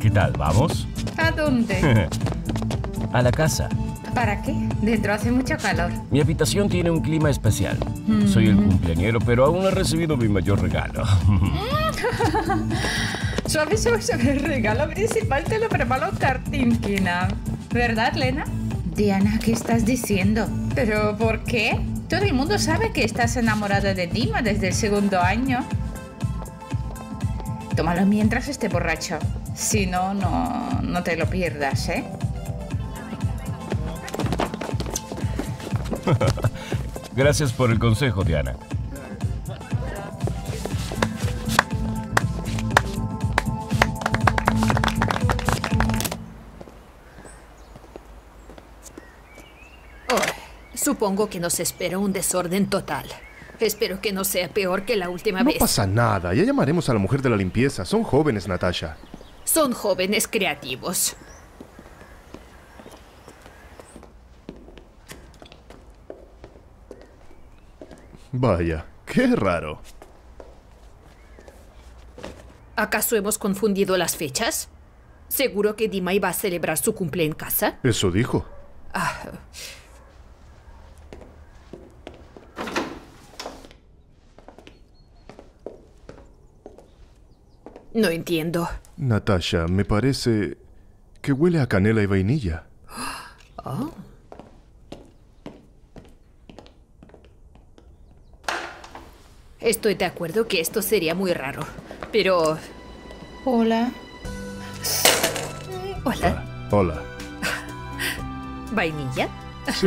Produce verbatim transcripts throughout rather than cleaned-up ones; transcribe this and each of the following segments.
¿Qué tal? ¿Vamos? ¿A dónde? A la casa. ¿Para qué? Dentro hace mucho calor. Mi habitación tiene un clima especial. Mm. Soy el cumpleañero, pero aún no he recibido mi mayor regalo. Suave, suave, suave. El regalo principal te lo preparó Tartinkina. ¿Verdad, Lena? Diana, ¿qué estás diciendo? ¿Pero por qué? Todo el mundo sabe que estás enamorada de Dima desde el segundo año. Tómalo mientras esté borracho. Si no, no, no te lo pierdas, ¿eh? Gracias por el consejo, Diana. Oh, supongo que nos espera un desorden total. Espero que no sea peor que la última no vez. No pasa nada. Ya llamaremos a la mujer de la limpieza. Son jóvenes, Natasha. Son jóvenes creativos. Vaya, qué raro. ¿Acaso hemos confundido las fechas? ¿Seguro que Dima iba a celebrar su cumple en casa? Eso dijo. Ah. No entiendo. Natasha, me parece que huele a canela y vainilla. Oh. Estoy de acuerdo que esto sería muy raro, pero... Hola. Hola. Ah, hola. ¿Vainilla? Sí.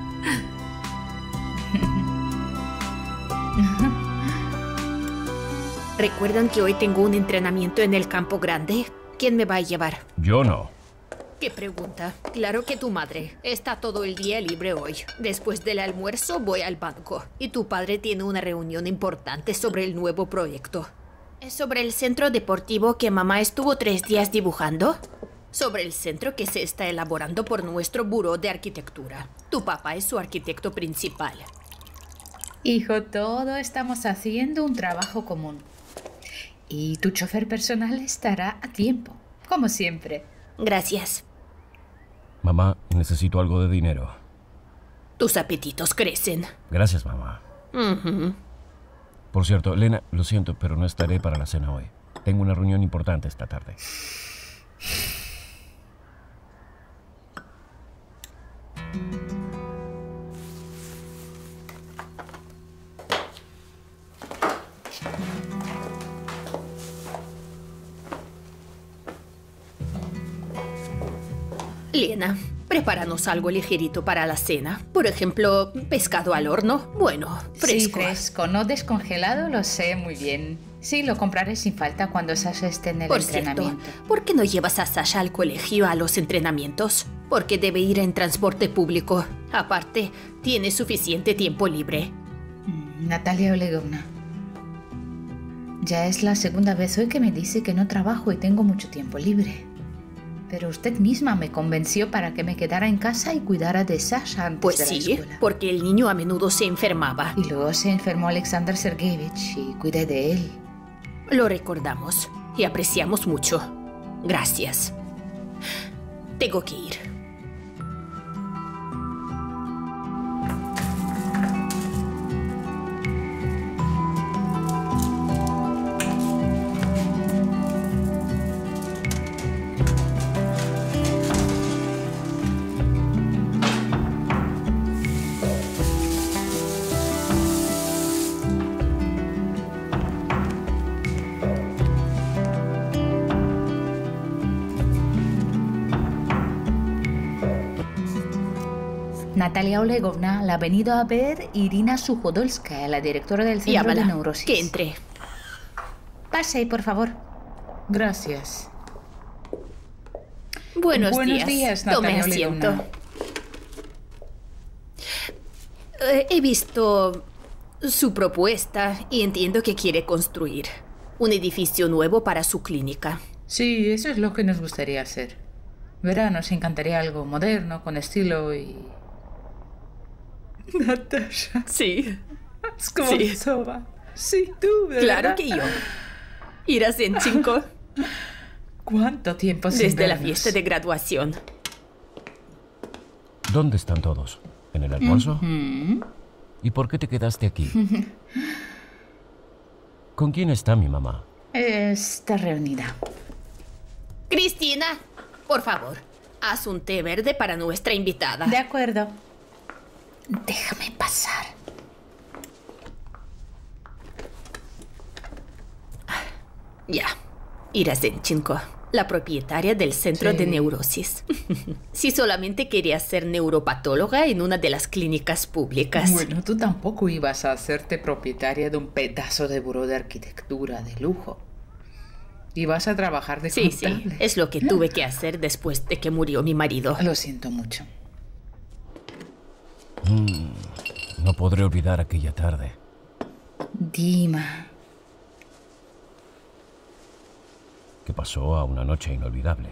¿Recuerdan que hoy tengo un entrenamiento en el campo grande? ¿Quién me va a llevar? Yo no. ¿Qué pregunta? Claro que tu madre. Está todo el día libre hoy. Después del almuerzo voy al banco. Y tu padre tiene una reunión importante sobre el nuevo proyecto. ¿Es sobre el centro deportivo que mamá estuvo tres días dibujando? Sobre el centro que se está elaborando por nuestro buró de arquitectura. Tu papá es su arquitecto principal. Hijo, todos estamos haciendo un trabajo común. Y tu chofer personal estará a tiempo, como siempre. Gracias. Mamá, necesito algo de dinero. Tus apetitos crecen. Gracias, mamá. Uh-huh. Por cierto, Lena, lo siento, pero no estaré para la cena hoy. Tengo una reunión importante esta tarde. Lena, prepáranos algo ligerito para la cena. Por ejemplo, pescado al horno. Bueno, fresco. Sí, fresco, no descongelado, lo sé muy bien. Sí, lo compraré sin falta cuando Sasha esté en el Por entrenamiento. Cierto, ¿por qué no llevas a Sasha al colegio a los entrenamientos? Porque debe ir en transporte público. Aparte, tiene suficiente tiempo libre. Natalia Olegovna, ya es la segunda vez hoy que me dice que no trabajo y tengo mucho tiempo libre. Pero usted misma me convenció para que me quedara en casa y cuidara de Sasha antes pues de la sí, escuela. Porque el niño a menudo se enfermaba. Y luego se enfermó Alexander Sergeyevich y cuidé de él. Lo recordamos y apreciamos mucho. Gracias. Tengo que ir. Natalia Olegovna la ha venido a ver Irina Suhodolskaya, la directora del Centro Llámala, de Neurosis. que entre. Pase, por favor. Gracias. Buenos, Buenos días. días, Tome Natalia asiento. Olegovna. Eh, he visto su propuesta y entiendo que quiere construir un edificio nuevo para su clínica. Sí, eso es lo que nos gustaría hacer. Verá, nos encantaría algo moderno, con estilo y... Natasha. Sí. Skvortsova. Sí, tú, ¿verdad? Claro que yo. Irasenchенко. ¿Cuánto tiempo sin Desde la vernos? fiesta de graduación. ¿Dónde están todos? ¿En el almuerzo? Mm. ¿Y por qué te quedaste aquí? ¿Con quién está mi mamá? Está reunida. Cristina, por favor, haz un té verde para nuestra invitada. De acuerdo. Déjame pasar. Ya. Ira Zenchenko, la propietaria del Centro Sí. de Neurosis. Si solamente quería ser neuropatóloga en una de las clínicas públicas. Bueno, tú tampoco ibas a hacerte propietaria de un pedazo de buró de arquitectura de lujo. Ibas a trabajar de Sí, sí, contable. es lo que tuve que hacer después de que murió mi marido. Lo siento mucho. No podré olvidar aquella tarde. Dima. Que pasó a una noche inolvidable.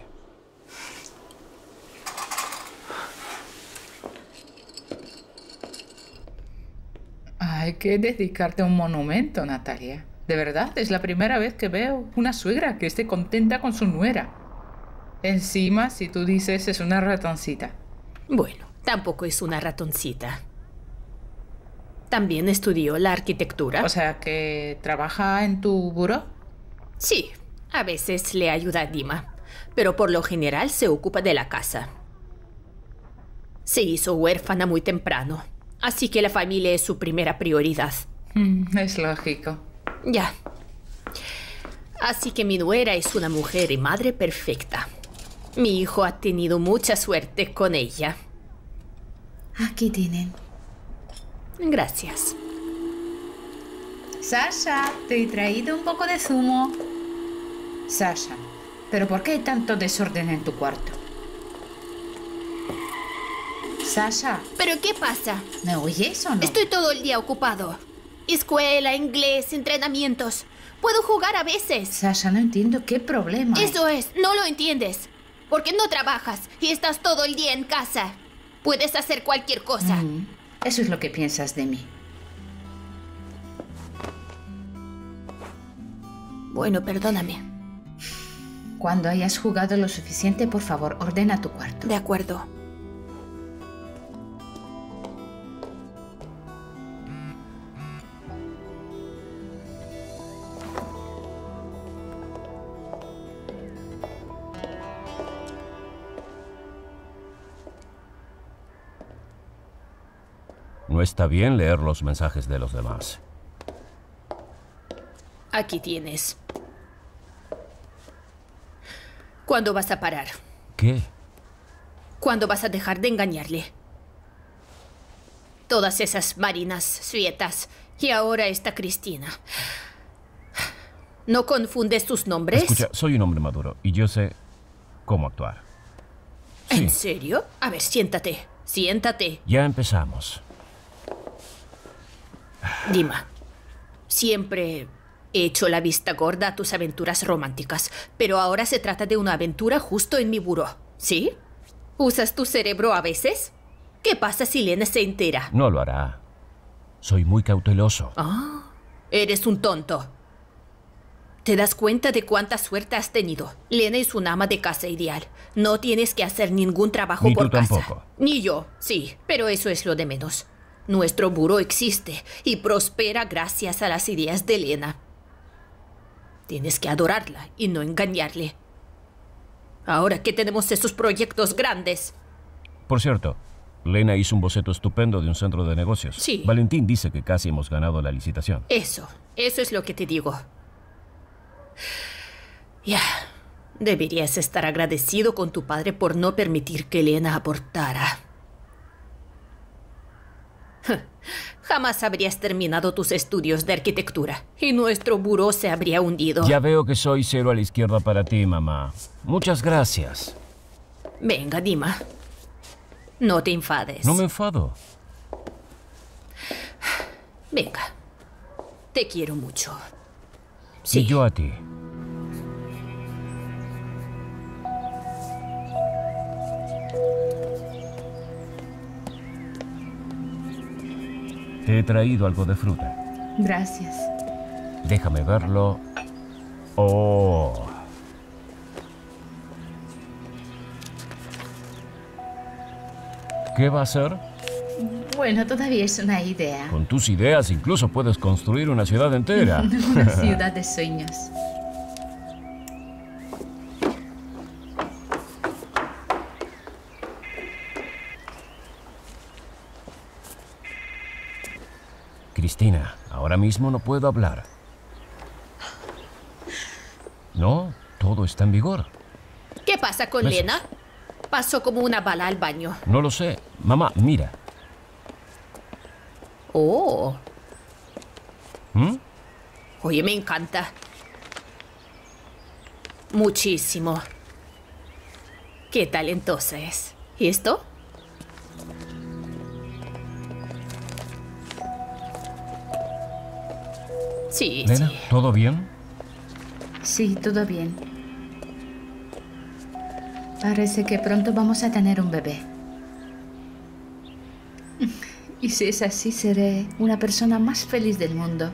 Hay que dedicarte a un monumento, Natalia. De verdad, es la primera vez que veo una suegra que esté contenta con su nuera. Encima, si tú dices es una ratoncita. Bueno, tampoco es una ratoncita. También estudió la arquitectura. O sea, que trabaja en tu buró. Sí, a veces le ayuda a Dima, pero por lo general se ocupa de la casa. Se hizo huérfana muy temprano, así que la familia es su primera prioridad. Mm, es lógico. Ya. Así que mi nuera es una mujer y madre perfecta. Mi hijo ha tenido mucha suerte con ella. Aquí tienen. Gracias. Sasha, te he traído un poco de zumo. Sasha, ¿pero por qué hay tanto desorden en tu cuarto? Sasha, ¿Pero qué pasa? ¿me oyes o no? Estoy todo el día ocupado. Escuela, inglés, entrenamientos. Puedo jugar a veces. Sasha, no entiendo qué problema hay. Eso es, no lo entiendes. Porque no trabajas y estás todo el día en casa. Puedes hacer cualquier cosa. Mm, eso es lo que piensas de mí. Bueno, perdóname. Cuando hayas jugado lo suficiente, por favor, ordena tu cuarto. De acuerdo. No está bien leer los mensajes de los demás. Aquí tienes. ¿Cuándo vas a parar? ¿Qué? ¿Cuándo vas a dejar de engañarle? Todas esas Marinas, Svietas y ahora esta Cristina. ¿No confundes tus nombres? Escucha, soy un hombre maduro y yo sé cómo actuar. Sí, ¿En serio? A ver, siéntate. Siéntate. ya empezamos. Dima, siempre he hecho la vista gorda a tus aventuras románticas, pero ahora se trata de una aventura justo en mi buró, ¿sí? ¿Usas tu cerebro a veces? ¿Qué pasa si Lena se entera? No lo hará. Soy muy cauteloso. Ah, eres un tonto. ¿Te das cuenta de cuánta suerte has tenido? Lena es una ama de casa ideal. No tienes que hacer ningún trabajo Ni por tú casa. tampoco. Ni yo, sí, pero eso es lo de menos. Nuestro buró existe y prospera gracias a las ideas de Lena. Tienes que adorarla y no engañarle. Ahora que tenemos esos proyectos grandes. Por cierto, Lena hizo un boceto estupendo de un centro de negocios. Sí. Valentín dice que casi hemos ganado la licitación. Eso, eso es lo que te digo. Ya, deberías estar agradecido con tu padre por no permitir que Lena abortara. Jamás habrías terminado tus estudios de arquitectura y nuestro buró se habría hundido. Ya veo que soy cero a la izquierda para ti, mamá. Muchas gracias. Venga, Dima. No te enfades. No me enfado. Venga. Te quiero mucho. Y yo a ti. Te he traído algo de fruta. Gracias. Déjame verlo. Oh. ¿Qué va a hacer? Bueno, todavía es una idea. Con tus ideas incluso puedes construir una ciudad entera. Una ciudad de sueños. Cristina, ahora mismo no puedo hablar. No, todo está en vigor. ¿Qué pasa con Pues- Lena? Pasó como una bala al baño. No lo sé. Mamá, mira. Oh, ¿Mm? oye, me encanta. Muchísimo. Qué talentosa es. ¿Y esto? Sí, Lena, sí. ¿todo bien? Sí, todo bien. Parece que pronto vamos a tener un bebé. Y si es así, seré una persona más feliz del mundo.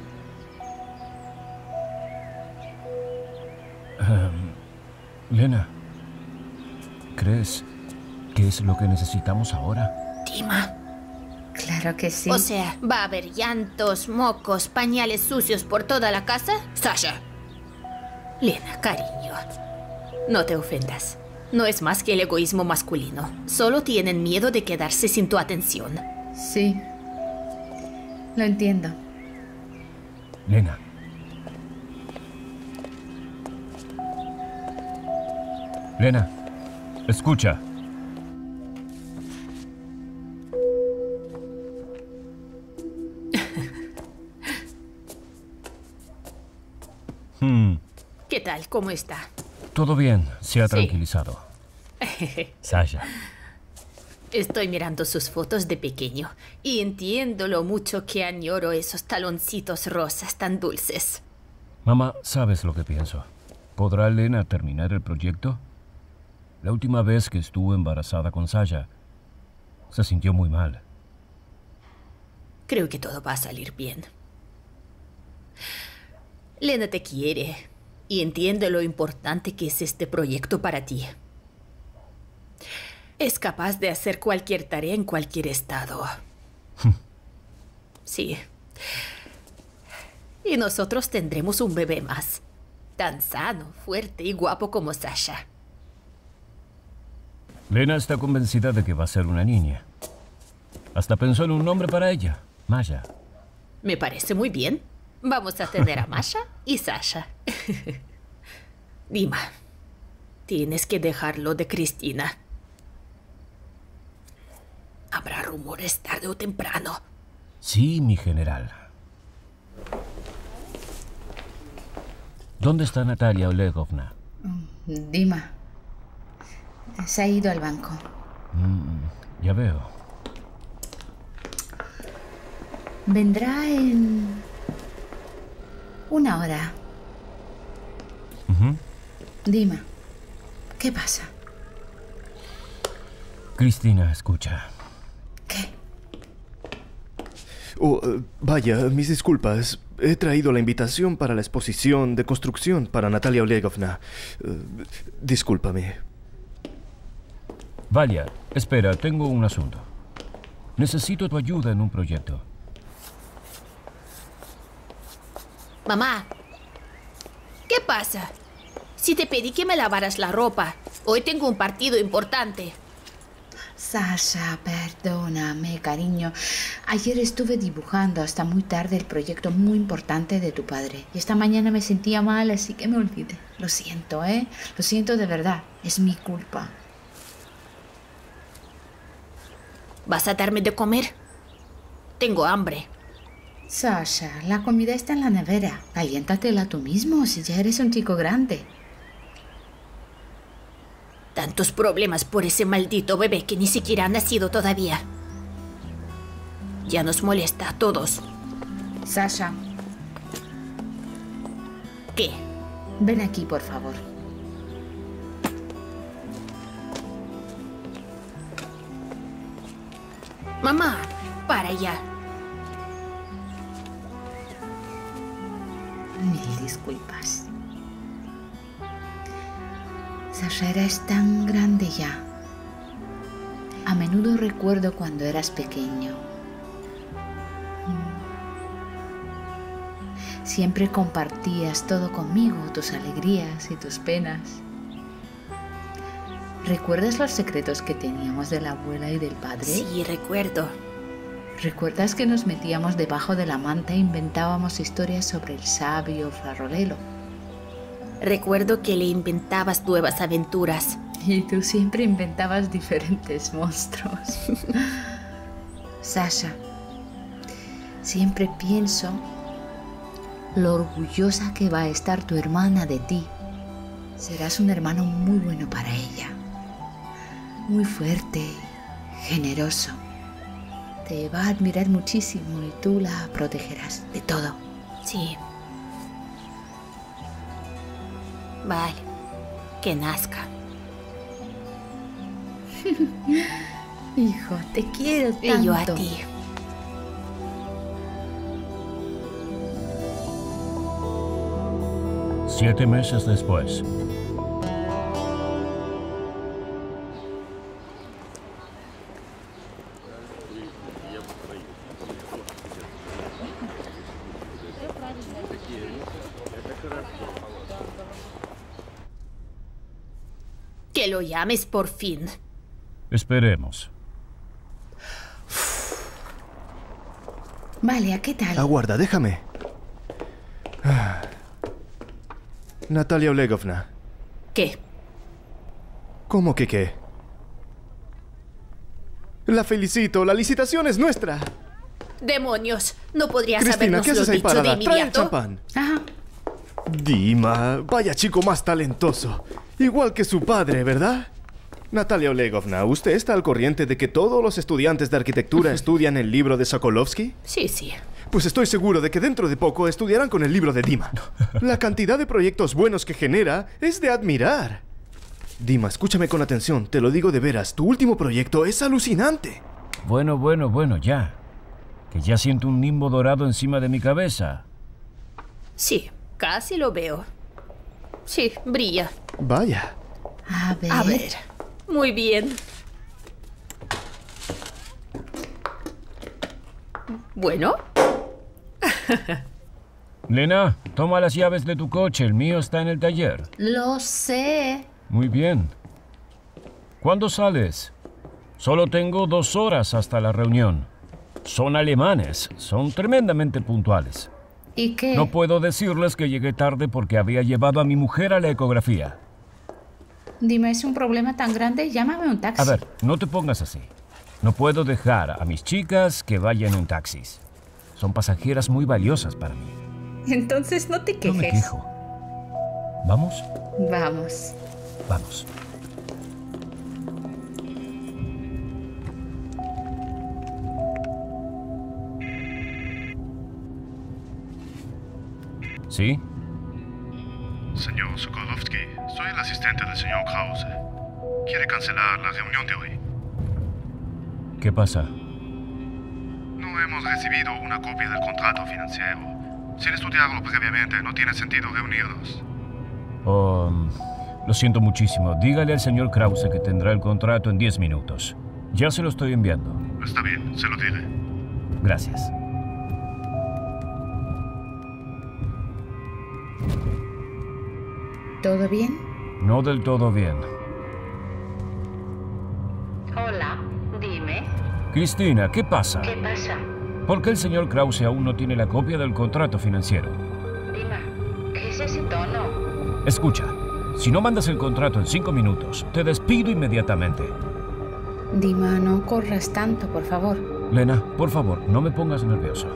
Lena, ¿crees que es lo que necesitamos ahora? Dima. Claro que sí. O sea, ¿va a haber llantos, mocos, pañales sucios por toda la casa? Sasha. Lena, cariño. No te ofendas. No es más que el egoísmo masculino. Solo tienen miedo de quedarse sin tu atención. Sí. Lo entiendo. Lena. Lena, escucha. Hmm, ¿Qué tal? ¿Cómo está? todo bien, se ha Sí. tranquilizado. Sasha, Estoy mirando sus fotos de pequeño y entiendo lo mucho que añoro esos taloncitos rosas tan dulces. mamá, ¿sabes lo que pienso? ¿Podrá Lena terminar el proyecto? La última vez que estuvo embarazada con Sasha, se sintió muy mal. Creo que todo va a salir bien. Lena te quiere y entiende lo importante que es este proyecto para ti. Es capaz de hacer cualquier tarea en cualquier estado. Sí. Y nosotros tendremos un bebé más. Tan sano, fuerte y guapo como Sasha. Lena está convencida de que va a ser una niña. Hasta pensó en un nombre para ella, Maya. Me parece muy bien. Vamos a tener a Masha y Sasha. Dima, tienes que dejarlo de Cristina. Habrá rumores tarde o temprano. Sí, mi general. ¿Dónde está Natalia Olegovna? Dima. Se ha ido al banco. Ya veo. Vendrá en una hora. Ujú. Dima, ¿qué pasa? Cristina, escucha. ¿Qué? Oh, eh, vaya, mis disculpas. He traído la invitación para la exposición de construcción para Natalia Olegovna. Eh, discúlpame. Vaya, espera, tengo un asunto. Necesito tu ayuda en un proyecto. Mamá, ¿qué pasa? Si te pedí que me lavaras la ropa, hoy tengo un partido importante. Sasha, perdóname, cariño. Ayer estuve dibujando hasta muy tarde el proyecto muy importante de tu padre. Y esta mañana me sentía mal, así que me olvidé. Lo siento, ¿eh? Lo siento de verdad. Es mi culpa. ¿Vas a darme de comer? Tengo hambre. Sasha, la comida está en la nevera. Caliéntatela tú mismo, si ya eres un chico grande. Tantos problemas por ese maldito bebé que ni siquiera ha nacido todavía. Ya nos molesta a todos. Sasha, ¿Qué? ven aquí, por favor. Mamá, para ya. Mil disculpas. Sasha, eres tan grande ya. A menudo recuerdo cuando eras pequeño. Siempre compartías todo conmigo, tus alegrías y tus penas. ¿Recuerdas los secretos que teníamos de la abuela y del padre? Sí, recuerdo. ¿Recuerdas que nos metíamos debajo de la manta e inventábamos historias sobre el sabio Farolelo? Recuerdo que le inventabas nuevas aventuras. Y tú siempre inventabas diferentes monstruos. Sasha, siempre pienso lo orgullosa que va a estar tu hermana de ti. Serás un hermano muy bueno para ella. Muy fuerte, generoso. Te va a admirar muchísimo y tú la protegerás de todo. Sí. Vale, que nazca. Hijo, te quiero tanto. Y yo a ti. Siete meses después. Que lo llames por fin. Esperemos. Vale, ¿qué tal? Aguarda, déjame. Ah. Natalia Olegovna. ¿Qué? ¿Cómo que qué? La felicito, la licitación es nuestra. ¡Demonios! ¿No podrías Cristina, ¿qué habernoslo haces ahí dicho de parada? Trae el inmediato? champán. Ajá. Dima, vaya chico más talentoso. Igual que su padre, ¿verdad? Natalia Olegovna, ¿usted está al corriente de que todos los estudiantes de arquitectura estudian el libro de Sokolovsky? Sí, sí. Pues estoy seguro de que dentro de poco estudiarán con el libro de Dima. La cantidad de proyectos buenos que genera es de admirar. Dima, escúchame con atención, te lo digo de veras, tu último proyecto es alucinante. Bueno, bueno, bueno, ya. Que ya siento un nimbo dorado encima de mi cabeza. Sí, casi lo veo. Sí, brilla. Vaya. A ver. A ver. Muy bien. Bueno. Lena, toma las llaves de tu coche, el mío está en el taller. Lo sé. Muy bien. ¿Cuándo sales? Solo tengo dos horas hasta la reunión. Son alemanes, son tremendamente puntuales. ¿Y qué? No puedo decirles que llegué tarde porque había llevado a mi mujer a la ecografía. Dime, ¿es un problema tan grande? Llámame un taxi. A ver, no te pongas así. No puedo dejar a mis chicas que vayan en taxis. Son pasajeras muy valiosas para mí. Entonces no te quejes. No me quejo. ¿Vamos? Vamos. Vamos. ¿Sí? Señor Sokolovsky, soy el asistente del señor Krause. Quiere cancelar la reunión de hoy. ¿Qué pasa? No hemos recibido una copia del contrato financiero. Sin estudiarlo previamente, no tiene sentido reunirnos. Oh, lo siento muchísimo. Dígale al señor Krause que tendrá el contrato en diez minutos. Ya se lo estoy enviando. Está bien, se lo diré. Gracias. ¿Todo bien? No del todo bien. Hola, dime. Cristina, ¿qué pasa? ¿Qué pasa? ¿Por qué el señor Krause aún no tiene la copia del contrato financiero? Dima, ¿qué es ese tono? Escucha, si no mandas el contrato en cinco minutos, te despido inmediatamente. Dima, no corras tanto, por favor. Lena, por favor, no me pongas nervioso.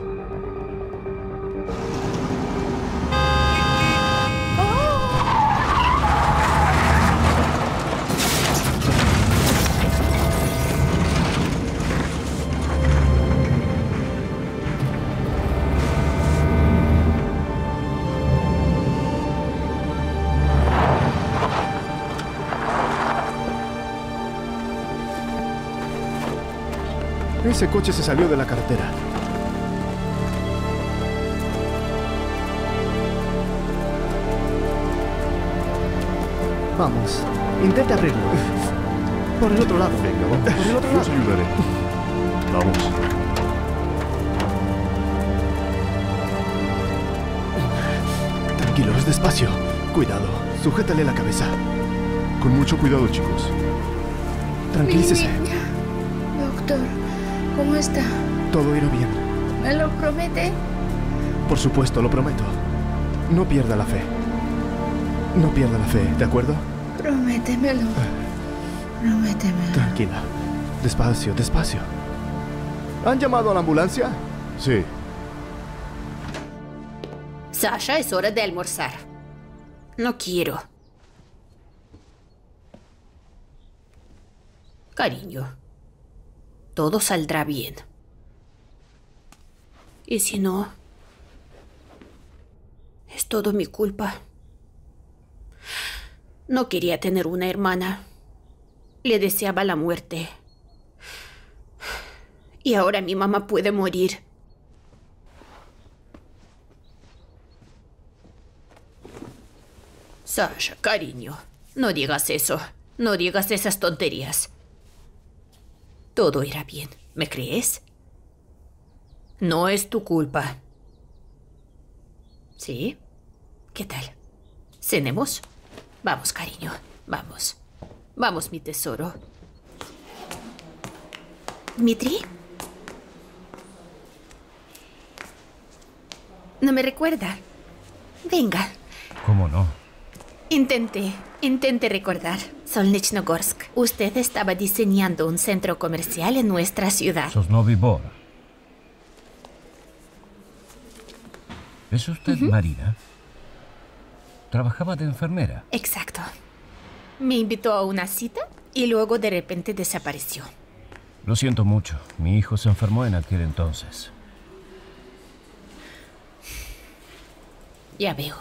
Ese coche se salió de la carretera. Vamos, intenta abrirlo. Por el otro lado. Venga, vamos. Por el otro Yo os lado. ayudaré. Vamos. Tranquilos, despacio. Cuidado. Sujétale la cabeza. Con mucho cuidado, chicos. Tranquilícese. Mi niña. Doctor, ¿cómo está? Todo irá bien. ¿Me lo promete? Por supuesto, lo prometo. No pierda la fe. No pierda la fe, ¿de acuerdo? Prométemelo. Prométemelo. Tranquila. Despacio, despacio. ¿Han llamado a la ambulancia? Sí. Sasha, es hora de almorzar. No quiero. Cariño, todo saldrá bien. Y si no, es todo mi culpa. No quería tener una hermana. Le deseaba la muerte. Y ahora mi mamá puede morir. Sasha, cariño, no digas eso. No digas esas tonterías. Todo irá bien, ¿me crees? No es tu culpa. ¿Sí? ¿Qué tal? ¿Cenemos? Vamos, cariño, vamos. Vamos, mi tesoro. ¿Dmitri? ¿No me recuerda? Venga. ¿Cómo no? Intenté, intenté recordar. Solnichnogorsk, usted estaba diseñando un centro comercial en nuestra ciudad. Sosnovyy Bor. ¿Es usted Marina? Trabajaba de enfermera. Exacto. Me invitó a una cita y luego de repente desapareció. Lo siento mucho. Mi hijo se enfermó en aquel entonces. Ya veo.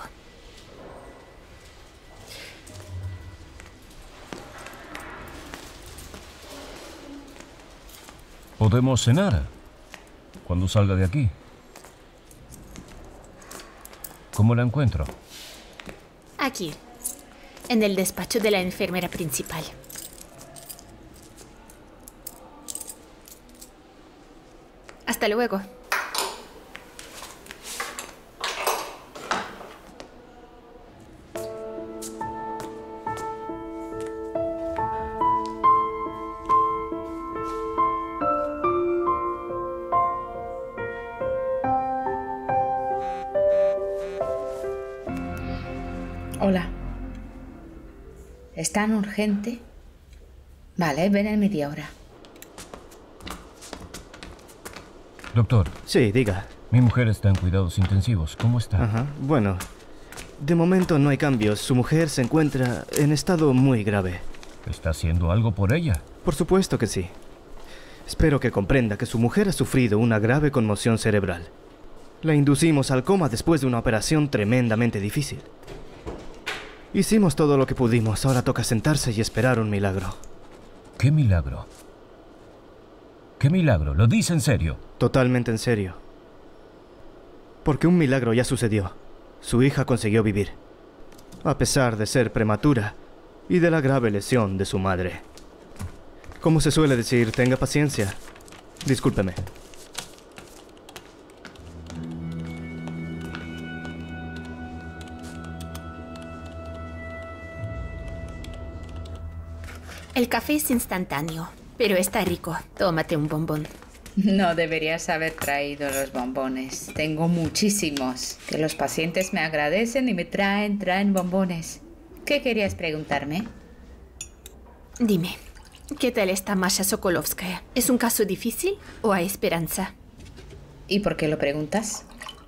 Podemos cenar cuando salga de aquí. ¿Cómo la encuentro? Aquí, en el despacho de la enfermera principal. Hasta luego. Hola. ¿Es tan urgente? Vale, ven en media hora. Doctor, Sí, diga. mi mujer está en cuidados intensivos. ¿Cómo está? Ajá. Bueno, de momento no hay cambios. Su mujer se encuentra en estado muy grave. ¿Está haciendo algo por ella? Por supuesto que sí. Espero que comprenda que su mujer ha sufrido una grave conmoción cerebral. La inducimos al coma después de una operación tremendamente difícil. Hicimos todo lo que pudimos. Ahora toca sentarse y esperar un milagro. ¿Qué milagro? ¿Qué milagro? ¿Lo dice en serio? Totalmente en serio. Porque un milagro ya sucedió. Su hija consiguió vivir, a pesar de ser prematura y de la grave lesión de su madre. Como se suele decir, tenga paciencia. Discúlpeme. El café es instantáneo, pero está rico. Tómate un bombón. No deberías haber traído los bombones. Tengo muchísimos. Que los pacientes me agradecen y me traen, traen bombones. ¿Qué querías preguntarme? Dime, ¿qué tal está Masha Sokolovskaya? ¿Es un caso difícil o hay esperanza? ¿Y por qué lo preguntas?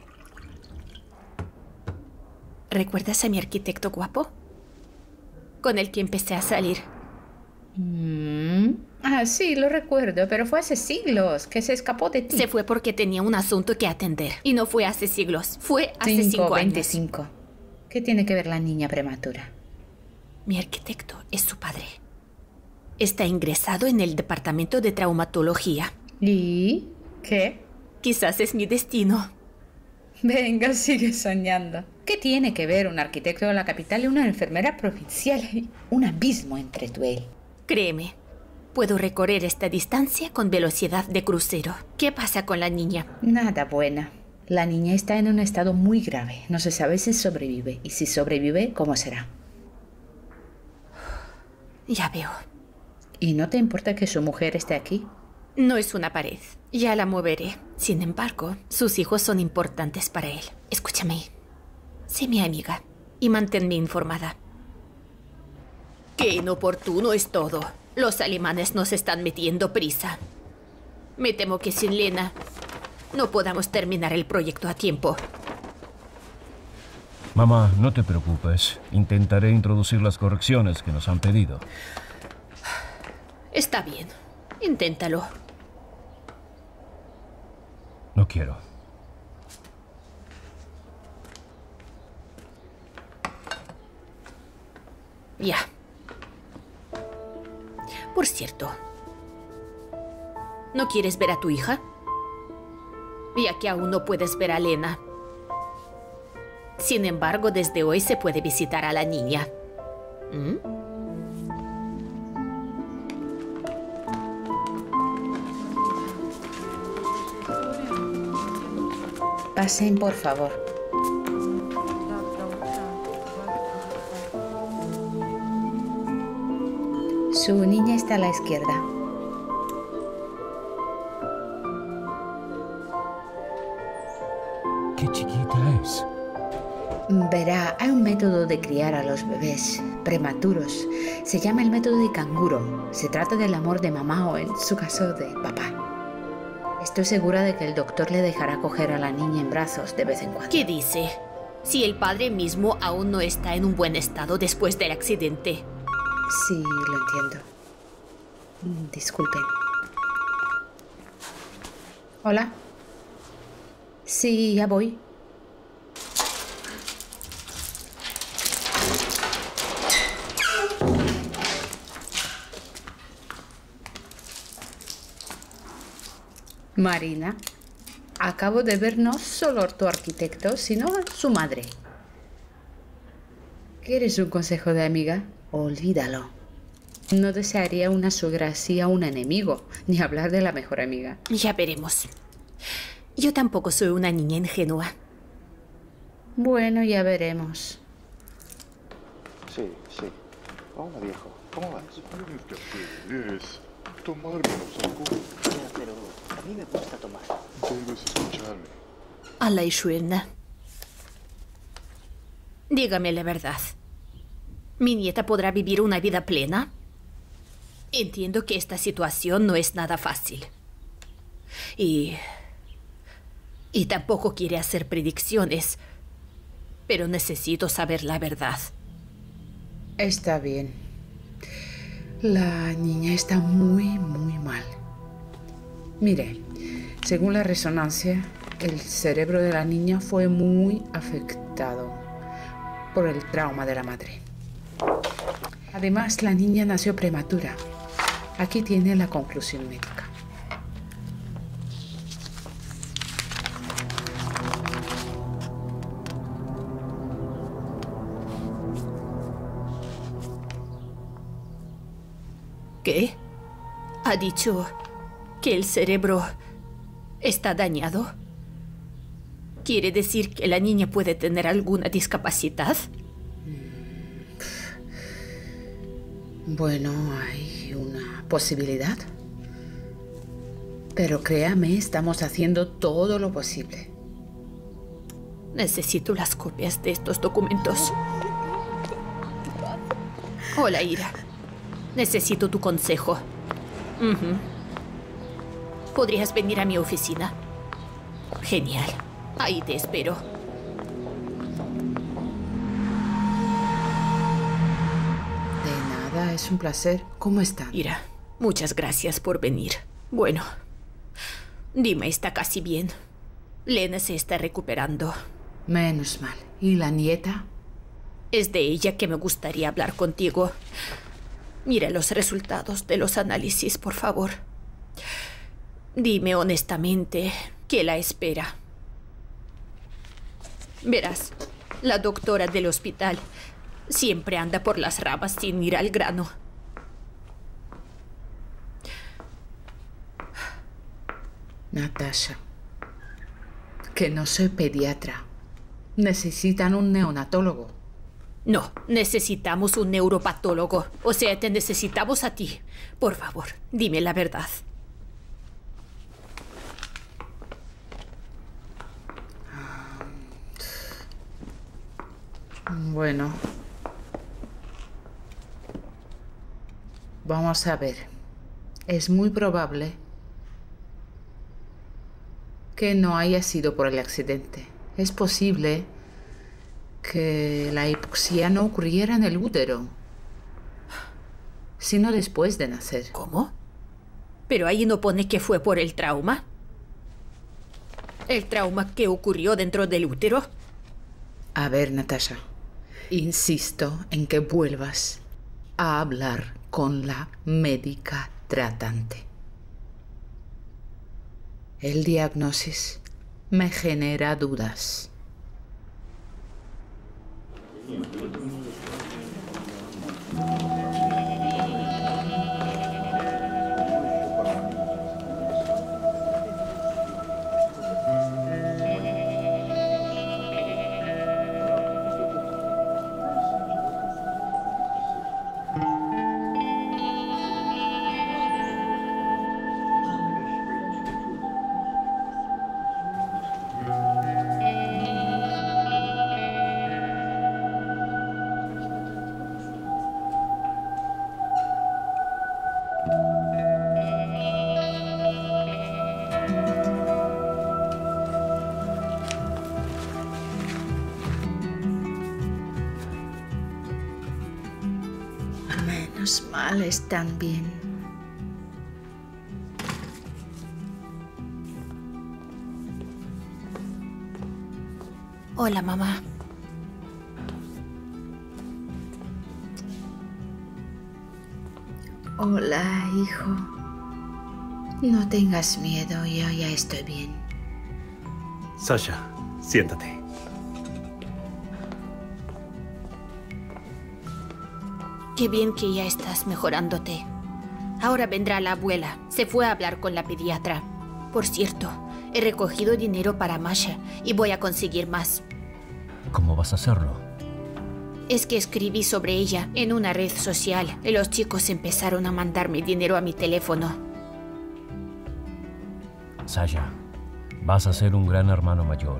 ¿Recuerdas a mi arquitecto guapo? Con el que empecé a salir. Mm. Ah, sí, lo recuerdo, pero fue hace siglos que se escapó de ti. Se fue porque tenía un asunto que atender. Y no fue hace siglos, fue hace cinco años. veinticinco. ¿Qué tiene que ver la niña prematura? Mi arquitecto es su padre. Está ingresado en el departamento de traumatología. ¿Y qué? Quizás es mi destino. Venga, sigue soñando. ¿Qué tiene que ver un arquitecto de la capital y una enfermera provincial? Hay un abismo entre tú y él. Créeme, Puedo recorrer esta distancia con velocidad de crucero. ¿Qué pasa con la niña? Nada buena. La niña está en un estado muy grave. No se sabe si sobrevive. Y si sobrevive, ¿cómo será? Ya veo. ¿Y no te importa que su mujer esté aquí? No es una pared. Ya la moveré. Sin embargo, sus hijos son importantes para él. Escúchame. Sé mi amiga y manténme informada. Qué inoportuno es todo. Los alemanes nos están metiendo prisa. Me temo que sin Lena no podamos terminar el proyecto a tiempo. Mamá, no te preocupes. Intentaré introducir las correcciones que nos han pedido. Está bien. Inténtalo. No quiero. Ya. Por cierto, ¿no quieres ver a tu hija? Ya que aún no puedes ver a Lena. Sin embargo, desde hoy se puede visitar a la niña. ¿Mm? Pasen, por favor. Su niña está a la izquierda. Qué chiquita es. Verá, hay un método de criar a los bebés prematuros. Se llama el método de canguro. Se trata del amor de mamá o, en su caso, de papá. Estoy segura de que el doctor le dejará coger a la niña en brazos de vez en cuando. ¿Qué dice? Si el padre mismo aún no está en un buen estado después del accidente. Sí, lo entiendo. Disculpen. ¿Hola? Sí, ya voy. Marina, acabo de ver no solo a tu arquitecto, sino a su madre. ¿Quieres un consejo de amiga? Olvídalo. No desearía una suegra así a un enemigo, ni hablar de la mejor amiga. Ya veremos. Yo tampoco soy una niña ingenua. Bueno, ya veremos. Sí, sí. Hola, viejo. ¿Cómo vas? Lo único que hacer es tomármelos alcohol. Ya, pero a mí me gusta tomar. Debes escucharme. Allah y Schwirna. Dígame la verdad. ¿Mi nieta podrá vivir una vida plena? Entiendo que esta situación no es nada fácil. Y... Y tampoco quiere hacer predicciones. Pero necesito saber la verdad. Está bien. La niña está muy, muy mal. Mire, según la resonancia, el cerebro de la niña fue muy afectado por el trauma de la madre. Además, la niña nació prematura. Aquí tiene la conclusión médica. ¿Qué? ¿Ha dicho que el cerebro está dañado? ¿Quiere decir que la niña puede tener alguna discapacidad? Bueno, hay una posibilidad. Pero créame, estamos haciendo todo lo posible. Necesito las copias de estos documentos. Hola, Ira. Necesito tu consejo. Uh-huh. ¿Podrías venir a mi oficina? Genial. Ahí te espero. De nada, es un placer. ¿Cómo está? Ira, muchas gracias por venir. Bueno, dime, está casi bien. Lena se está recuperando. Menos mal. ¿Y la nieta? Es de ella que me gustaría hablar contigo. Mira los resultados de los análisis, por favor. Dime honestamente qué la espera. Verás, la doctora del hospital siempre anda por las ramas sin ir al grano. Natasha, que no soy pediatra. Necesitan un neonatólogo. No, necesitamos un neuropatólogo. O sea, te necesitamos a ti. Por favor, dime la verdad. Bueno. Vamos a ver. Es muy probable que no haya sido por el accidente. Es posible que la hipoxia no ocurriera en el útero, sino después de nacer. ¿Cómo? ¿Pero ahí no pone que fue por el trauma? ¿El trauma que ocurrió dentro del útero? A ver, Natasha, insisto en que vuelvas a hablar con la médica tratante. El diagnóstico me genera dudas. Menos mal están bien. Hola, mamá. Hola, hijo. No tengas miedo, yo ya estoy bien. Sasha, siéntate. Qué bien que ya estás mejorándote. Ahora vendrá la abuela. Se fue a hablar con la pediatra. Por cierto, he recogido dinero para Masha y voy a conseguir más. ¿Cómo vas a hacerlo? Es que escribí sobre ella en una red social y los chicos empezaron a mandarme dinero a mi teléfono. Sasha, vas a ser un gran hermano mayor.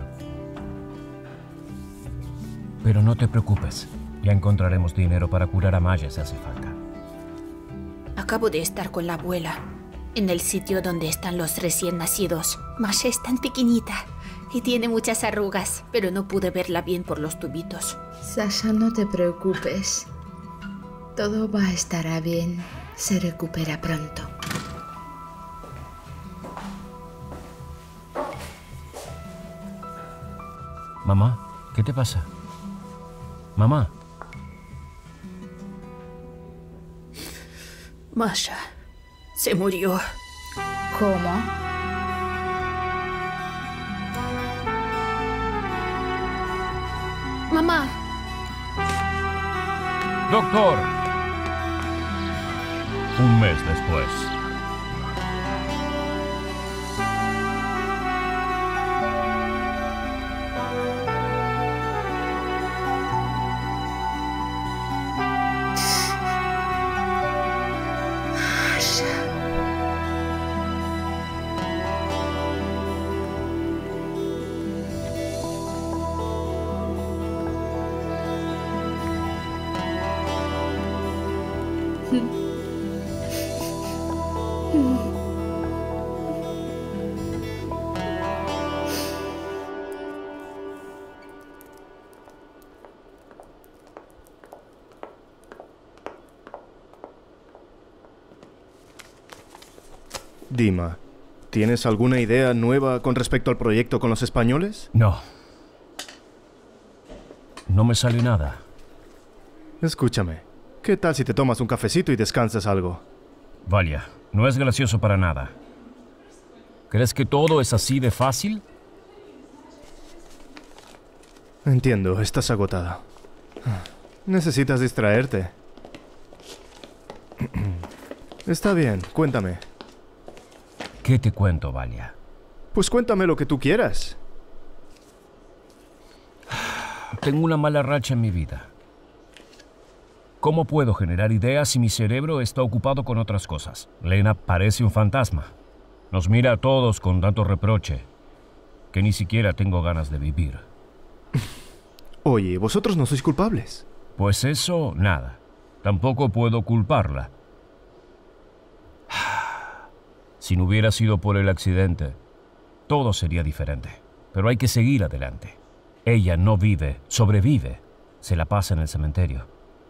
Pero no te preocupes. Ya encontraremos dinero para curar a Maya si hace falta. Acabo de estar con la abuela, en el sitio donde están los recién nacidos. Masha es tan pequeñita y tiene muchas arrugas, pero no pude verla bien por los tubitos. Sasha, no te preocupes. Todo va a estar bien. Se recupera pronto. Mamá, ¿qué te pasa? Mamá. Masha se murió. ¿Cómo? Mamá. Doctor. Un mes después. Dima, ¿tienes alguna idea nueva con respecto al proyecto con los españoles? No. No me sale nada. Escúchame, ¿qué tal si te tomas un cafecito y descansas algo? Vaya, no es gracioso para nada. ¿Crees que todo es así de fácil? Entiendo, estás agotada. Necesitas distraerte. Está bien, cuéntame. ¿Qué te cuento, Valia? Pues cuéntame lo que tú quieras. Tengo una mala racha en mi vida. ¿Cómo puedo generar ideas si mi cerebro está ocupado con otras cosas? Lena parece un fantasma. Nos mira a todos con tanto reproche que ni siquiera tengo ganas de vivir. Oye, vosotros no sois culpables. Pues eso, nada. Tampoco puedo culparla. Si no hubiera sido por el accidente, todo sería diferente. Pero hay que seguir adelante. Ella no vive, sobrevive. Se la pasa en el cementerio.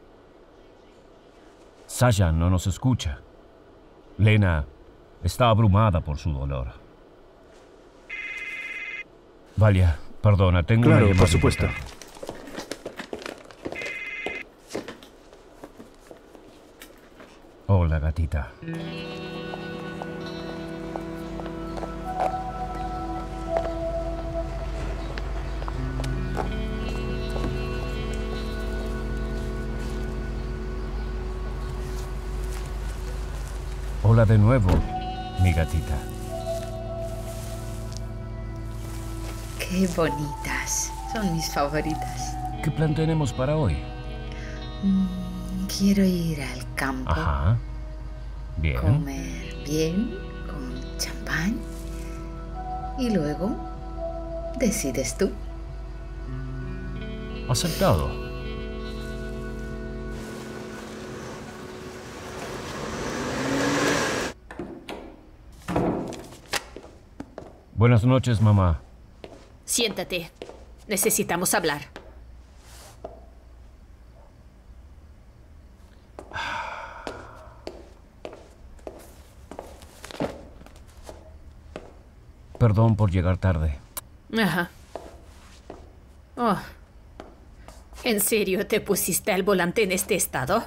Sasha no nos escucha. Lena está abrumada por su dolor. Valia, perdona, tengo Claro, una llamada por supuesto. importante. Hola, gatita. Hola de nuevo, mi gatita. Qué bonitas. Son mis favoritas. ¿Qué plan tenemos para hoy? Mm, quiero ir al campo. Ajá. Bien. Comer bien, con champán. Y luego, decides tú. Aceptado. Buenas noches, mamá. Siéntate. Necesitamos hablar. Perdón por llegar tarde. Ajá. Oh. ¿En serio te pusiste al volante en este estado?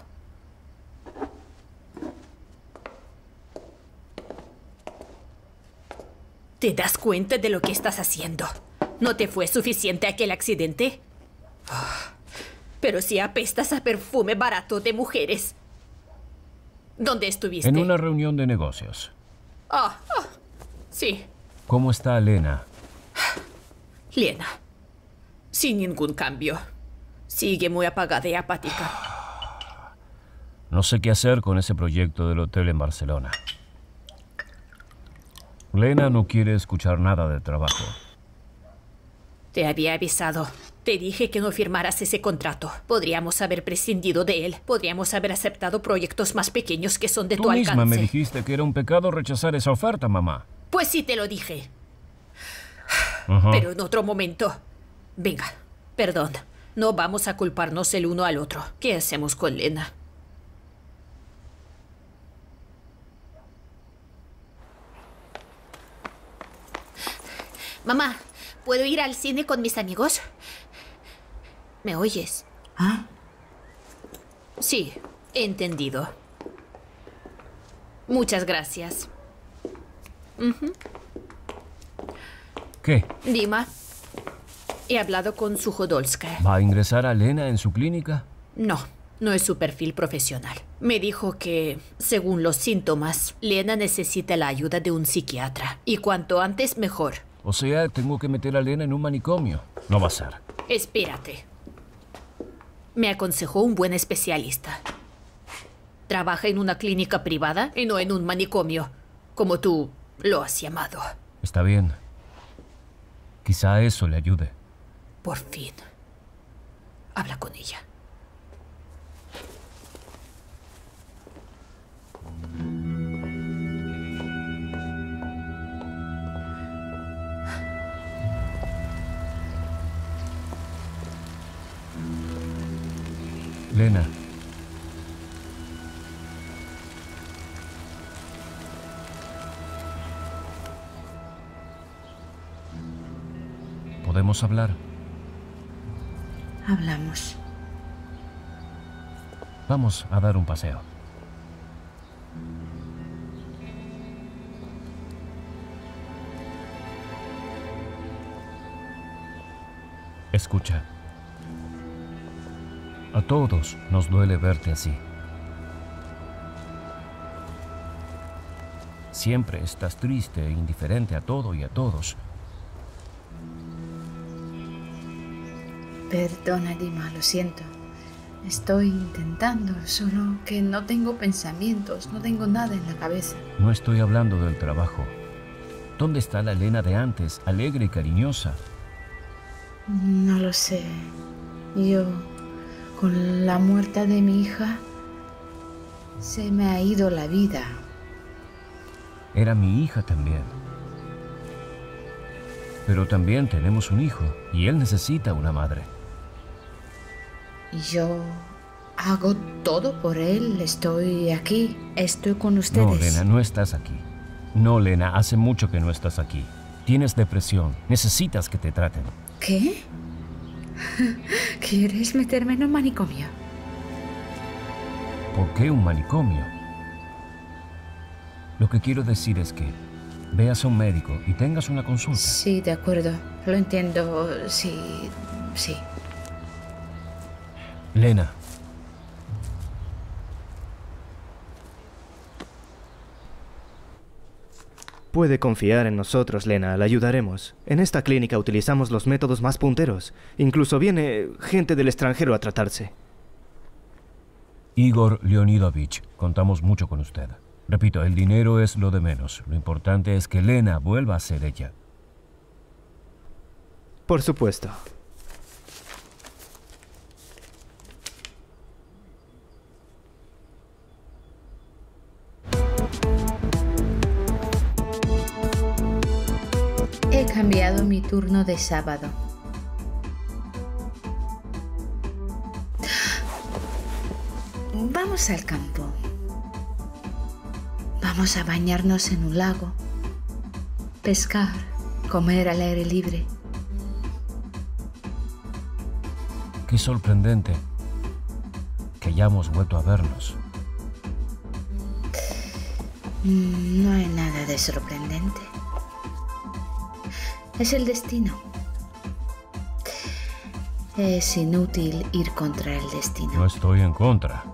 ¿Te das cuenta de lo que estás haciendo? ¿No te fue suficiente aquel accidente? Oh. Pero si apestas a perfume barato de mujeres. ¿Dónde estuviste? En una reunión de negocios. Ah, oh, sí. ¿Cómo está Lena? Lena. Sin ningún cambio. Sigue muy apagada y apática. No sé qué hacer con ese proyecto del hotel en Barcelona. Lena no quiere escuchar nada de trabajo. Te había avisado. Te dije que no firmaras ese contrato. Podríamos haber prescindido de él. Podríamos haber aceptado proyectos más pequeños que son de tu Tú alcance. misma me dijiste que era un pecado rechazar esa oferta, mamá. Pues sí te lo dije. Ajá. Pero en otro momento. Venga, perdón. No vamos a culparnos el uno al otro. ¿Qué hacemos con Lena? Mamá, ¿puedo ir al cine con mis amigos? ¿Me oyes? ¿Ah? Sí, he entendido. Muchas gracias. Uh-huh. ¿Qué? Dima, he hablado con Suhodolskaya. ¿Va a ingresar a Lena en su clínica? No, no es su perfil profesional. Me dijo que, según los síntomas, Lena necesita la ayuda de un psiquiatra. Y cuanto antes, mejor. O sea, tengo que meter a Lena en un manicomio. No va a ser. Espérate. Me aconsejó un buen especialista. Trabaja en una clínica privada y no en un manicomio, como tú lo has llamado. Está bien. Quizá eso le ayude. Por fin. Habla con ella. Lena. ¿Podemos hablar? Hablamos. Vamos a dar un paseo. Escucha. A todos nos duele verte así. Siempre estás triste e indiferente a todo y a todos. Perdona, Dima, lo siento. Estoy intentando, solo que no tengo pensamientos, no tengo nada en la cabeza. No estoy hablando del trabajo. ¿Dónde está la Lena de antes, alegre y cariñosa? No lo sé. Yo, con la muerte de mi hija, se me ha ido la vida. Era mi hija también. Pero también tenemos un hijo y él necesita una madre. Y yo hago todo por él. Estoy aquí, estoy con ustedes. No, Lena, no estás aquí. No, Lena, hace mucho que no estás aquí. Tienes depresión. Necesitas que te traten. ¿Qué? ¿Quieres meterme en un manicomio? ¿Por qué un manicomio? Lo que quiero decir es que veas a un médico y tengas una consulta. Sí, de acuerdo. Lo entiendo. Sí, sí. Lena. Puede confiar en nosotros, Lena. La ayudaremos. En esta clínica utilizamos los métodos más punteros. Incluso viene gente del extranjero a tratarse. Igor Leonidovich, contamos mucho con usted. Repito, el dinero es lo de menos. Lo importante es que Lena vuelva a ser ella. Por supuesto. He cambiado mi turno de sábado. Vamos al campo. Vamos a bañarnos en un lago, pescar, comer al aire libre. Qué sorprendente que hayamos vuelto a vernos. No hay nada de sorprendente. Es el destino. Es inútil ir contra el destino. No estoy en contra.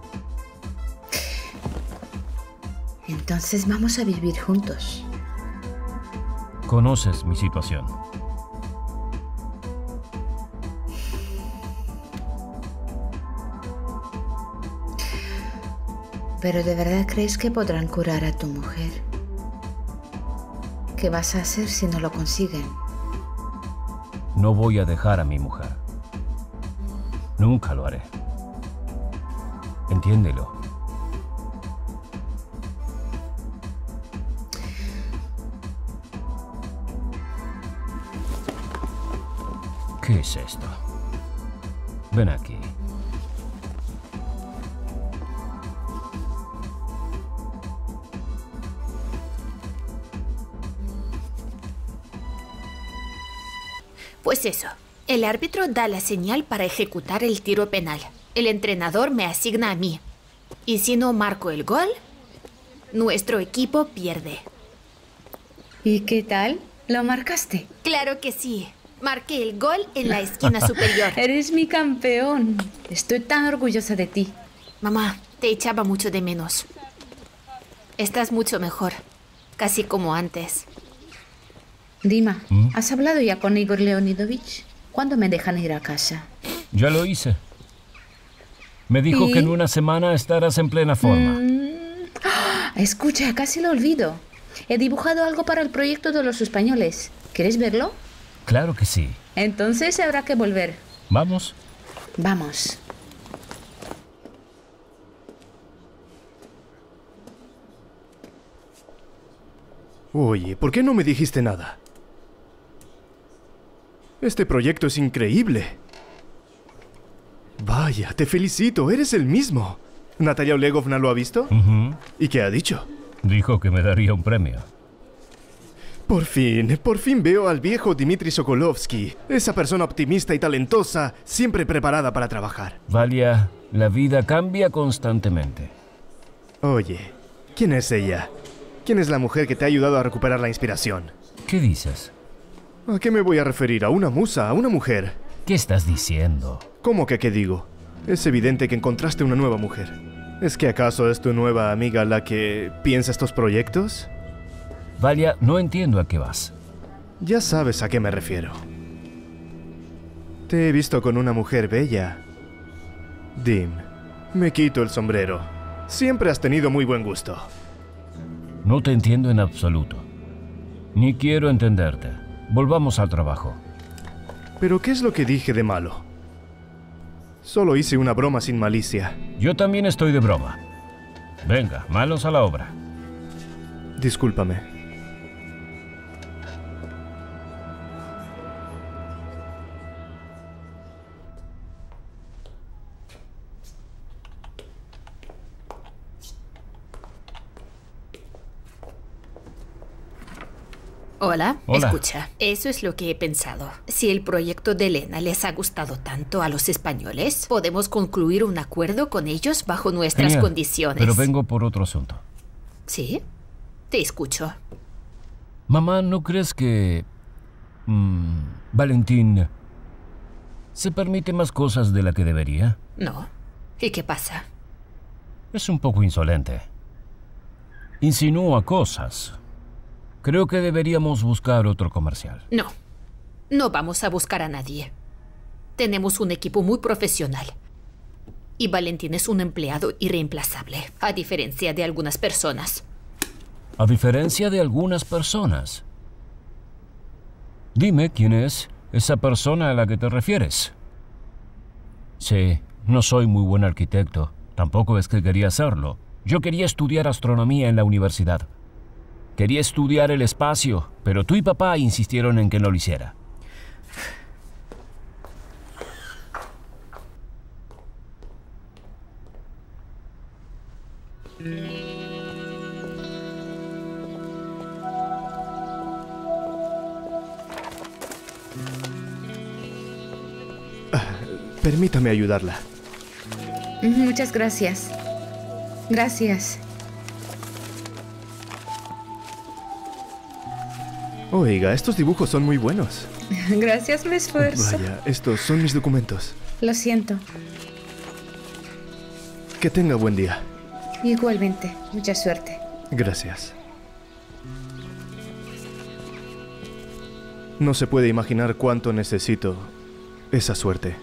Entonces vamos a vivir juntos. Conoces mi situación. ¿Pero de verdad crees que podrán curar a tu mujer? ¿Qué vas a hacer si no lo consiguen? No voy a dejar a mi mujer. Nunca lo haré. Entiéndelo. ¿Qué es esto? Ven aquí. Pues eso, el árbitro da la señal para ejecutar el tiro penal. El entrenador me asigna a mí. Y si no marco el gol, nuestro equipo pierde. ¿Y qué tal? ¿Lo marcaste? Claro que sí. Marqué el gol en la esquina superior. Eres mi campeón. Estoy tan orgullosa de ti. Mamá, te echaba mucho de menos. Estás mucho mejor. Casi como antes. Dima, ¿Mm? ¿has hablado ya con Igor Leonidovich? ¿Cuándo me dejan ir a casa? Ya lo hice. Me dijo ¿Y? que en una semana estarás en plena forma. Mm. Escucha, casi lo olvido. He dibujado algo para el proyecto de los españoles. ¿Quieres verlo? Claro que sí. Entonces habrá que volver. ¿Vamos? Vamos. Oye, ¿por qué no me dijiste nada? Este proyecto es increíble. Vaya, te felicito, eres el mismo. ¿Natalia Olegovna lo ha visto? Ujú. ¿Y qué ha dicho? Dijo que me daría un premio. Por fin, por fin veo al viejo Dmitry Sokolovsky. Esa persona optimista y talentosa, siempre preparada para trabajar. Valia, la vida cambia constantemente. Oye, ¿quién es ella? ¿Quién es la mujer que te ha ayudado a recuperar la inspiración? ¿Qué dices? ¿A qué me voy a referir? ¿A una musa? ¿A una mujer? ¿Qué estás diciendo? ¿Cómo que qué digo? Es evidente que encontraste una nueva mujer. ¿Es que acaso es tu nueva amiga la que piensa estos proyectos? Valia, no entiendo a qué vas. Ya sabes a qué me refiero. Te he visto con una mujer bella. Dim, me quito el sombrero. Siempre has tenido muy buen gusto. No te entiendo en absoluto. Ni quiero entenderte. Volvamos al trabajo. ¿Pero qué es lo que dije de malo? Solo hice una broma sin malicia. Yo también estoy de broma. Venga, manos a la obra. Discúlpame. Hola. Hola. Escucha, eso es lo que he pensado. Si el proyecto de Elena les ha gustado tanto a los españoles, podemos concluir un acuerdo con ellos bajo nuestras Genial, condiciones. Pero vengo por otro asunto. ¿Sí? Te escucho. Mamá, ¿no crees que... mmm, Valentín se permite más cosas de la que debería? No. ¿Y qué pasa? Es un poco insolente. Insinúa cosas. Creo que deberíamos buscar otro comercial. No. No vamos a buscar a nadie. Tenemos un equipo muy profesional. Y Valentín es un empleado irreemplazable, a diferencia de algunas personas. A diferencia de algunas personas. Dime quién es esa persona a la que te refieres. Sí, no soy muy buen arquitecto. Tampoco es que quería serlo. Yo quería estudiar astronomía en la universidad. Quería estudiar el espacio, pero tú y papá insistieron en que no lo hiciera. Permítame ayudarla. Muchas gracias. Gracias. Oiga, estos dibujos son muy buenos. Gracias, me esfuerzo. Vaya, estos son mis documentos. Lo siento. Que tenga buen día. Igualmente. Mucha suerte. Gracias. No se puede imaginar cuánto necesito esa suerte.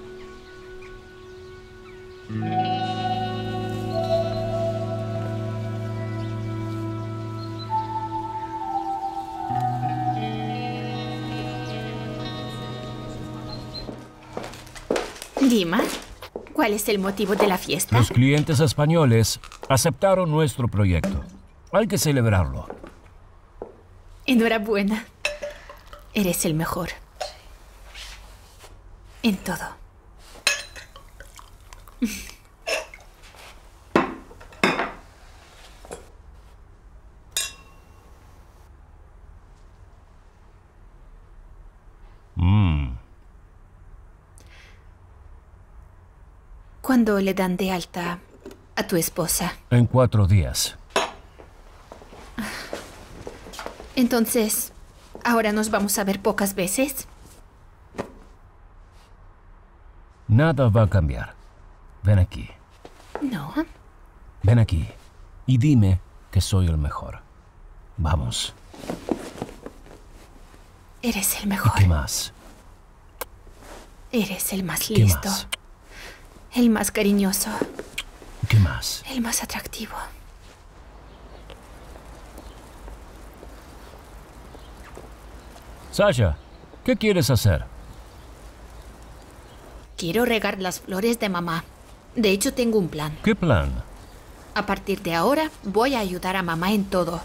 Dima, ¿cuál es el motivo de la fiesta? Los clientes españoles aceptaron nuestro proyecto. Hay que celebrarlo. Enhorabuena. Eres el mejor. En todo. Mmm. ¿Cuándo le dan de alta a tu esposa? En cuatro días. Entonces, ¿ahora nos vamos a ver pocas veces? Nada va a cambiar. Ven aquí. No. Ven aquí. Y dime que soy el mejor. Vamos. Eres el ¿Y mejor. qué más? Eres el más ¿Qué listo. más? El más cariñoso. ¿Qué más? El más atractivo. Sasha, ¿qué quieres hacer? Quiero regar las flores de mamá. De hecho, tengo un plan. ¿Qué plan? A partir de ahora, voy a ayudar a mamá en todo.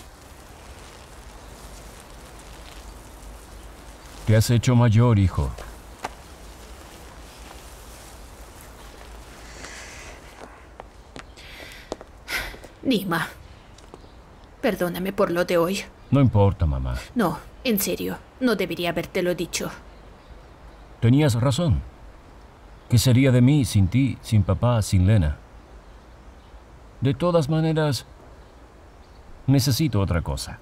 Te has hecho mayor, hijo. Dima, perdóname por lo de hoy. No importa, mamá. No, en serio, no debería habértelo dicho. Tenías razón. ¿Qué sería de mí sin ti, sin papá, sin Lena? De todas maneras, necesito otra cosa.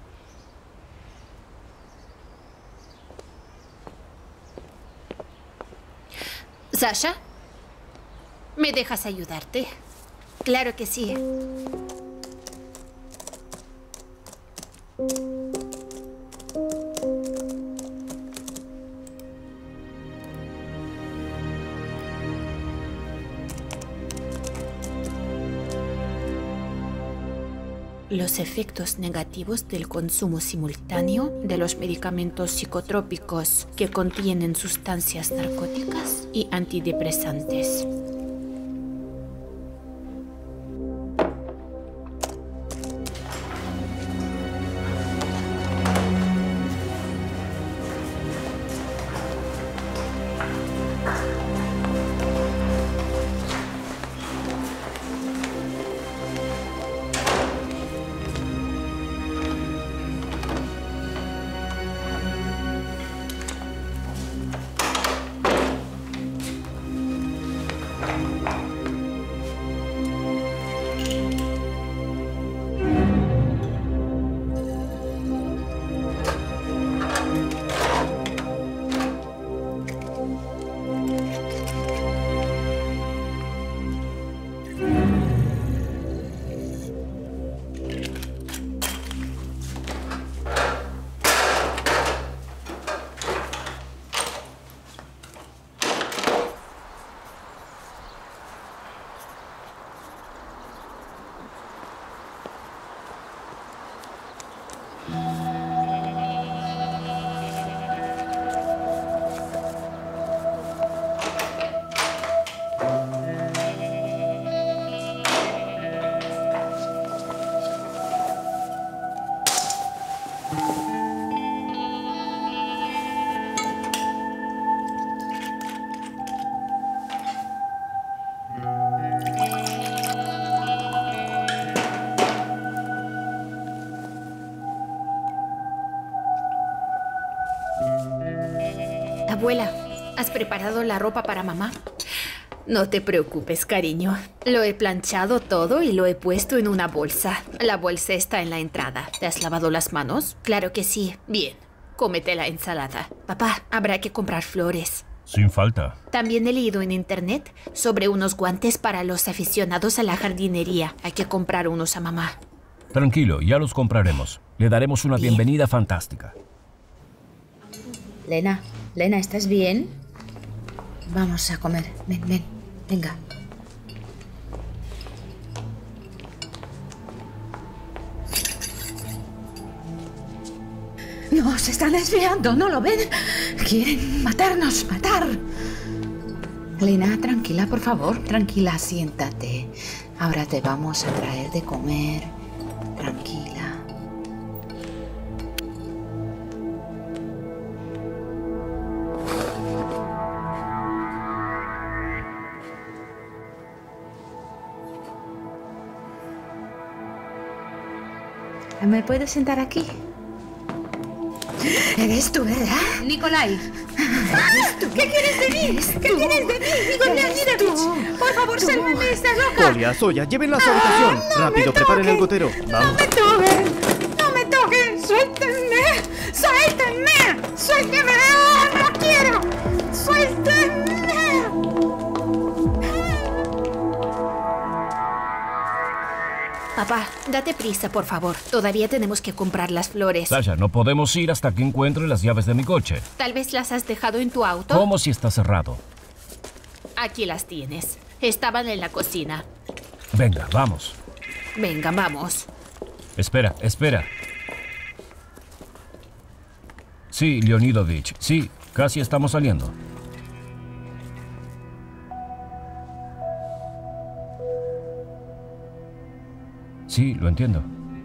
Sasha, ¿me dejas ayudarte? Claro que sí. los efectos negativos del consumo simultáneo de los medicamentos psicotrópicos que contienen sustancias narcóticas y antidepresantes. Abuela, ¿has preparado la ropa para mamá? No te preocupes, cariño. Lo he planchado todo y lo he puesto en una bolsa. La bolsa está en la entrada. ¿Te has lavado las manos? Claro que sí. Bien. Cómete la ensalada. Papá, habrá que comprar flores. Sin falta. También he leído en internet sobre unos guantes para los aficionados a la jardinería. Hay que comprar unos a mamá. Tranquilo, ya los compraremos. Le daremos una Bien. bienvenida fantástica. Lena, Lena, ¿estás bien? Vamos a comer. Ven, ven, venga. Nos están espiando, ¿no lo ven? Quieren matarnos, matar. Lena, tranquila, por favor. Tranquila, siéntate. Ahora te vamos a traer de comer. Tranquila. ¿Me puedes sentar aquí? Eres tú, ¿verdad? Nikolai. ¿Qué quieres de mí? ¿Qué quieres de mí? Igor Leonidovich, por favor, sálvame, estás loca. Olia, Zoya, llévenla a su habitación. no Rápido, me preparen el toques. gotero. No Vamos. me toquen, no me toquen, suéltenme, suéltenme, suéltenme, ¡Ah, no quiero, suéltenme. Papá, date prisa, por favor. Todavía tenemos que comprar las flores. Sasha, no podemos ir hasta que encuentre las llaves de mi coche. Tal vez las has dejado en tu auto. ¿Cómo si está cerrado? Aquí las tienes. Estaban en la cocina. Venga, vamos. Venga, vamos. Espera, espera. Sí, Leonidovich, sí, casi estamos saliendo. Sí, lo entiendo.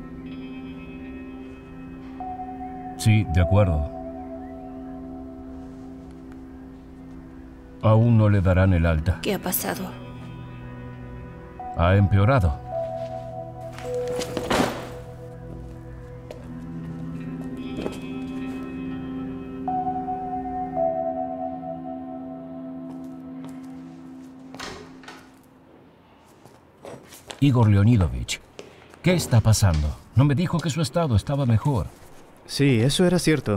Sí, de acuerdo. Aún no le darán el alta. ¿Qué ha pasado? Ha empeorado. Igor Leonidovich, ¿qué está pasando? No me dijo que su estado estaba mejor. Sí, eso era cierto.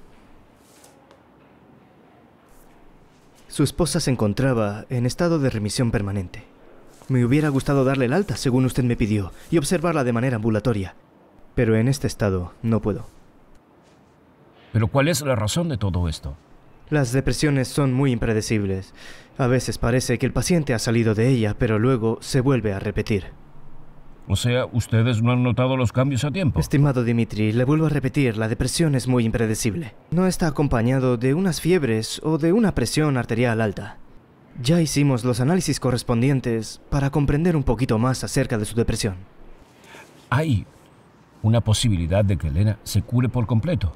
Su esposa se encontraba en estado de remisión permanente. Me hubiera gustado darle el alta, según usted me pidió, y observarla de manera ambulatoria. Pero en este estado no puedo. ¿Pero cuál es la razón de todo esto? Las depresiones son muy impredecibles. A veces parece que el paciente ha salido de ella, pero luego se vuelve a repetir. O sea, ¿ustedes no han notado los cambios a tiempo? Estimado Dimitri, le vuelvo a repetir, la depresión es muy impredecible. No está acompañado de unas fiebres o de una presión arterial alta. Ya hicimos los análisis correspondientes para comprender un poquito más acerca de su depresión. ¿Hay una posibilidad de que Elena se cure por completo?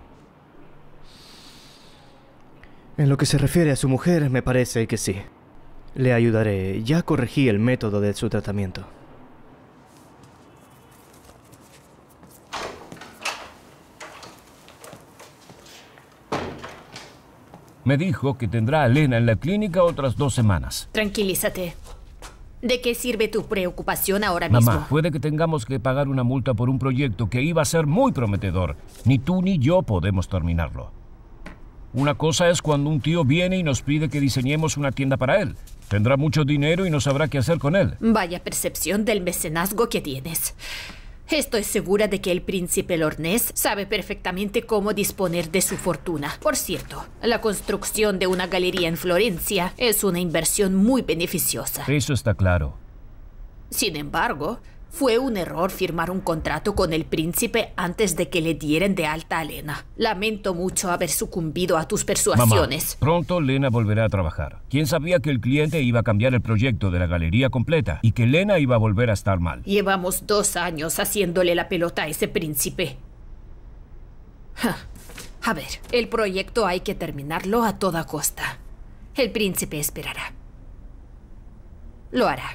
En lo que se refiere a su mujer, me parece que sí. Le ayudaré. Ya corregí el método de su tratamiento. Me dijo que tendrá a Elena en la clínica otras dos semanas. Tranquilízate. ¿De qué sirve tu preocupación ahora mismo? Mamá, puede que tengamos que pagar una multa por un proyecto que iba a ser muy prometedor. Ni tú ni yo podemos terminarlo. Una cosa es cuando un tío viene y nos pide que diseñemos una tienda para él. Tendrá mucho dinero y no sabrá qué hacer con él. Vaya percepción del mecenazgo que tienes. Estoy segura de que el príncipe Lornés sabe perfectamente cómo disponer de su fortuna. Por cierto, la construcción de una galería en Florencia es una inversión muy beneficiosa. Eso está claro. Sin embargo, fue un error firmar un contrato con el príncipe antes de que le dieran de alta a Lena. Lamento mucho haber sucumbido a tus persuasiones. Mamá, pronto Lena volverá a trabajar. ¿Quién sabía que el cliente iba a cambiar el proyecto de la galería completa y que Lena iba a volver a estar mal? Llevamos dos años haciéndole la pelota a ese príncipe. A ver, el proyecto hay que terminarlo a toda costa. El príncipe esperará. Lo hará.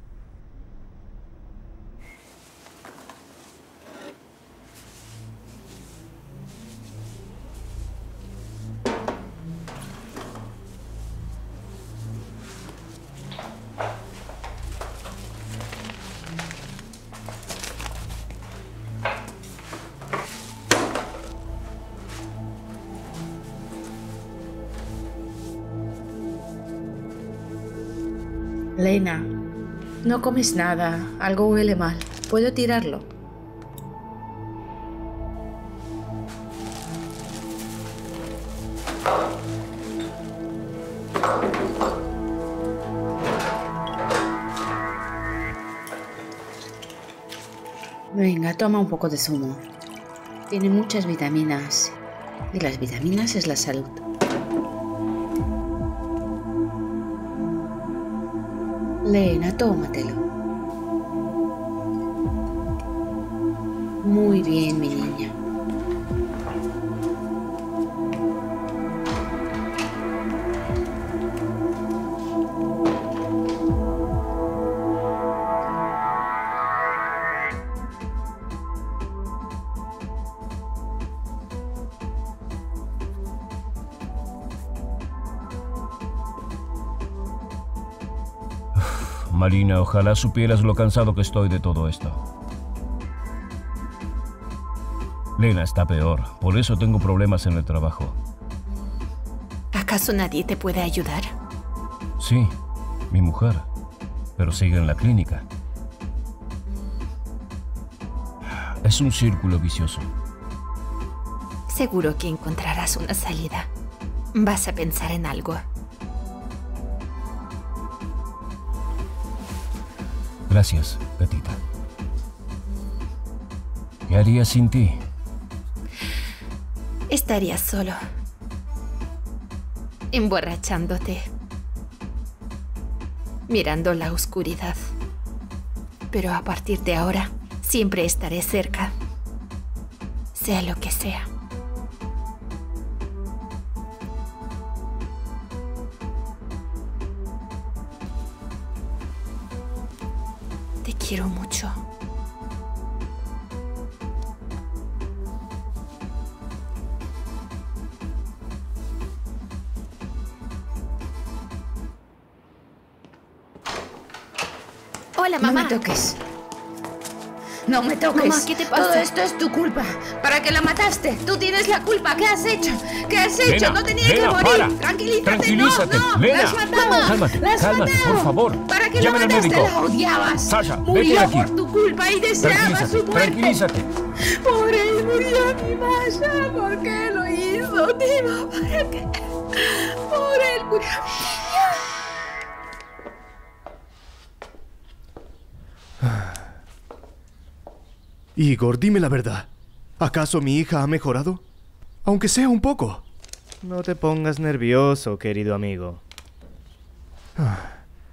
Lena, no comes nada. Algo huele mal. ¿Puedo tirarlo? Venga, toma un poco de zumo. Tiene muchas vitaminas. Y las vitaminas es la salud. Lena, tómatelo. Muy bien, mi niña. Marina, ojalá supieras lo cansado que estoy de todo esto. Lena está peor, por eso tengo problemas en el trabajo. ¿Acaso nadie te puede ayudar? Sí, mi mujer, pero sigue en la clínica. Es un círculo vicioso. Seguro que encontrarás una salida. Vas a pensar en algo. Gracias, gatita. ¿Qué harías sin ti? Estarías solo. Emborrachándote. Mirando la oscuridad. Pero a partir de ahora, siempre estaré cerca. Sea lo que sea. Te quiero mucho. Hola, mamá. No me toques. No me toques. Mamá, ¿qué te pasa? Todo esto es tu culpa. ¿Para qué la mataste? Tú tienes la culpa. ¿Qué has hecho? ¿Qué has hecho? Lena, no tenía Lena, que morir. para. Tranquilízate. Tranquilízate. No, no. Lena, La has matado. cálmate, La has cálmate, matado. por favor. ¿Para qué Llamen la al mataste? médico. La odiabas. Sasha, vete murió de aquí. por tu culpa y deseaba su muerte. Tranquilízate. Pobre él murió mi Masha. ¿Por qué lo hizo? Dima, ¿para qué? Pobre él murió mi niña. Igor, dime la verdad. ¿Acaso mi hija ha mejorado? Aunque sea un poco. No te pongas nervioso, querido amigo. Ah.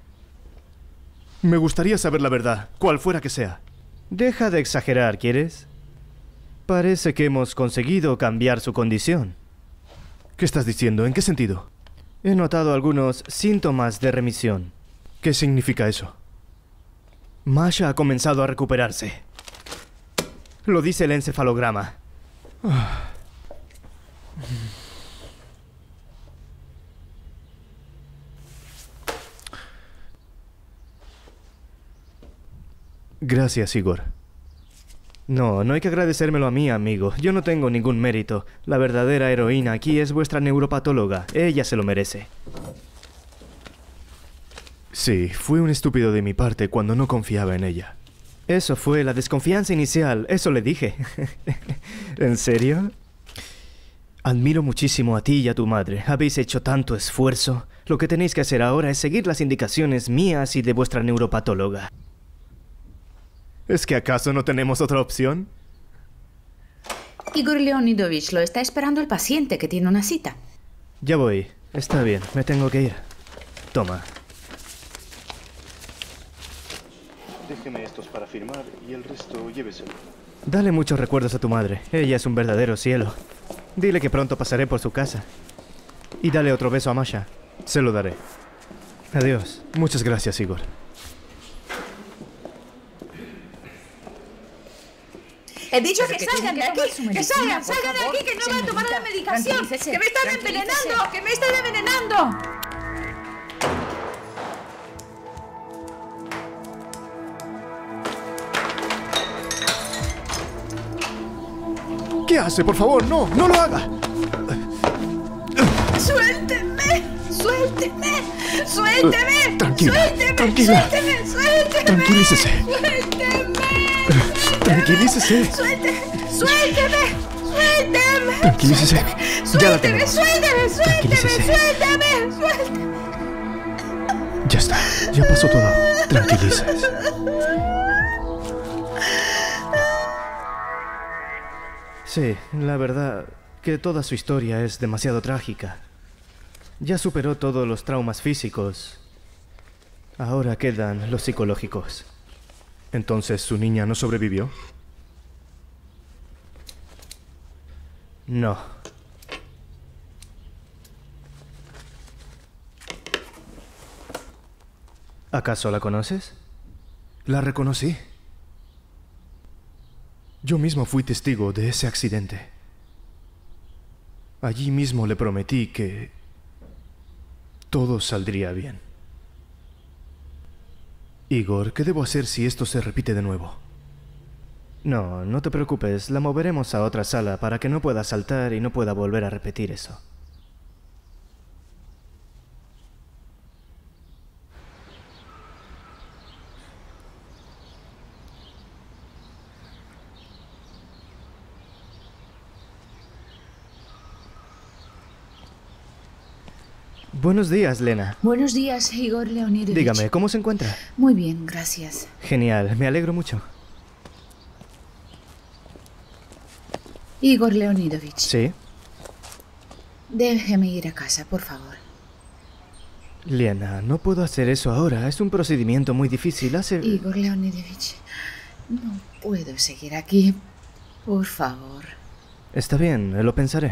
Me gustaría saber la verdad, cual fuera que sea. Deja de exagerar, ¿quieres? Parece que hemos conseguido cambiar su condición. ¿Qué estás diciendo? ¿En qué sentido? He notado algunos síntomas de remisión. ¿Qué significa eso? Masha ha comenzado a recuperarse. Lo dice el encefalograma. Ah. Gracias, Igor. No, no hay que agradecérmelo a mí, amigo. Yo no tengo ningún mérito. La verdadera heroína aquí es vuestra neuropatóloga. Ella se lo merece. Sí, fue un estúpido de mi parte cuando no confiaba en ella. Eso fue la desconfianza inicial. Eso le dije. ¿En serio? Admiro muchísimo a ti y a tu madre. Habéis hecho tanto esfuerzo. Lo que tenéis que hacer ahora es seguir las indicaciones mías y de vuestra neuropatóloga. ¿Es que acaso no tenemos otra opción? Igor Leonidovich, lo está esperando el paciente que tiene una cita. Ya voy. Está bien, me tengo que ir. Toma. Déjeme estos para firmar y el resto lléveselo. Dale muchos recuerdos a tu madre. Ella es un verdadero cielo. Dile que pronto pasaré por su casa. Y dale otro beso a Masha. Se lo daré. Adiós. Muchas gracias, Igor. He dicho que salgan de aquí, que salgan, salgan de aquí, que no van a tomar la medicación, que me están envenenando, que me están envenenando. ¿Qué hace? Por favor, no, no lo haga. Suélteme, suélteme, suélteme. Tranquila, suélteme, tranquila. Suélteme, suélteme. Tranquilícese. Suélteme. Tranquilícese. Suélteme, suélteme, suélteme. Tranquilícese. Ya la tenemos. Suélteme, suélteme, Tranquilícese. suélteme, suélteme. Ya está, ya pasó todo. Tranquilícese. Sí, la verdad que toda su historia es demasiado trágica. Ya superó todos los traumas físicos. Ahora quedan los psicológicos. ¿Entonces su niña no sobrevivió? No. ¿Acaso la conoces? La reconocí. Yo mismo fui testigo de ese accidente. Allí mismo le prometí que todo saldría bien. Igor, ¿qué debo hacer si esto se repite de nuevo? No, no te preocupes. La moveremos a otra sala para que no pueda saltar y no pueda volver a repetir eso. Buenos días, Lena. Buenos días, Igor Leonidovich. Dígame, ¿cómo se encuentra? Muy bien, gracias. Genial, me alegro mucho. Igor Leonidovich. ¿Sí? Déjeme ir a casa, por favor. Lena, no puedo hacer eso ahora. Es un procedimiento muy difícil. Hace... Igor Leonidovich, no puedo seguir aquí. Por favor. Está bien, lo pensaré.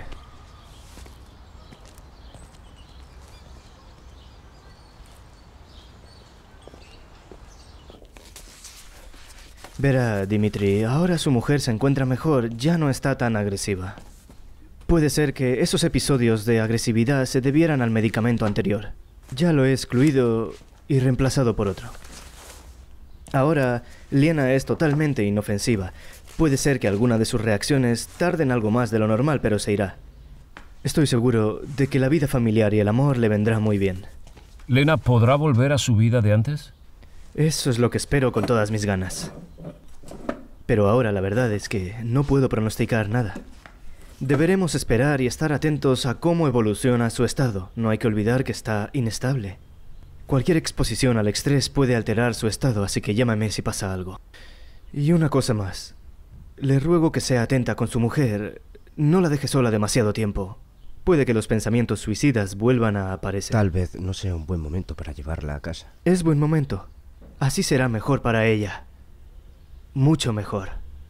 Verá, Dimitri, ahora su mujer se encuentra mejor, ya no está tan agresiva. Puede ser que esos episodios de agresividad se debieran al medicamento anterior. Ya lo he excluido y reemplazado por otro. Ahora, Lena es totalmente inofensiva. Puede ser que alguna de sus reacciones tarden algo más de lo normal, pero se irá. Estoy seguro de que la vida familiar y el amor le vendrá muy bien. ¿Lena podrá volver a su vida de antes? Eso es lo que espero con todas mis ganas. Pero ahora la verdad es que no puedo pronosticar nada. Deberemos esperar y estar atentos a cómo evoluciona su estado. No hay que olvidar que está inestable. Cualquier exposición al estrés puede alterar su estado, así que llámame si pasa algo. Y una cosa más. Le ruego que sea atenta con su mujer. No la deje sola demasiado tiempo. Puede que los pensamientos suicidas vuelvan a aparecer. Tal vez no sea un buen momento para llevarla a casa. Es buen momento. Así será mejor para ella. Mucho mejor.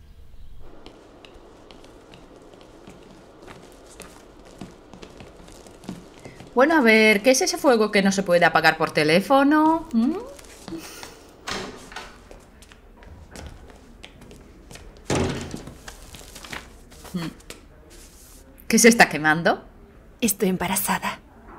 Bueno, a ver, ¿qué es ese fuego que no se puede apagar por teléfono? ¿Mm? ¿Qué se está quemando? Estoy embarazada.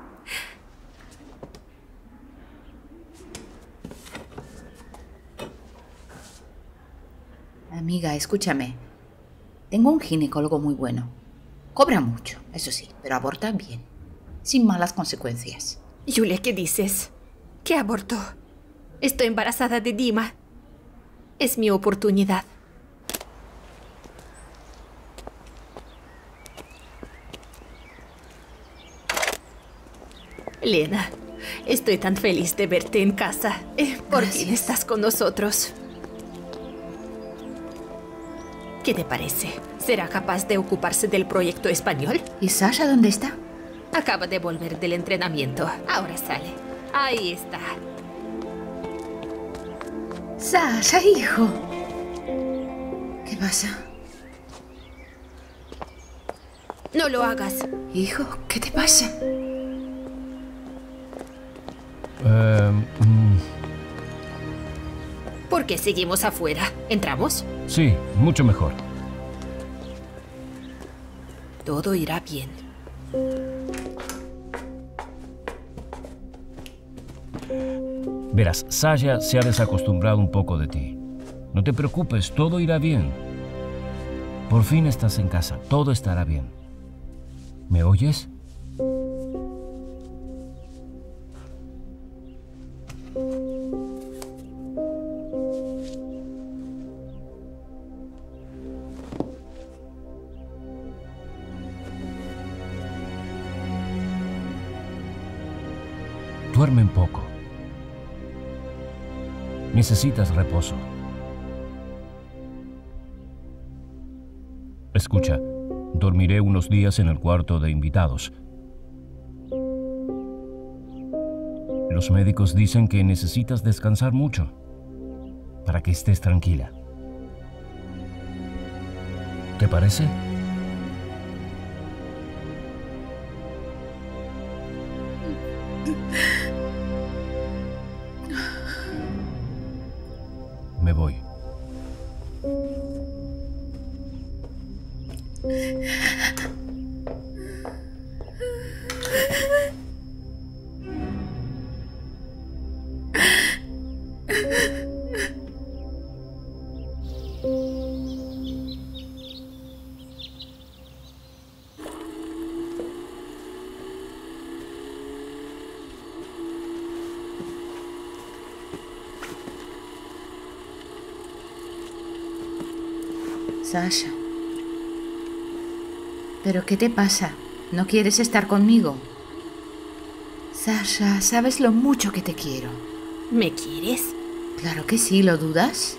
Amiga, escúchame. Tengo un ginecólogo muy bueno. Cobra mucho, eso sí, pero aborta bien. Sin malas consecuencias. Julia, ¿qué dices? ¿Qué aborto? Estoy embarazada de Dima. Es mi oportunidad. Lena, estoy tan feliz de verte en casa. Eh, ¿Por qué estás con nosotros? ¿Qué te parece? ¿Será capaz de ocuparse del proyecto español? ¿Y Sasha dónde está? Acaba de volver del entrenamiento. Ahora sale. Ahí está. Sasha, hijo. ¿Qué pasa? No lo hagas. Hijo, ¿qué te pasa? Eh, mm, ¿Por qué seguimos afuera? ¿Entramos? sí, mucho mejor. Todo irá bien. Verás, Sasha se ha desacostumbrado un poco de ti. No te preocupes, todo irá bien. Por fin estás en casa, todo estará bien. ¿Me oyes? Duerme un poco. Necesitas reposo. Escucha, dormiré unos días en el cuarto de invitados. Los médicos dicen que necesitas descansar mucho para que estés tranquila. ¿Te parece? Me voy. Sasha. ¿Pero qué te pasa? ¿No quieres estar conmigo? Sasha, ¿sabes lo mucho que te quiero? ¿Me quieres? Claro que sí, ¿lo dudas?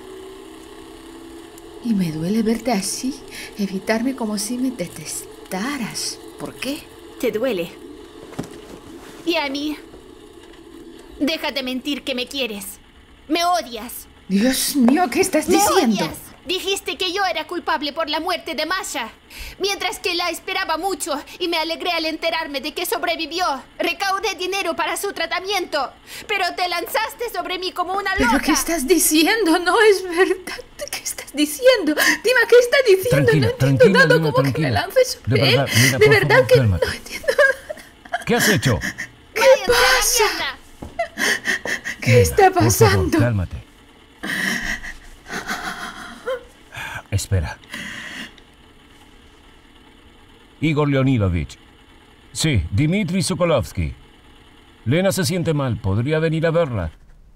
Y me duele verte así, evitarme como si me detestaras. ¿Por qué? ¿Te duele? ¿Y a mí? Deja de mentir que me quieres. Me odias. Dios mío, ¿qué estás ¿Me diciendo? odias? Dijiste que yo era culpable por la muerte de Masha, mientras que la esperaba mucho y me alegré al enterarme de que sobrevivió. Recaudé dinero para su tratamiento, pero te lanzaste sobre mí como una loca. ¿Pero qué estás diciendo? No es verdad. ¿Qué estás diciendo? Dime, ¿qué estás diciendo? Tranquila, no entiendo tranquila, nada Lena, como que tranquila. me lances sobre De verdad, él. Lena, De por verdad favor, que cálmate. no entiendo. ¿Qué has hecho? ¿Qué pasa? ¿Qué está Por pasando? favor, cálmate. Espera. Igor Leonidovich. Sí, Dmitry Sokolovsky. Lena se siente mal. ¿Podría venir a verla?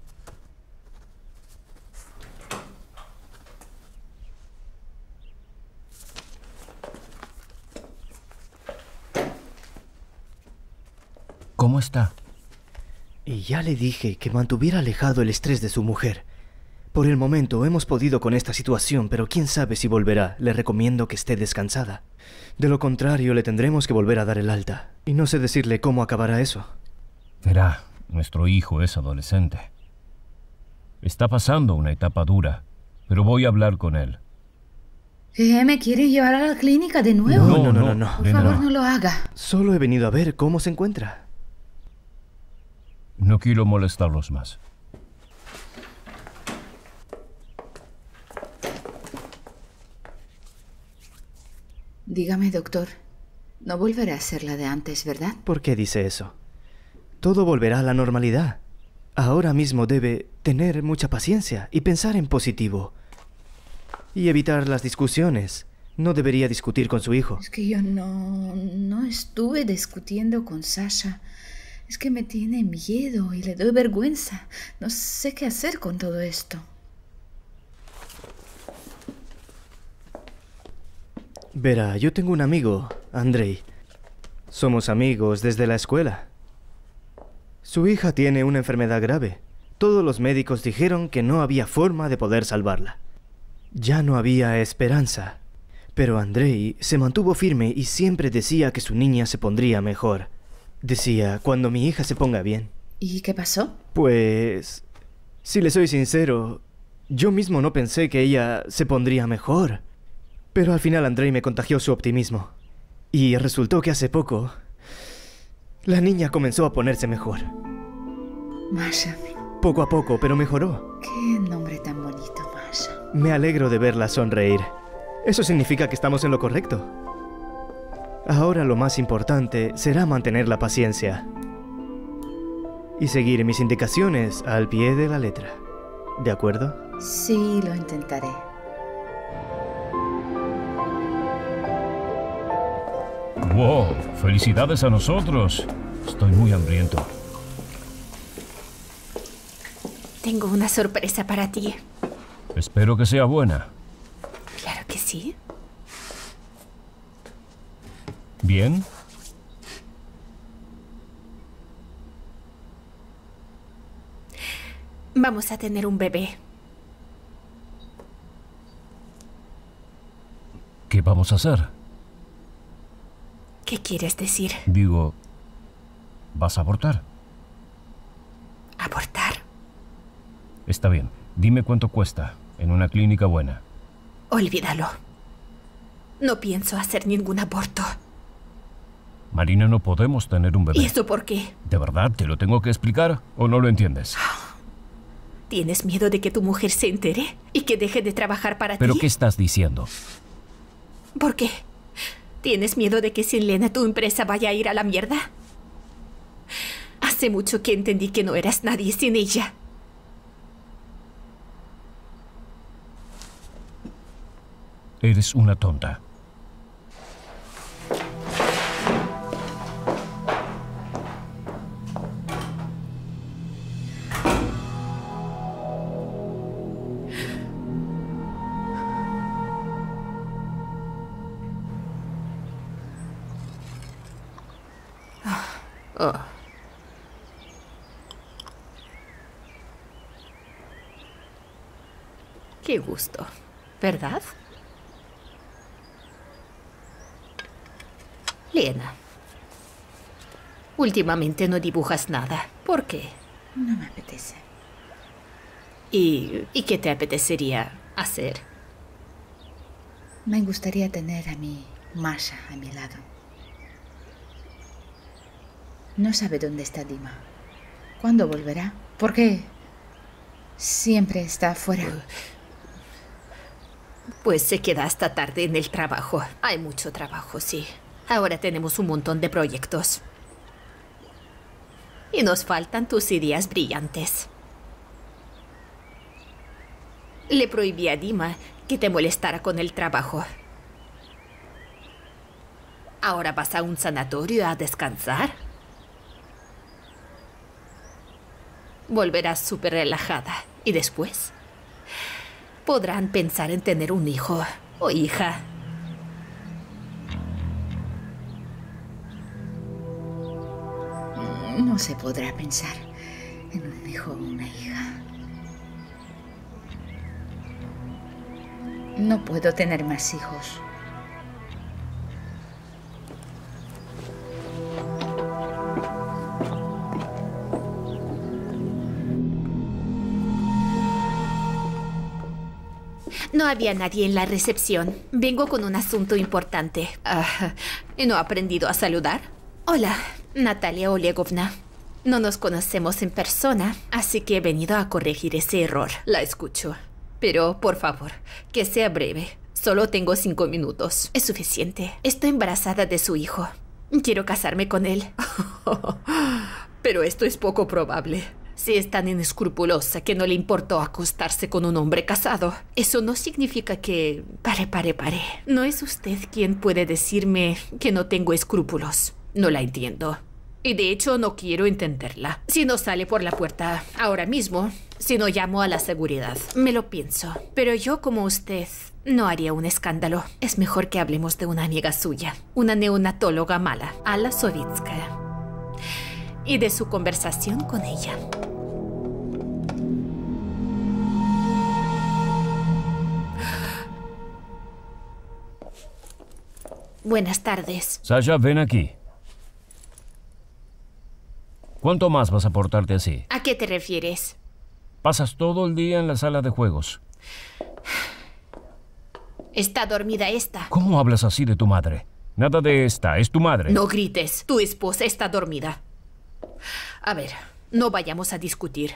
¿Cómo está? Y ya le dije que mantuviera alejado el estrés de su mujer. Por el momento hemos podido con esta situación, pero quién sabe si volverá. Le recomiendo que esté descansada. De lo contrario, le tendremos que volver a dar el alta. Y no sé decirle cómo acabará eso. Verá, nuestro hijo es adolescente. Está pasando una etapa dura, pero voy a hablar con él. ¿Eh, ¿Me quiere llevar a la clínica de nuevo? No, no, no, no. no. Por favor, no lo haga. Solo he venido a ver cómo se encuentra. No quiero molestarlos más. Dígame, doctor. No volverá a ser la de antes, ¿verdad? ¿Por qué dice eso? Todo volverá a la normalidad. Ahora mismo debe tener mucha paciencia y pensar en positivo. Y evitar las discusiones. No debería discutir con su hijo. Es que yo no, no estuve discutiendo con Sasha. Es que me tiene miedo y le doy vergüenza. No sé qué hacer con todo esto. Verá, yo tengo un amigo, Andrei. Somos amigos desde la escuela. Su hija tiene una enfermedad grave. Todos los médicos dijeron que no había forma de poder salvarla. Ya no había esperanza. Pero Andrei se mantuvo firme y siempre decía que su niña se pondría mejor. Decía, cuando mi hija se ponga bien. ¿Y qué pasó? Pues, si le soy sincero, yo mismo no pensé que ella se pondría mejor. Pero al final Andrei me contagió su optimismo. Y resultó que hace poco, la niña comenzó a ponerse mejor. Masha. Poco a poco, pero mejoró. Qué nombre tan bonito, Masha. Me alegro de verla sonreír. Eso significa que estamos en lo correcto. Ahora lo más importante será mantener la paciencia. Y seguir mis indicaciones al pie de la letra. ¿De acuerdo? Sí, lo intentaré. ¡Wow! ¡Felicidades a nosotros! Estoy muy hambriento. Tengo una sorpresa para ti. Espero que sea buena. Claro que sí. ¿Bien? Vamos a tener un bebé. ¿Qué vamos a hacer? ¿Qué quieres decir? Digo, ¿vas a abortar? ¿Abortar? Está bien. Dime cuánto cuesta en una clínica buena. Olvídalo. No pienso hacer ningún aborto. Marina, no podemos tener un bebé. ¿Y eso por qué? ¿De verdad te lo tengo que explicar o no lo entiendes? ¿Tienes miedo de que tu mujer se entere y que deje de trabajar para ti? ¿Pero qué estás diciendo? ¿Por qué? ¿Tienes miedo de que sin Lena tu empresa vaya a ir a la mierda? Hace mucho que entendí que no eras nadie sin ella. Eres una tonta. Oh. Qué gusto, ¿verdad? Lena, últimamente no dibujas nada. ¿Por qué? No me apetece. ¿Y, ¿y qué te apetecería hacer? Me gustaría tener a mi Masha a mi lado. No sabe dónde está Dima. ¿Cuándo volverá? ¿Por qué siempre está afuera? Pues se queda hasta tarde en el trabajo. Hay mucho trabajo, sí. Ahora tenemos un montón de proyectos. Y nos faltan tus ideas brillantes. Le prohibí a Dima que te molestara con el trabajo. ¿Ahora vas a un sanatorio a descansar? Volverás súper relajada. Y después podrán pensar en tener un hijo o hija. No se podrá pensar en un hijo o una hija. No puedo tener más hijos. No había nadie en la recepción. Vengo con un asunto importante. Ah, ¿no ha aprendido a saludar? Hola, Natalia Olegovna. No nos conocemos en persona, así que he venido a corregir ese error. La escucho. Pero, por favor, que sea breve. Solo tengo cinco minutos. Es suficiente. Estoy embarazada de su hijo. Quiero casarme con él. Pero esto es poco probable. Si es tan inescrupulosa que no le importó acostarse con un hombre casado, eso no significa que... Pare, pare, pare. No es usted quien puede decirme que no tengo escrúpulos. No la entiendo. Y de hecho no quiero entenderla. Si no sale por la puerta ahora mismo, si no llamo a la seguridad. Me lo pienso. Pero yo, como usted, no haría un escándalo. Es mejor que hablemos de una amiga suya, una neonatóloga mala, Alla Sovitskaya, y de su conversación con ella. Buenas tardes. Sasha, ven aquí. ¿Cuánto más vas a portarte así? ¿A qué te refieres? Pasas todo el día en la sala de juegos. Está dormida esta. ¿Cómo hablas así de tu madre? Nada de esta, es tu madre. No grites, tu esposa está dormida. A ver, no vayamos a discutir.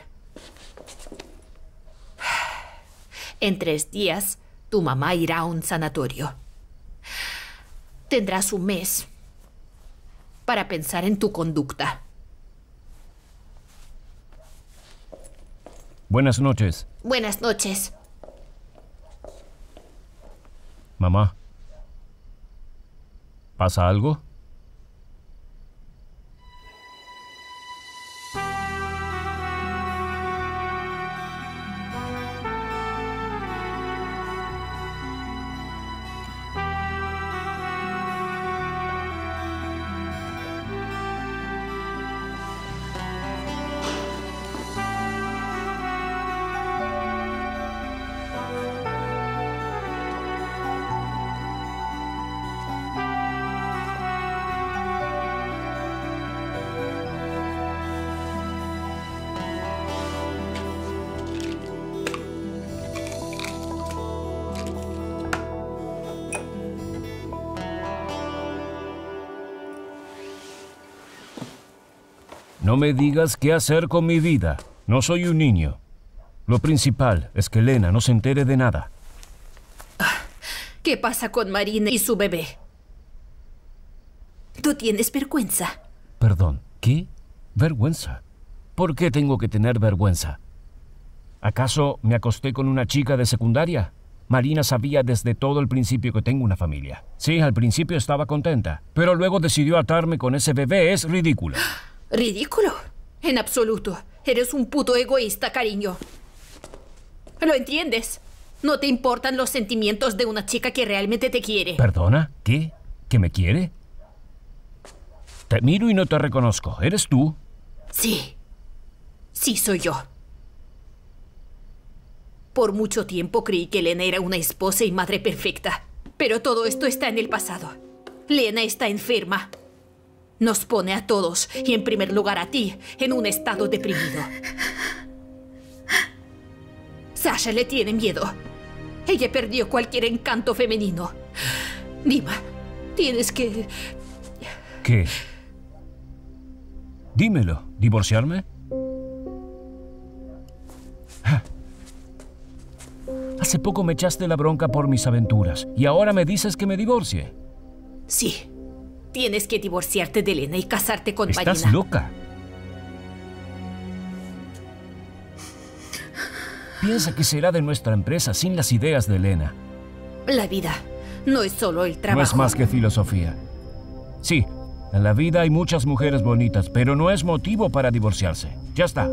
En tres días, tu mamá irá a un sanatorio. Tendrás un mes para pensar en tu conducta. Buenas noches. Buenas noches. Mamá. ¿Pasa algo? No me digas qué hacer con mi vida. No soy un niño. Lo principal es que Lena no se entere de nada. ¿Qué pasa con Marina y su bebé? ¿Tú tienes vergüenza? Perdón, ¿qué? ¿Vergüenza? ¿Por qué tengo que tener vergüenza? ¿Acaso me acosté con una chica de secundaria? Marina sabía desde todo el principio que tengo una familia. Sí, al principio estaba contenta, pero luego decidió atarme con ese bebé. Es ridículo. ¿Ridículo? En absoluto. Eres un puto egoísta, cariño. ¿Lo entiendes? No te importan los sentimientos de una chica que realmente te quiere. ¿Perdona? ¿Qué? ¿Que me quiere? Te miro y no te reconozco. ¿Eres tú? Sí. Sí, soy yo. Por mucho tiempo creí que Lena era una esposa y madre perfecta. Pero todo esto está en el pasado. Lena está enferma. Nos pone a todos, y en primer lugar a ti, en un estado deprimido. Sasha le tiene miedo. Ella perdió cualquier encanto femenino. Dima, tienes que... ¿Qué? Dímelo. ¿Divorciarme? Hace poco me echaste la bronca por mis aventuras, y ahora me dices que me divorcie. Sí. Tienes que divorciarte de Lena y casarte con Marina. ¿Estás loca? Piensa que será de nuestra empresa sin las ideas de Lena. La vida no es solo el trabajo. No es más que filosofía. Sí, en la vida hay muchas mujeres bonitas, pero no es motivo para divorciarse. Ya está.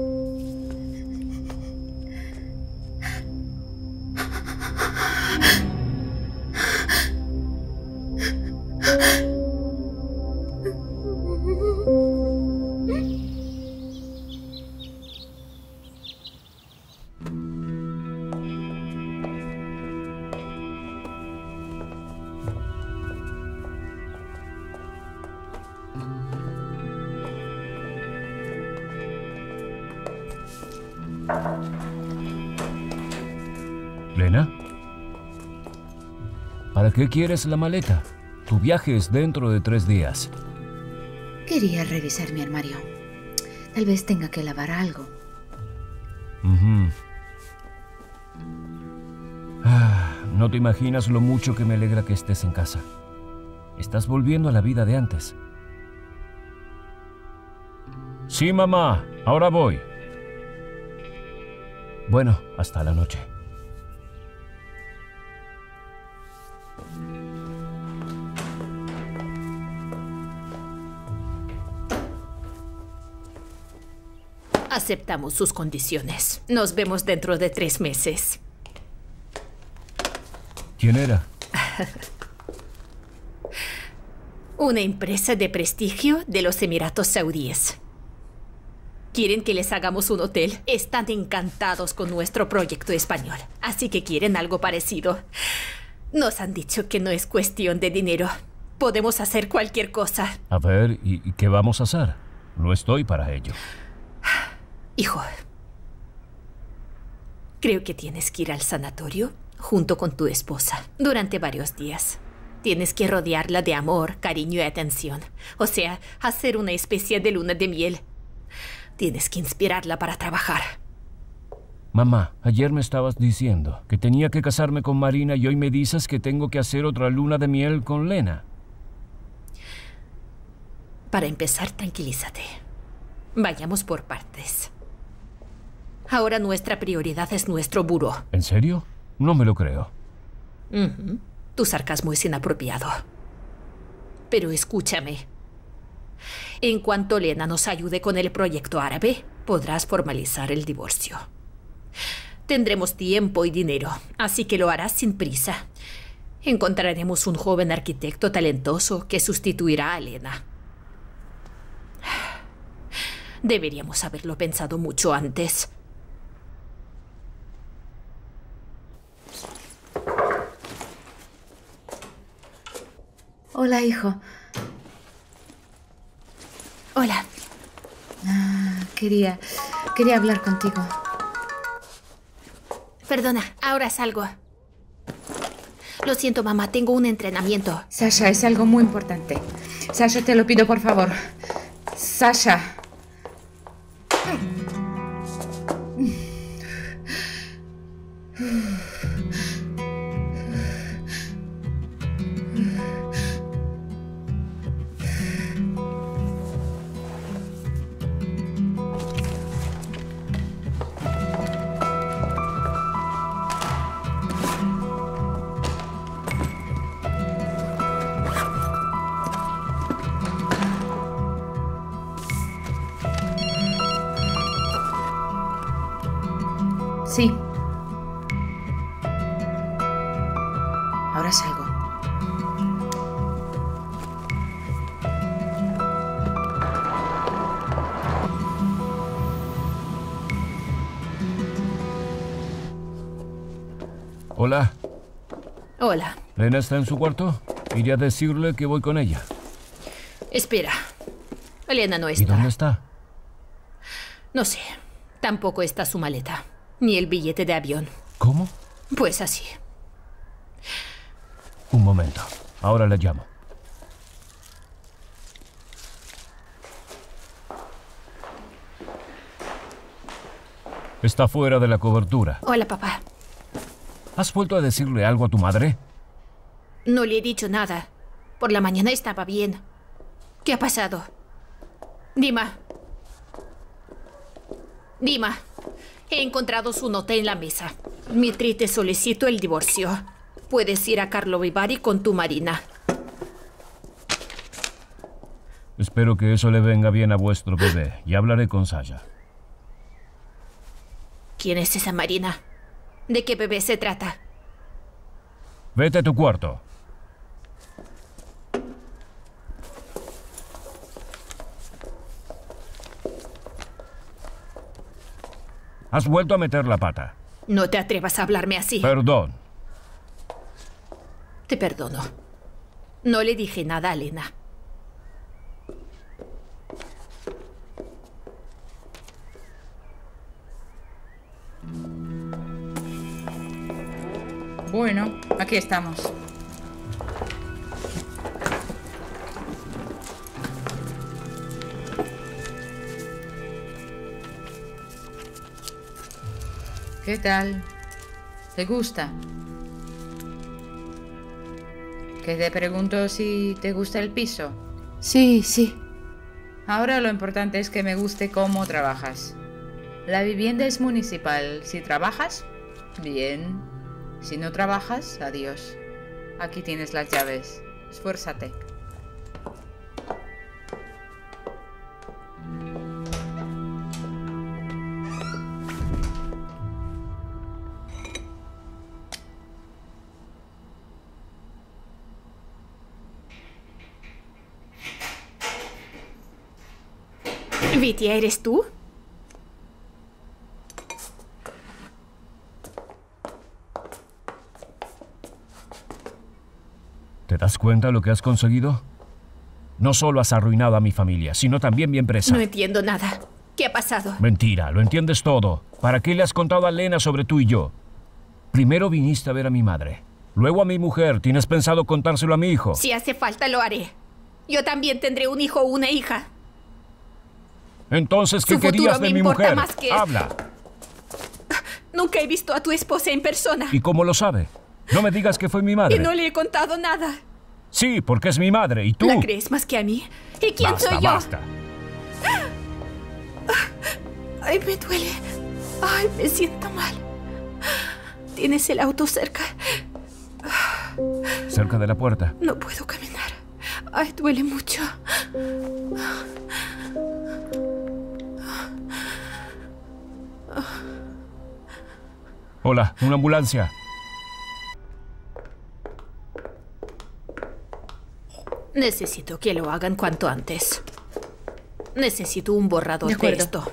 ¿Lena? ¿Para qué quieres la maleta? Tu viaje es dentro de tres días. Quería revisar mi armario. Tal vez tenga que lavar algo. Uh-huh. Ah, no te imaginas lo mucho que me alegra que estés en casa. Estás volviendo a la vida de antes. Sí, mamá. Ahora voy. Bueno, hasta la noche. Aceptamos sus condiciones. Nos vemos dentro de tres meses. ¿Quién era? Una empresa de prestigio de los Emiratos Saudíes. Quieren que les hagamos un hotel. Están encantados con nuestro proyecto español. Así que quieren algo parecido. Nos han dicho que no es cuestión de dinero. Podemos hacer cualquier cosa. A ver, ¿y qué vamos a hacer? No estoy para ello. Hijo, creo que tienes que ir al sanatorio junto con tu esposa durante varios días. Tienes que rodearla de amor, cariño y atención. O sea, hacer una especie de luna de miel. Tienes que inspirarla para trabajar. Mamá, ayer me estabas diciendo que tenía que casarme con Marina y hoy me dices que tengo que hacer otra luna de miel con Lena. Para empezar, tranquilízate. Vayamos por partes. Ahora nuestra prioridad es nuestro buró. ¿En serio? No me lo creo. Uh-huh. Tu sarcasmo es inapropiado. Pero escúchame. En cuanto Lena nos ayude con el proyecto árabe, podrás formalizar el divorcio. Tendremos tiempo y dinero, así que lo harás sin prisa. Encontraremos un joven arquitecto talentoso que sustituirá a Lena. Deberíamos haberlo pensado mucho antes. Hola, hijo. Hola. Ah, quería... quería hablar contigo. Perdona, ahora salgo. Lo siento, mamá, tengo un entrenamiento. Sasha, es algo muy importante. Sasha, te lo pido, por favor. Sasha. Sí. Ahora salgo. Hola. Hola. ¿Lena está en su cuarto? Iré a decirle que voy con ella. Espera. Elena no está. ¿Y dónde está? No sé. Tampoco está su maleta. Ni el billete de avión. ¿Cómo? Pues así. Un momento. Ahora le llamo. Está fuera de la cobertura. Hola, papá. ¿Has vuelto a decirle algo a tu madre? No le he dicho nada. Por la mañana estaba bien. ¿Qué ha pasado? Dima. Dima. He encontrado su nota en la mesa. Mitri, te solicito el divorcio. Puedes ir a Carlo Vivari con tu Marina. Espero que eso le venga bien a vuestro bebé. Y hablaré con Sasha. ¿Quién es esa Marina? ¿De qué bebé se trata? Vete a tu cuarto. Has vuelto a meter la pata. No te atrevas a hablarme así. Perdón. Te perdono. No le dije nada a Lena. aquí estamos. ¿Qué tal? ¿Te gusta? Que te pregunto si te gusta el piso. Sí, sí. Ahora lo importante es que me guste cómo trabajas. La vivienda es municipal. Si trabajas, bien. Si no trabajas, adiós. Aquí tienes las llaves. Esfuérzate. Vitia, ¿eres tú? ¿Te das cuenta de lo que has conseguido? No solo has arruinado a mi familia, sino también mi empresa. No entiendo nada. ¿Qué ha pasado? Mentira, lo entiendes todo. ¿Para qué le has contado a Lena sobre tú y yo? Primero viniste a ver a mi madre, luego a mi mujer. ¿Tienes pensado contárselo a mi hijo? Si hace falta, lo haré. Yo también tendré un hijo o una hija. Entonces, ¿qué querías de mi mujer? Más que... Habla. Nunca he visto a tu esposa en persona. ¿Y cómo lo sabe? No me digas que fue mi madre. Y no le he contado nada. Sí, porque es mi madre. ¿Y tú? ¿La crees más que a mí? ¿Y quién basta, soy yo? Basta. Ay, me duele. Ay, me siento mal. ¿Tienes el auto cerca? Cerca de la puerta. No puedo caminar. Ay, duele mucho. Hola, una ambulancia. Necesito que lo hagan cuanto antes. Necesito un borrador de, de esto.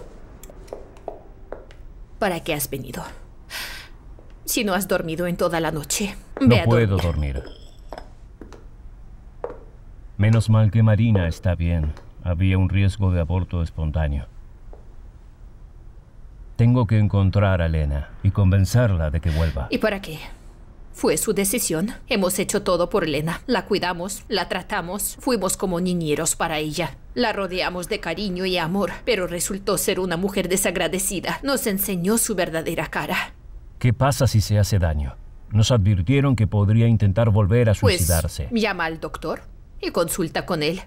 ¿Para qué has venido? Si no has dormido en toda la noche, ve No a puedo dormir. dormir. Menos mal que Marina está bien. Había un riesgo de aborto espontáneo. Tengo que encontrar a Lena y convencerla de que vuelva. ¿Y para qué? Fue su decisión. Hemos hecho todo por Lena. La cuidamos, la tratamos, fuimos como niñeros para ella. La rodeamos de cariño y amor, pero resultó ser una mujer desagradecida. Nos enseñó su verdadera cara. ¿Qué pasa si se hace daño? Nos advirtieron que podría intentar volver a Pues, suicidarse. llama al doctor y consulta con él.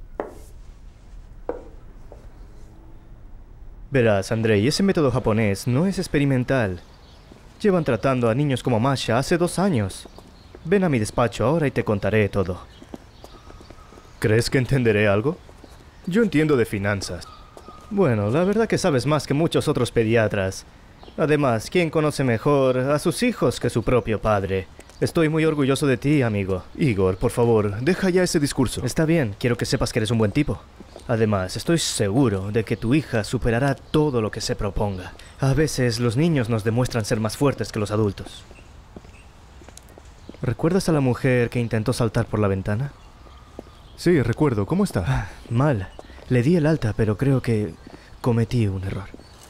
Verás, Andrei, ese método japonés no es experimental. Llevan tratando a niños como Masha hace dos años. Ven a mi despacho ahora y te contaré todo. ¿Crees que entenderé algo? Yo entiendo de finanzas. Bueno, la verdad que sabes más que muchos otros pediatras. Además, ¿quién conoce mejor a sus hijos que su propio padre? Estoy muy orgulloso de ti, amigo. Igor, por favor, deja ya ese discurso. Está bien, quiero que sepas que eres un buen tipo. Además, estoy seguro de que tu hija superará todo lo que se proponga. A veces los niños nos demuestran ser más fuertes que los adultos. ¿Recuerdas a la mujer que intentó saltar por la ventana? Sí, recuerdo. ¿Cómo está? Ah, mal. Le di el alta, pero creo que cometí un error.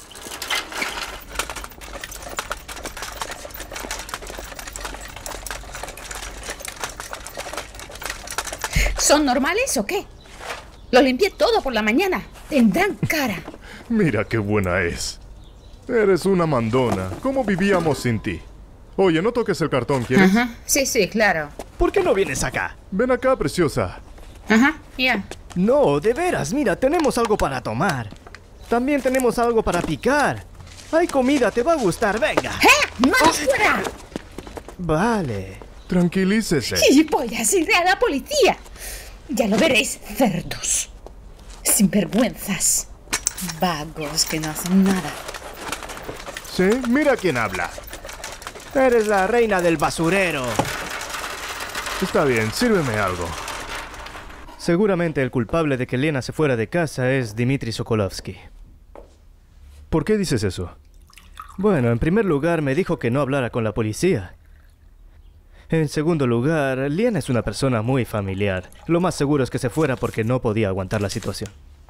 ¿Son normales o qué? Lo limpié todo por la mañana. Tendrán cara. Mira qué buena es. Eres una mandona. ¿Cómo vivíamos sin ti? Oye, no toques el cartón, ¿quieres? Ajá. Sí, sí, claro. ¿Por qué no vienes acá? Ven acá, preciosa. Ajá, ya. No, de veras, mira, tenemos algo para tomar. También tenemos algo para picar. Hay comida, te va a gustar, venga. ¡Eh! ¡Más fuera! Vale. Tranquilícese. ¡Gilipollas! ¡Iré a la policía! Ya lo veréis, cerdos. Sinvergüenzas. Vagos que no hacen nada. Sí, mira quién habla. Eres la reina del basurero. Está bien, sírveme algo. Seguramente el culpable de que Lena se fuera de casa es Dmitry Sokolovsky. ¿Por qué dices eso? Bueno, en primer lugar me dijo que no hablara con la policía. En segundo lugar, Lena es una persona muy familiar. Lo más seguro es que se fuera porque no podía aguantar la situación.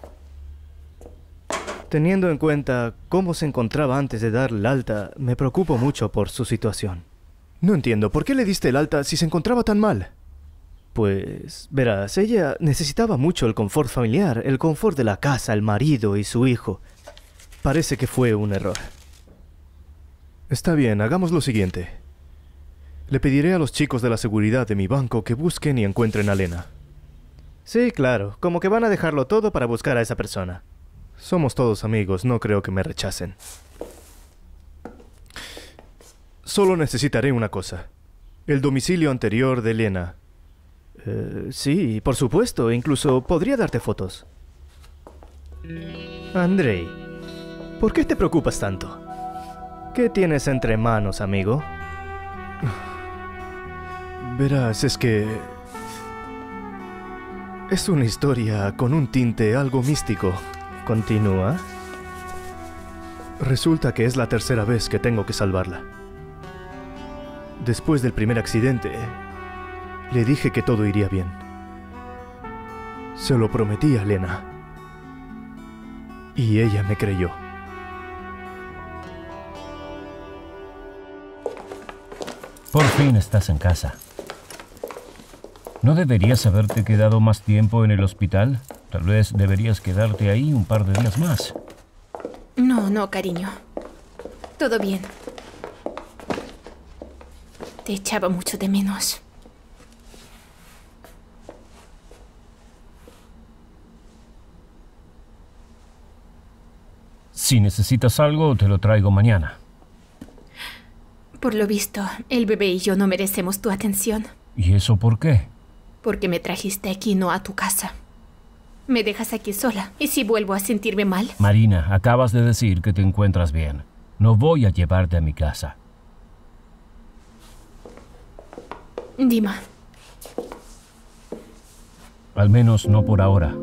Teniendo en cuenta cómo se encontraba antes de darle el alta, me preocupo mucho por su situación. No entiendo, ¿por qué le diste el alta si se encontraba tan mal? Pues, verás, ella necesitaba mucho el confort familiar, el confort de la casa, el marido y su hijo. Parece que fue un error. Está bien, hagamos lo siguiente. Le pediré a los chicos de la seguridad de mi banco que busquen y encuentren a Lena. Sí, claro, como que van a dejarlo todo para buscar a esa persona. Somos todos amigos, no creo que me rechacen. Solo necesitaré una cosa. El domicilio anterior de Lena. Eh, sí, por supuesto, incluso podría darte fotos. Andrei, ¿por qué te preocupas tanto? ¿Qué tienes entre manos, amigo? Verás, es que... es una historia con un tinte algo místico. Continúa. Resulta que es la tercera vez que tengo que salvarla. Después del primer accidente, le dije que todo iría bien. Se lo prometí a Lena. Y ella me creyó. Por fin estás en casa. ¿No deberías haberte quedado más tiempo en el hospital? Tal vez deberías quedarte ahí un par de días más. No, no, cariño. Todo bien. Te echaba mucho de menos. Si necesitas algo, te lo traigo mañana. Por lo visto, el bebé y yo no merecemos tu atención. ¿Y eso por qué? Porque me trajiste aquí, no a tu casa. Me dejas aquí sola. ¿Y si vuelvo a sentirme mal? Marina, acabas de decir que te encuentras bien. No voy a llevarte a mi casa. Dima. Al menos no por ahora.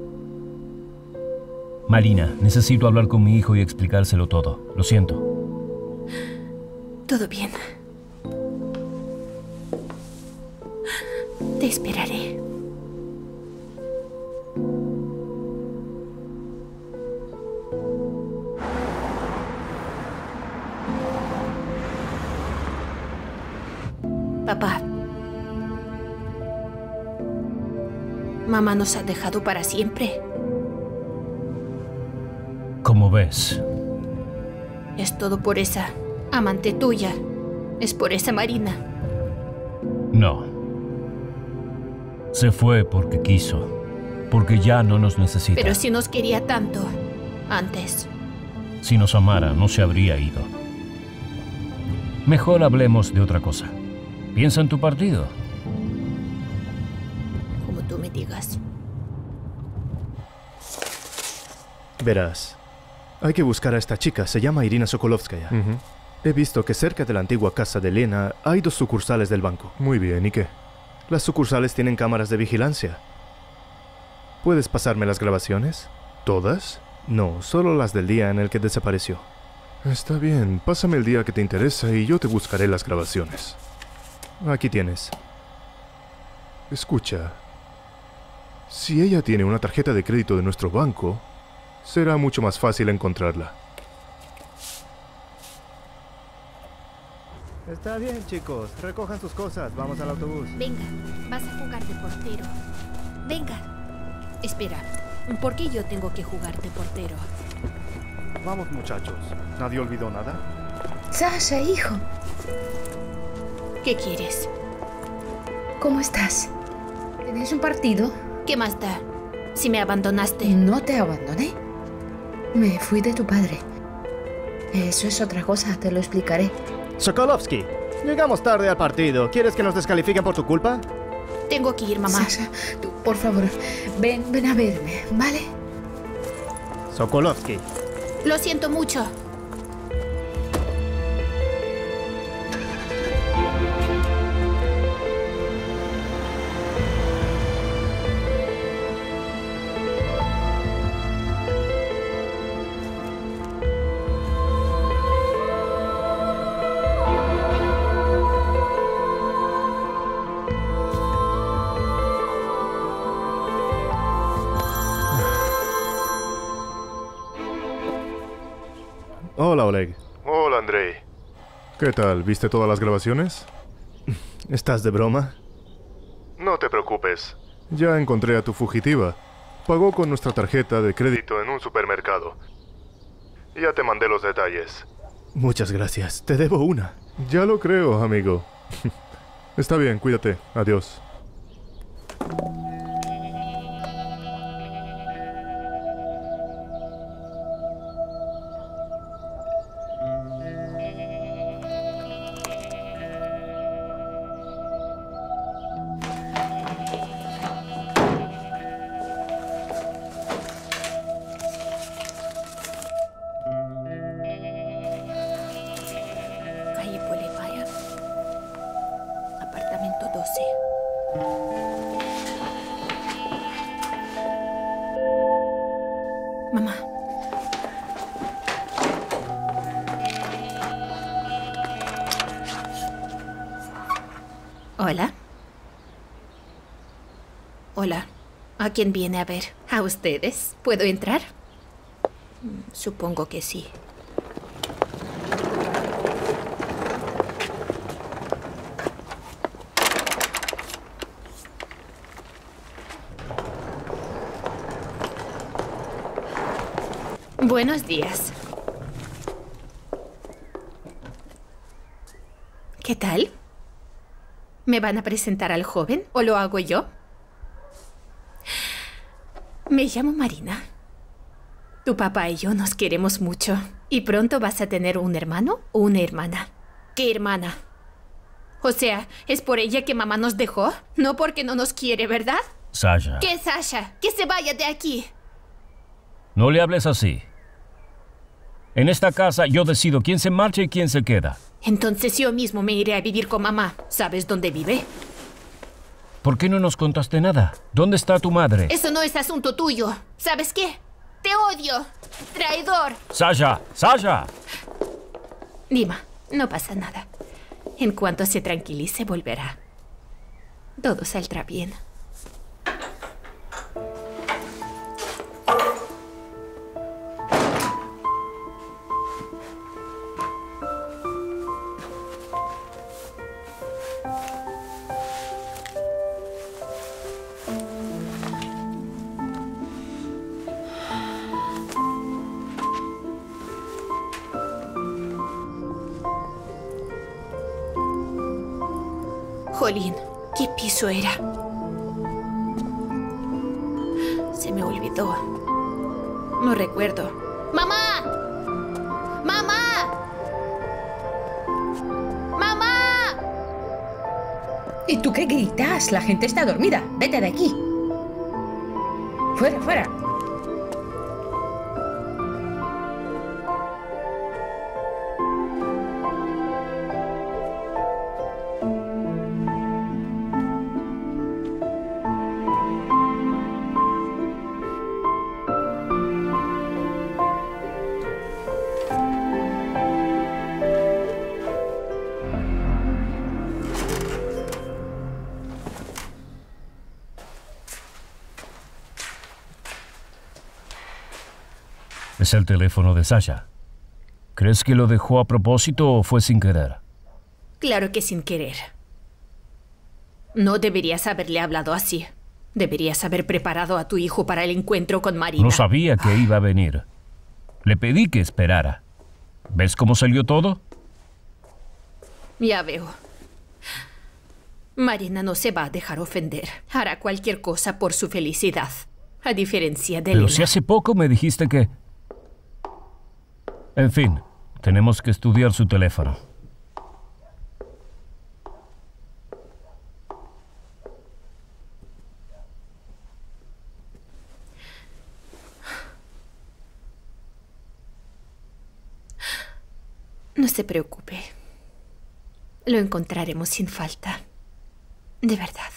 Marina, necesito hablar con mi hijo y explicárselo todo. Lo siento. Todo bien. Te esperaré. Papá. Mamá nos ha dejado para siempre. Como ves. Es todo por esa amante tuya. Es por esa Marina. No. Se fue porque quiso. Porque ya no nos necesita. Pero si nos quería tanto antes. Si nos amara, no se habría ido. Mejor hablemos de otra cosa. Piensa en tu partido. Como tú me digas. Verás, hay que buscar a esta chica. Se llama Irina Sokolovskaya. Uh-huh. He visto que cerca de la antigua casa de Lena hay dos sucursales del banco. Muy bien, ¿y qué? Las sucursales tienen cámaras de vigilancia. ¿Puedes pasarme las grabaciones? ¿Todas? No, solo las del día en el que desapareció. Está bien, pásame el día que te interesa y yo te buscaré las grabaciones. Aquí tienes. Escucha, si ella tiene una tarjeta de crédito de nuestro banco, será mucho más fácil encontrarla. Está bien, chicos. Recojan sus cosas. Vamos al autobús. Venga, vas a jugar de portero. Venga. Espera, ¿por qué yo tengo que jugar de portero? Vamos, muchachos. ¿Nadie olvidó nada? Sasha, hijo. ¿Qué quieres? ¿Cómo estás? ¿Tenés un partido? ¿Qué más da? Si me abandonaste. No te abandoné. Me fui de tu padre. Eso es otra cosa, te lo explicaré. Sokolovsky, llegamos tarde al partido. ¿Quieres que nos descalifiquen por tu culpa? Tengo que ir, mamá. Sasha, tú, por favor, ven, ven a verme, ¿vale? Sokolovsky. Lo siento mucho. Hola, Oleg. Hola, Andrei. ¿Qué tal? ¿Viste todas las grabaciones? ¿Estás de broma? No te preocupes. Ya encontré a tu fugitiva. Pagó con nuestra tarjeta de crédito en un supermercado. Ya te mandé los detalles. Muchas gracias. Te debo una. Ya lo creo, amigo. Está bien, cuídate. Adiós. Calle Polevaya, apartamento doce. Mamá. Hola. Hola. ¿A quién viene a ver? ¿A ustedes? ¿Puedo entrar? Mm, Supongo que sí. Buenos días. ¿Qué tal? ¿Me van a presentar al joven o lo hago yo? Me llamo Marina. Tu papá y yo nos queremos mucho. Y pronto vas a tener un hermano o una hermana. ¿Qué hermana? O sea, ¿es por ella que mamá nos dejó? No porque no nos quiere, ¿verdad? Sasha. ¿Qué, Sasha? Que se vaya de aquí. No le hables así. En esta casa yo decido quién se marcha y quién se queda. Entonces yo mismo me iré a vivir con mamá. ¿Sabes dónde vive? ¿Por qué no nos contaste nada? ¿Dónde está tu madre? Eso no es asunto tuyo. ¿Sabes qué? ¡Te odio! ¡Traidor! ¡Sasha! ¡Sasha! Dima, no pasa nada. En cuanto se tranquilice, volverá. Todo saldrá bien. Jolín, ¿qué piso era? Se me olvidó. No recuerdo. ¡Mamá! ¡Mamá! ¡Mamá! ¿Y tú qué gritas? La gente está dormida. Vete de aquí. Fuera, fuera. Es el teléfono de Sasha. ¿Crees que lo dejó a propósito o fue sin querer? Claro que sin querer. No deberías haberle hablado así. Deberías haber preparado a tu hijo para el encuentro con Marina. No sabía que iba a venir. Le pedí que esperara. ¿Ves cómo salió todo? Ya veo. Marina no se va a dejar ofender. Hará cualquier cosa por su felicidad. A diferencia de Pero Elena. si hace poco me dijiste que... En fin, tenemos que estudiar su teléfono. No se preocupe. Lo encontraremos sin falta. De verdad.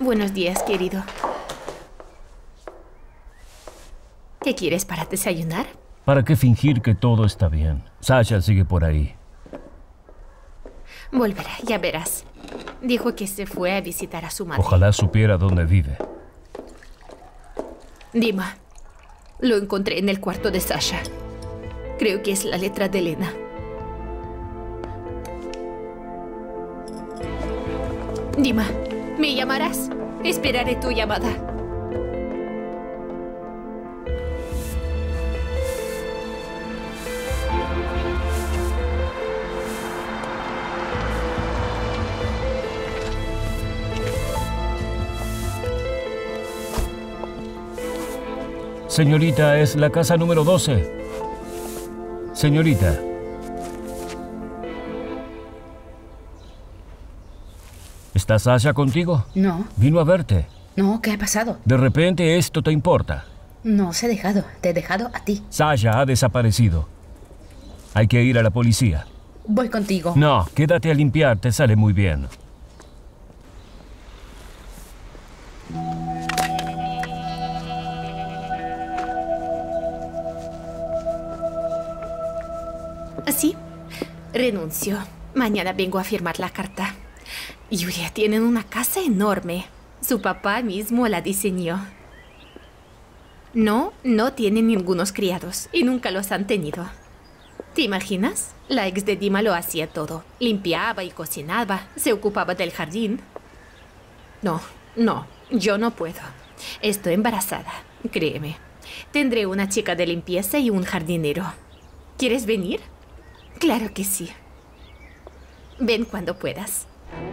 Buenos días, querido. ¿Qué quieres para desayunar? ¿Para qué fingir que todo está bien? Sasha sigue por ahí. Volverá, ya verás. Dijo que se fue a visitar a su madre. Ojalá supiera dónde vive. Dima, lo encontré en el cuarto de Sasha. Creo que es la letra de Elena. Dima, ¿me llamarás? Esperaré tu llamada. Señorita, es la casa número doce. Señorita. ¿Está Sasha contigo? No. Vino a verte. No, ¿qué ha pasado? De repente esto te importa. No os he dejado. Te he dejado a ti. Sasha ha desaparecido. Hay que ir a la policía. Voy contigo. No, quédate a limpiar, te sale muy bien. ¿Sí? Renuncio. Mañana vengo a firmar la carta. Julia, tienen una casa enorme. Su papá mismo la diseñó. No, no tienen ningunos criados y nunca los han tenido. ¿Te imaginas? La ex de Dima lo hacía todo. Limpiaba y cocinaba, se ocupaba del jardín. No, no, yo no puedo. Estoy embarazada, créeme. Tendré una chica de limpieza y un jardinero. ¿Quieres venir? Claro que sí. Ven cuando puedas.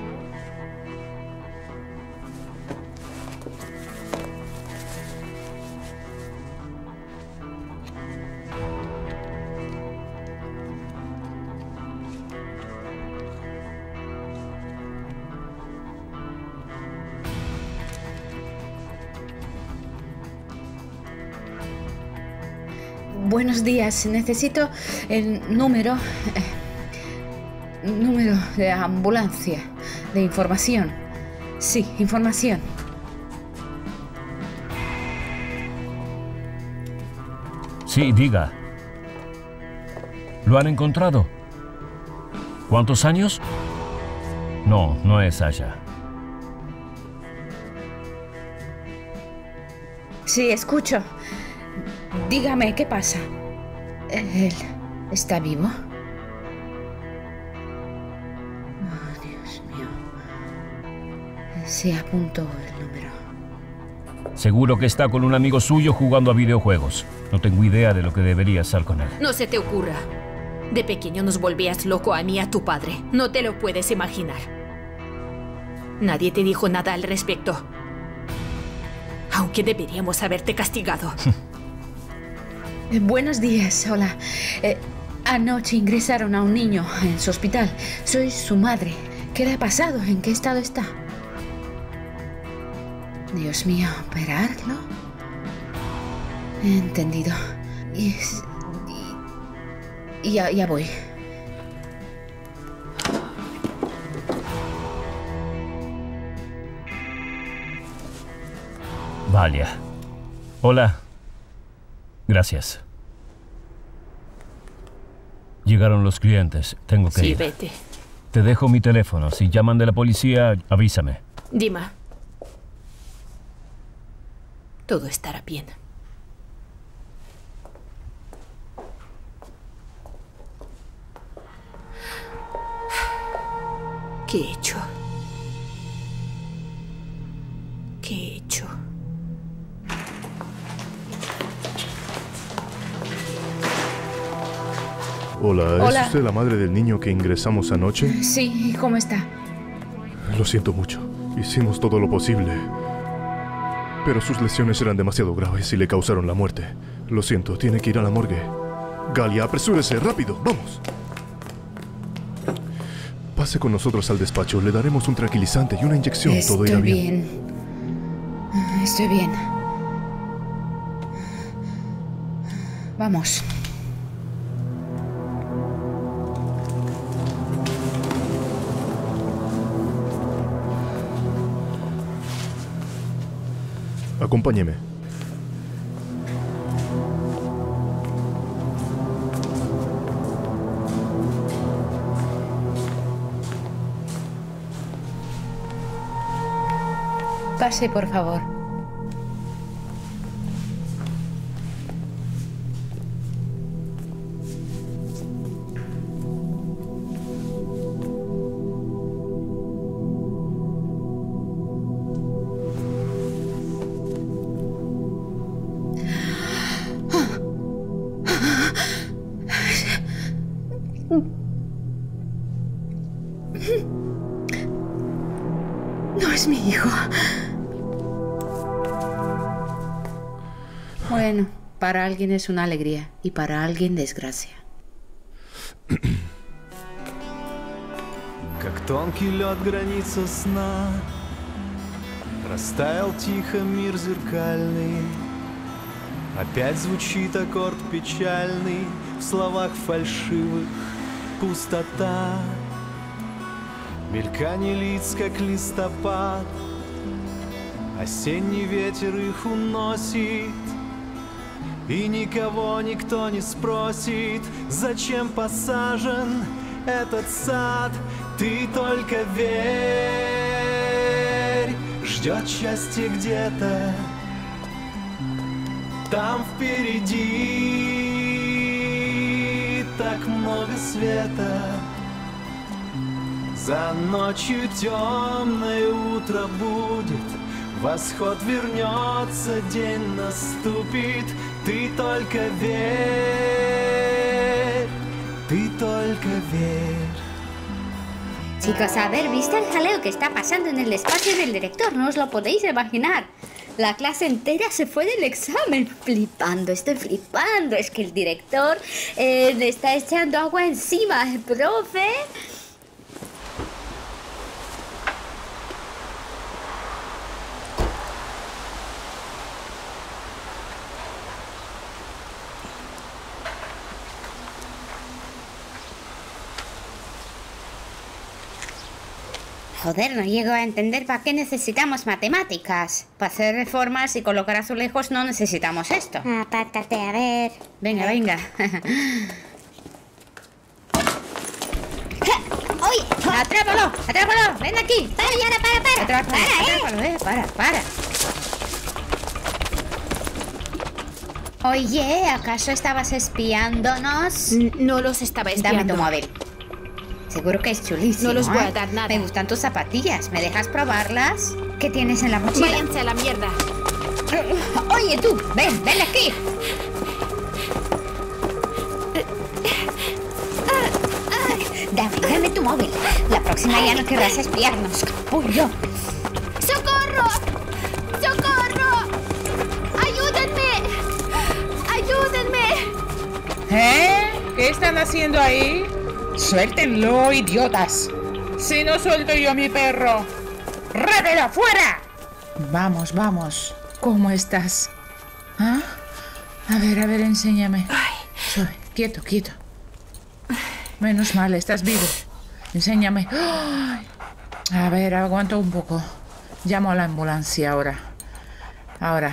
Buenos días. Necesito el número... Eh, número de ambulancia. De información. Sí, información. Sí, diga. ¿Lo han encontrado? ¿Cuántos años? No, no es Sasha. Sí, escucho. Dígame, ¿qué pasa? ¿Él está vivo? Oh, Dios mío. Sí, apunto el número. Seguro que está con un amigo suyo jugando a videojuegos. No tengo idea de lo que debería estar con él. No se te ocurra. De pequeño nos volvías loco a mí y a tu padre. No te lo puedes imaginar. Nadie te dijo nada al respecto. Aunque deberíamos haberte castigado. Eh, buenos días, hola. Eh, anoche ingresaron a un niño en su hospital. Soy su madre. ¿Qué le ha pasado? ¿En qué estado está? Dios mío, ¿operarlo? He entendido. Y, y, y ya, ya voy. Vaya. Hola. Gracias. Llegaron los clientes. Tengo que sí, ir. Sí, vete. Te dejo mi teléfono. Si llaman de la policía, avísame. Dima. Todo estará bien. ¿Qué he hecho? ¿Qué he hecho? Hola, Hola. ¿es usted la madre del niño que ingresamos anoche? Sí, ¿cómo está? Lo siento mucho. Hicimos todo lo posible. Pero sus lesiones eran demasiado graves y le causaron la muerte. Lo siento, tiene que ir a la morgue. Galia, apresúrese, rápido, vamos. Pase con nosotros al despacho. Le daremos un tranquilizante y una inyección. Estoy Todo irá bien. bien. Estoy bien. Vamos. Acompáñeme. Pase, por favor. No es mi hijo. Bueno, para alguien es una alegría y para alguien desgracia. Как тонкий лед граница сна, растаял тихо мир зеркальный. Опять звучит аккорд печальный, в словах фальшивых пустота. Мельканье лиц, как листопад, осенний ветер их уносит. И никого никто не спросит, зачем посажен этот сад. Ты только верь, ждет счастье где-то там впереди. Так много света. За ночью темное утро будет, восход вернется, dень наступит. Ты только верь, ты только верь. Chicos, a ver, ¿viste el jaleo que está pasando en el despacho del director? No os lo podéis imaginar. La clase entera se fue del examen. Flipando, estoy flipando. Es que el director eh, le está echando agua encima. El profe... Joder, no llego a entender para qué necesitamos matemáticas. Para hacer reformas y colocar azulejos no necesitamos esto. Apártate, a ver. Venga, venga. ¡Oye! ¡Atrápalo! ¡Atrápalo! ¡Ven aquí! ¡Para, Yara, para, para! Atrápalo, para, atrápalo, eh. eh. Para, para. Oye, ¿acaso estabas espiándonos? No los estaba espiando. Dame tu móvil. Seguro que es chulísimo. No los voy ¿eh? a dar nada. Me gustan tus zapatillas. ¿Me dejas probarlas? ¿Qué tienes en la mochila? Váyanse a la mierda. Oye, tú, ven, ven aquí. Dame, dame tu móvil. La próxima ya no querrás espiarnos. ¡Capullo! ¡Socorro! ¡Socorro! ¡Ayúdenme! ¡Ayúdenme! ¿Eh? ¿Qué están haciendo ahí? ¡Suéltenlo, idiotas! ¡Si no suelto yo a mi perro! ¡Rápido, fuera! Vamos, vamos. ¿Cómo estás? ¿Ah? A ver, a ver, enséñame. Sube, quieto, quieto. Menos mal, estás vivo. Enséñame. ¡Ay! A ver, aguanto un poco. Llamo a la ambulancia ahora. Ahora.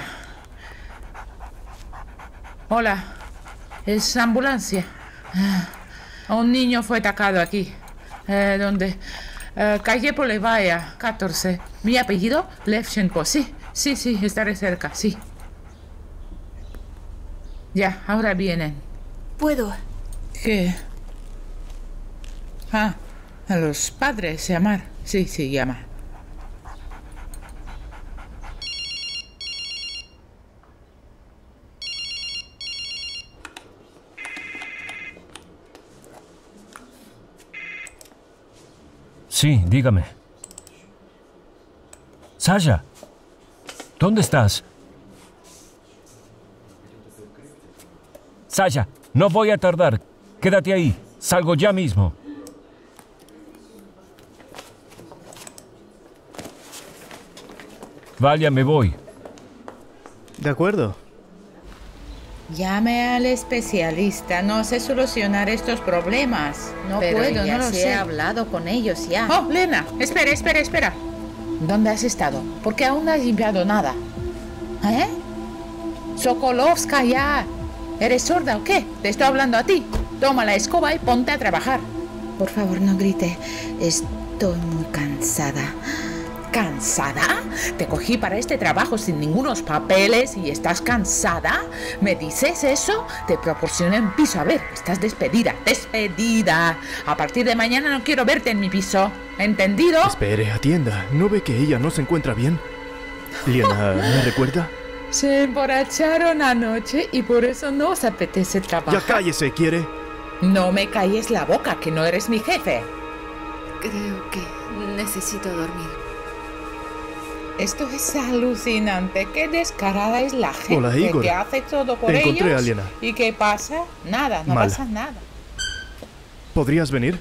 Hola. ¿Es ambulancia? Ah. Un niño fue atacado aquí. Eh, ¿Dónde? Eh, calle Polevaya, catorce. ¿Mi apellido? Levchenko. Sí, sí, sí, estaré cerca, sí. Ya, ahora vienen. ¿Puedo? ¿Qué? Ah, a los padres llamar. Sí, sí, llama. Sí, dígame. Sasha, ¿dónde estás? Sasha, no voy a tardar. Quédate ahí. Salgo ya mismo. Vaya, me voy. De acuerdo. Llame al especialista. No sé solucionar estos problemas. No Pero puedo, ya no lo sí sé. he hablado con ellos ya. Oh, Lena, espera, espera, espera. ¿Dónde has estado? Porque aún no has limpiado nada. ¿Eh? Sokolovskaya. ¿Eres sorda o qué? Te estoy hablando a ti. Toma la escoba y ponte a trabajar. Por favor, no grite. Estoy muy cansada. ¿Cansada? Te cogí para este trabajo sin ningunos papeles y estás cansada. ¿Me dices eso? Te proporcioné un piso. A ver, estás despedida. ¡Despedida! A partir de mañana no quiero verte en mi piso. ¿Entendido? Espere, atienda. ¿No ve que ella no se encuentra bien? Liena, ¿me recuerda? Se emborracharon anoche y por eso no os apetece trabajar. Ya cállese, ¿quiere? No me calles la boca, que no eres mi jefe. Creo que necesito dormir. Esto es alucinante. Qué descarada es la gente. Hola, Igor. Que hace todo por Encontré ellos. a Liena. ¿Y qué pasa? Nada, no Mal. pasa nada. ¿Podrías venir?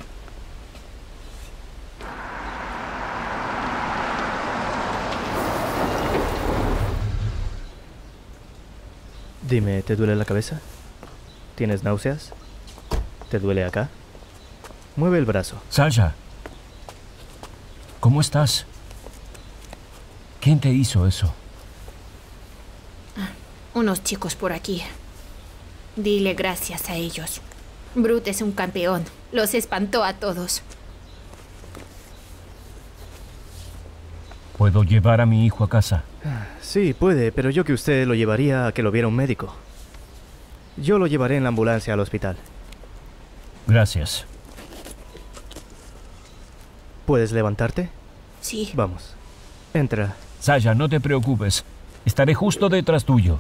Dime, ¿te duele la cabeza? ¿Tienes náuseas? ¿Te duele acá? Mueve el brazo. Sasha, ¿cómo estás? ¿Quién te hizo eso? Unos chicos por aquí. Dile gracias a ellos. Brut es un campeón. Los espantó a todos. ¿Puedo llevar a mi hijo a casa? Sí, puede, pero yo que usted lo llevaría a que lo viera un médico. Yo lo llevaré en la ambulancia al hospital. Gracias. ¿Puedes levantarte? Sí. Vamos. Entra. Sasha, no te preocupes. Estaré justo detrás tuyo.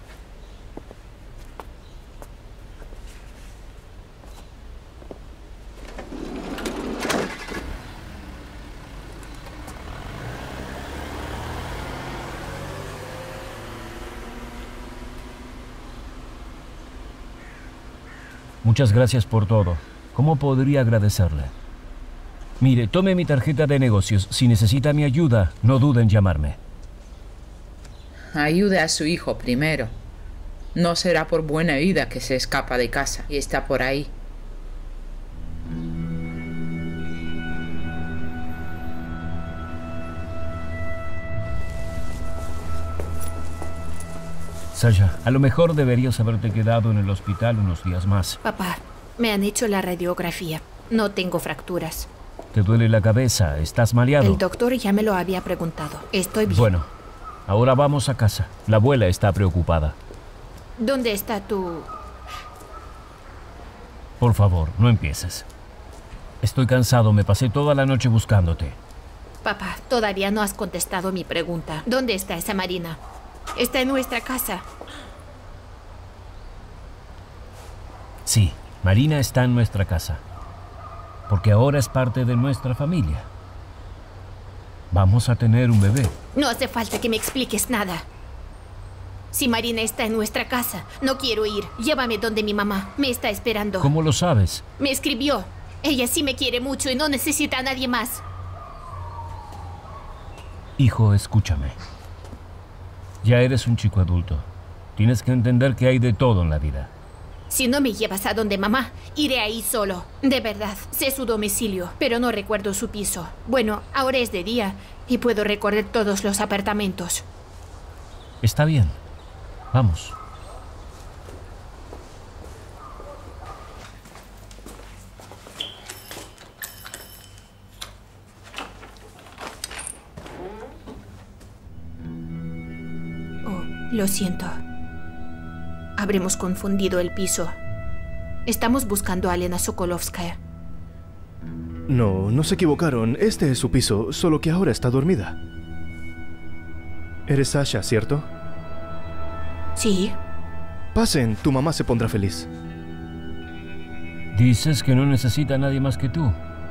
Muchas gracias por todo. ¿Cómo podría agradecerle? Mire, tome mi tarjeta de negocios. Si necesita mi ayuda, no dude en llamarme. Ayude a su hijo primero. No será por buena vida que se escapa de casa y está por ahí. Sasha, a lo mejor deberías haberte quedado en el hospital unos días más. Papá, me han hecho la radiografía. No tengo fracturas. ¿Te duele la cabeza? ¿Estás mareado? El doctor ya me lo había preguntado. Estoy bien. Bueno, ahora vamos a casa. La abuela está preocupada. ¿Dónde está tu...? Por favor, no empieces. Estoy cansado. Me pasé toda la noche buscándote. Papá, todavía no has contestado mi pregunta. ¿Dónde está esa Marina? Está en nuestra casa. Sí, Marina está en nuestra casa. Porque ahora es parte de nuestra familia. Vamos a tener un bebé. No hace falta que me expliques nada. Si Marina está en nuestra casa, no quiero ir. Llévame donde mi mamá. Me está esperando. ¿Cómo lo sabes? Me escribió. Ella sí me quiere mucho y no necesita a nadie más. Hijo, escúchame. Ya eres un chico adulto. Tienes que entender que hay de todo en la vida. Si no me llevas a donde mamá, iré ahí solo. De verdad, sé su domicilio, pero no recuerdo su piso. Bueno, ahora es de día y puedo recorrer todos los apartamentos. Está bien. Vamos. Oh, lo siento. Habremos confundido el piso. Estamos buscando a Elena Sokolovskaya. No, no se equivocaron. Este es su piso, solo que ahora está dormida. Eres Sasha, ¿cierto? Sí. Pasen, tu mamá se pondrá feliz. Dices que no necesita a nadie más que tú.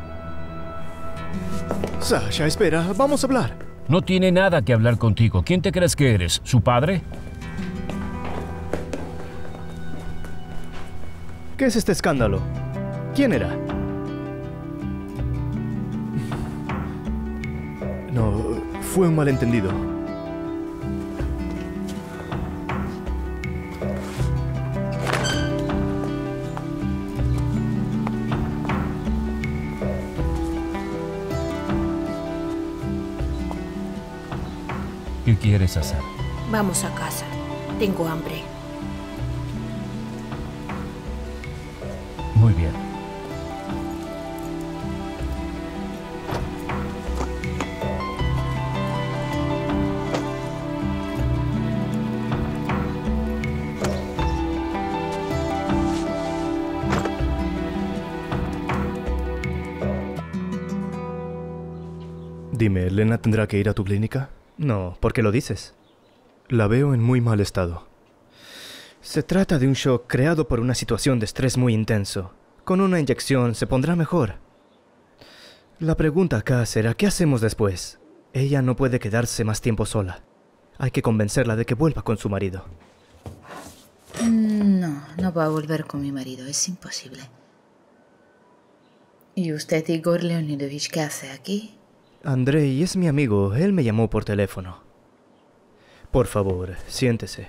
Sasha, espera, vamos a hablar. No tiene nada que hablar contigo. ¿Quién te crees que eres? ¿Su padre? ¿Qué es este escándalo? ¿Quién era? No, fue un malentendido. ¿Qué quieres hacer? Vamos a casa. Tengo hambre. Muy bien. Dime, ¿Lena tendrá que ir a tu clínica? No, ¿por qué lo dices? La veo en muy mal estado. Se trata de un shock creado por una situación de estrés muy intenso. Con una inyección se pondrá mejor. La pregunta acá será, ¿qué hacemos después? Ella no puede quedarse más tiempo sola. Hay que convencerla de que vuelva con su marido. No, no va a volver con mi marido, es imposible. ¿Y usted, Igor Leonidovich, qué hace aquí? Andrei es mi amigo, él me llamó por teléfono. Por favor, siéntese.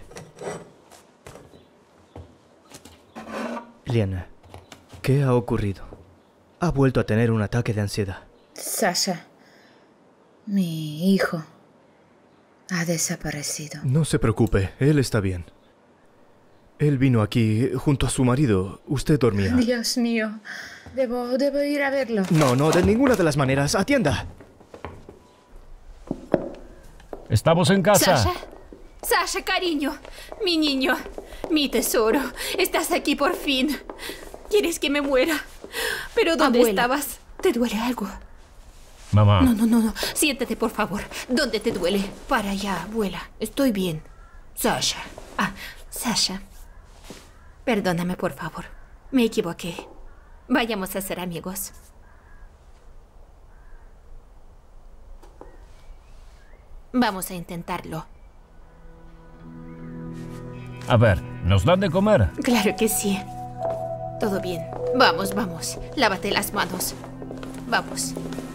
Lena, ¿qué ha ocurrido? Ha vuelto a tener un ataque de ansiedad. Sasha, mi hijo, ha desaparecido. No se preocupe, él está bien. Él vino aquí junto a su marido. Usted dormía. Dios mío, debo, debo ir a verlo. No, no, de ninguna de las maneras. ¡Atienda! Estamos en casa. Sasha, Sasha, cariño, mi niño, mi tesoro, estás aquí por fin. ¿Quieres que me muera? ¿Pero dónde Abuela. estabas? ¿Te duele algo? Mamá. No, no, no, no. Siéntate, por favor. ¿Dónde te duele? Para allá, abuela. Estoy bien. Sasha. Ah, Sasha. Perdóname, por favor. Me equivoqué. Vayamos a ser amigos. Vamos a intentarlo. A ver, ¿nos dan de comer? Claro que sí. Todo bien. Vamos, vamos. Lávate las manos. Vamos.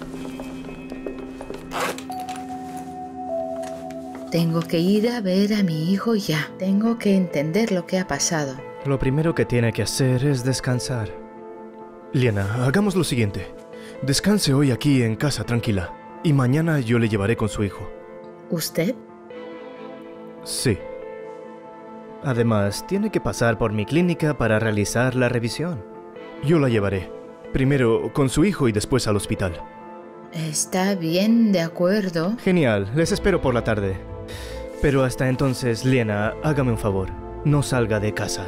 Tengo que ir a ver a mi hijo ya. Tengo que entender lo que ha pasado. Lo primero que tiene que hacer es descansar. Lena, hagamos lo siguiente. Descanse hoy aquí en casa tranquila. Y mañana yo le llevaré con su hijo. ¿Usted? Sí. Además, tiene que pasar por mi clínica para realizar la revisión. Yo la llevaré. Primero con su hijo y después al hospital. Está bien, de acuerdo. Genial, les espero por la tarde. Pero hasta entonces, Lena, hágame un favor. No salga de casa.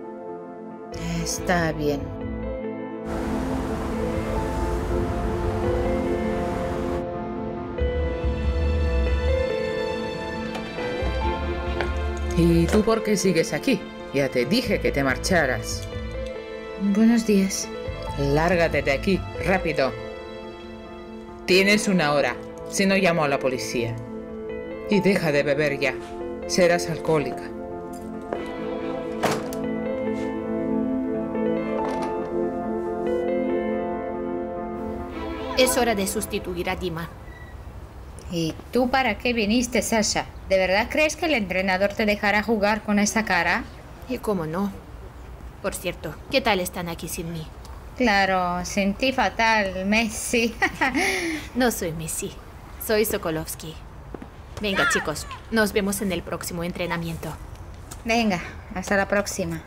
Está bien. ¿Y tú por qué sigues aquí? Ya te dije que te marcharas. Buenos días. Lárgate de aquí, rápido. Tienes una hora, si no llamo a la policía. Y deja de beber ya. Serás alcohólica. Es hora de sustituir a Dima. ¿Y tú para qué viniste, Sasha? ¿De verdad crees que el entrenador te dejará jugar con esa cara? ¿Y cómo no? Por cierto, ¿qué tal están aquí sin mí? Claro, sentí fatal, Messi. No soy Messi, soy Sokolovsky. Venga, chicos, nos vemos en el próximo entrenamiento. Venga, hasta la próxima.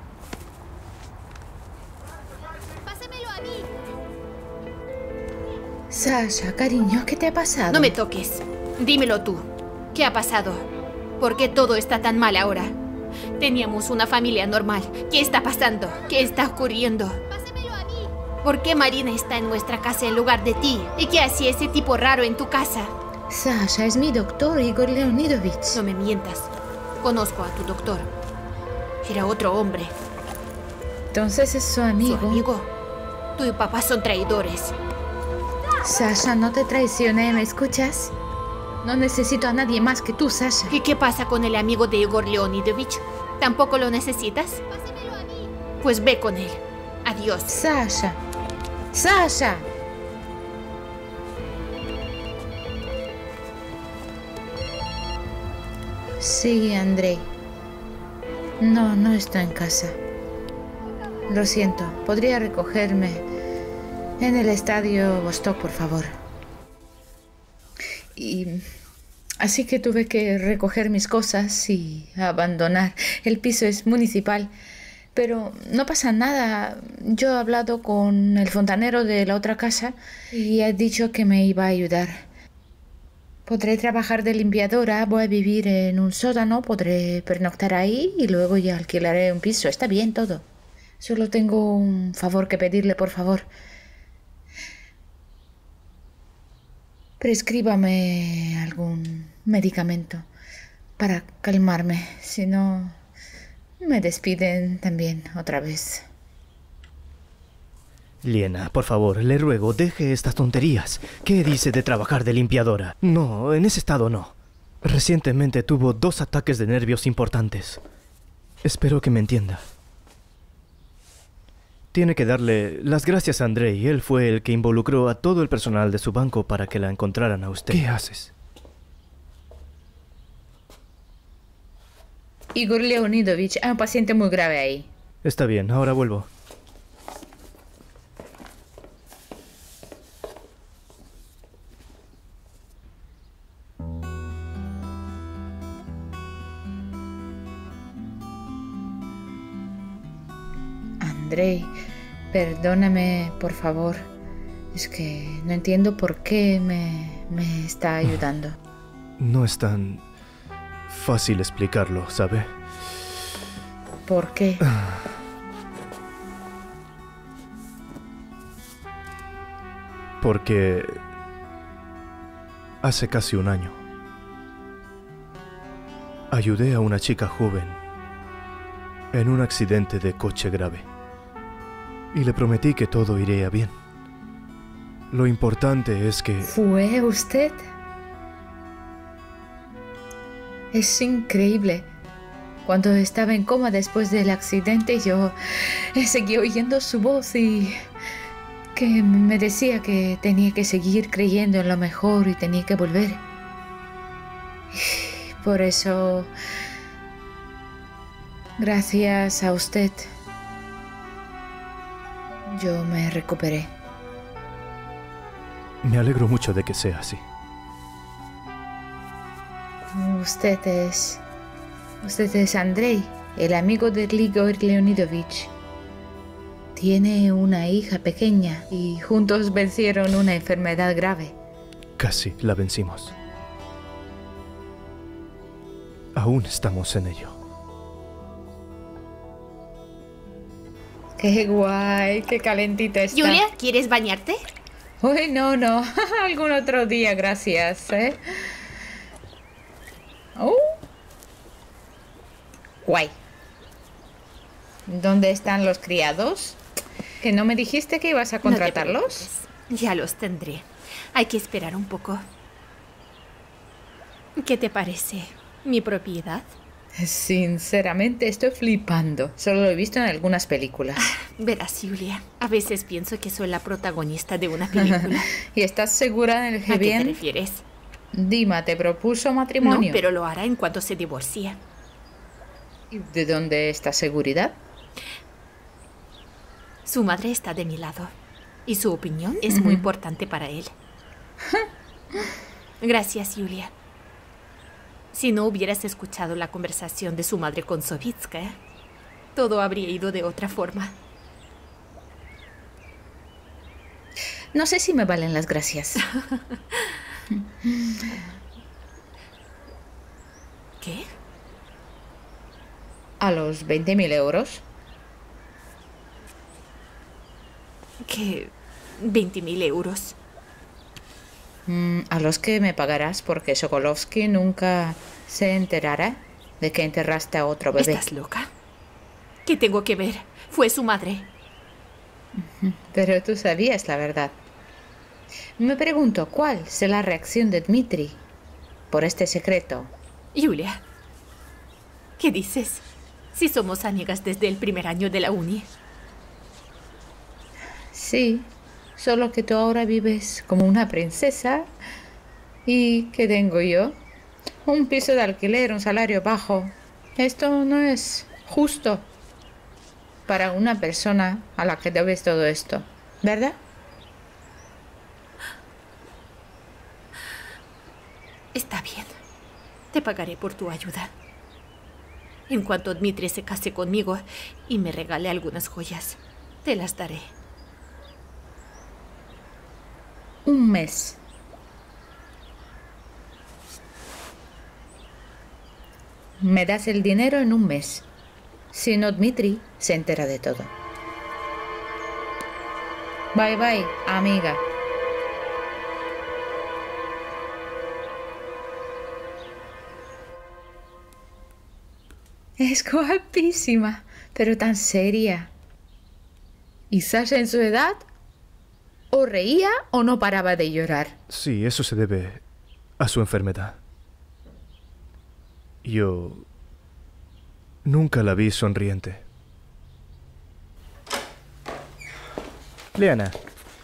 Pásamelo a mí. Sasha, cariño, ¿qué te ha pasado? No me toques. Dímelo tú. ¿Qué ha pasado? ¿Por qué todo está tan mal ahora? Teníamos una familia normal. ¿Qué está pasando? ¿Qué está ocurriendo? Pásamelo a mí. ¿Por qué Marina está en nuestra casa en lugar de ti? ¿Y qué hacía ese tipo raro en tu casa? Sasha, es mi doctor, Igor Leonidovich. No me mientas. Conozco a tu doctor. Era otro hombre. Entonces es su amigo. ¿Su amigo? Tú y papá son traidores. Sasha, no te traicioné, ¿me escuchas? No necesito a nadie más que tú, Sasha. ¿Y qué pasa con el amigo de Igor Leonidovich? ¿Tampoco lo necesitas? Pásamelo a mí. Pues ve con él. Adiós. Sasha. Sasha. Sí, Andrei. No, no estoy en casa. Lo siento. ¿Podría recogerme en el estadio Vostok, por favor? Y Así que tuve que recoger mis cosas y abandonar. El piso es municipal. Pero no pasa nada. Yo he hablado con el fontanero de la otra casa y ha dicho que me iba a ayudar. Podré trabajar de limpiadora, voy a vivir en un sótano, podré pernoctar ahí y luego ya alquilaré un piso. Está bien todo. Solo tengo un favor que pedirle, por favor. Prescríbame algún medicamento para calmarme, si no me despiden también otra vez. Liena, por favor, le ruego, deje estas tonterías. ¿Qué dice de trabajar de limpiadora? No, en ese estado no. Recientemente tuvo dos ataques de nervios importantes. Espero que me entienda. Tiene que darle las gracias a Andrei. Él fue el que involucró a todo el personal de su banco para que la encontraran a usted. ¿Qué haces? Igor Leonidovich, hay un paciente muy grave ahí. Está bien, ahora vuelvo. Andrei, perdóname, por favor. Es que no entiendo por qué me, me está ayudando. No es tan fácil explicarlo, ¿sabe? ¿Por qué? Porque hace casi un año ayudé a una chica joven en un accidente de coche grave. Y le prometí que todo iría bien. Lo importante es que... ¿Fue usted? Es increíble. Cuando estaba en coma después del accidente, yo seguí oyendo su voz y que me decía que tenía que seguir creyendo en lo mejor y tenía que volver. Por eso, gracias a usted, yo me recuperé. Me alegro mucho de que sea así. Usted es... Usted es Andrei, el amigo de Igor Leonidovich. Tiene una hija pequeña y juntos vencieron una enfermedad grave. Casi la vencimos. Aún estamos en ello. ¡Qué guay! ¡Qué calentito está! Julia, ¿quieres bañarte? Uy, no, no. Algún otro día, gracias, ¿eh? Oh. Guay. ¿Dónde están los criados? ¿Que no me dijiste que ibas a contratarlos? No ya los tendré. Hay que esperar un poco. ¿Qué te parece? ¿Mi propiedad? Sinceramente estoy flipando. Solo lo he visto en algunas películas. Verás, Julia, a veces pienso que soy la protagonista de una película. ¿Y estás segura en el que ¿A bien? qué te refieres? Dima, ¿te propuso matrimonio? No, pero lo hará en cuanto se divorcie. ¿Y de dónde esta seguridad? Su madre está de mi lado. Y su opinión es muy importante para él. Gracias, Julia. Si no hubieras escuchado la conversación de su madre con Savitskaya, todo habría ido de otra forma. No sé si me valen las gracias. ¿Qué? ¿A los veinte mil euros? ¿Qué? ¿veinte mil euros? Mm, a los que me pagarás porque Sokolovsky nunca se enterará de que enterraste a otro bebé. ¿Estás loca? ¿Qué tengo que ver? Fue su madre. Pero tú sabías la verdad. Me pregunto, ¿cuál será la reacción de Dmitri por este secreto? Julia, ¿qué dices? Si somos amigas desde el primer año de la uni. Sí, solo que tú ahora vives como una princesa. ¿Y qué tengo yo? Un piso de alquiler, un salario bajo. Esto no es justo para una persona a la que debes todo esto, ¿verdad? Está bien. Te pagaré por tu ayuda. En cuanto Dmitri se case conmigo y me regale algunas joyas, te las daré. Un mes. Me das el dinero en un mes. Si no, Dmitri se entera de todo. Bye bye, amiga. Es guapísima, pero tan seria. ¿Y Sasha en su edad? ¿O reía o no paraba de llorar? Sí, eso se debe a su enfermedad. Yo nunca la vi sonriente. Liana,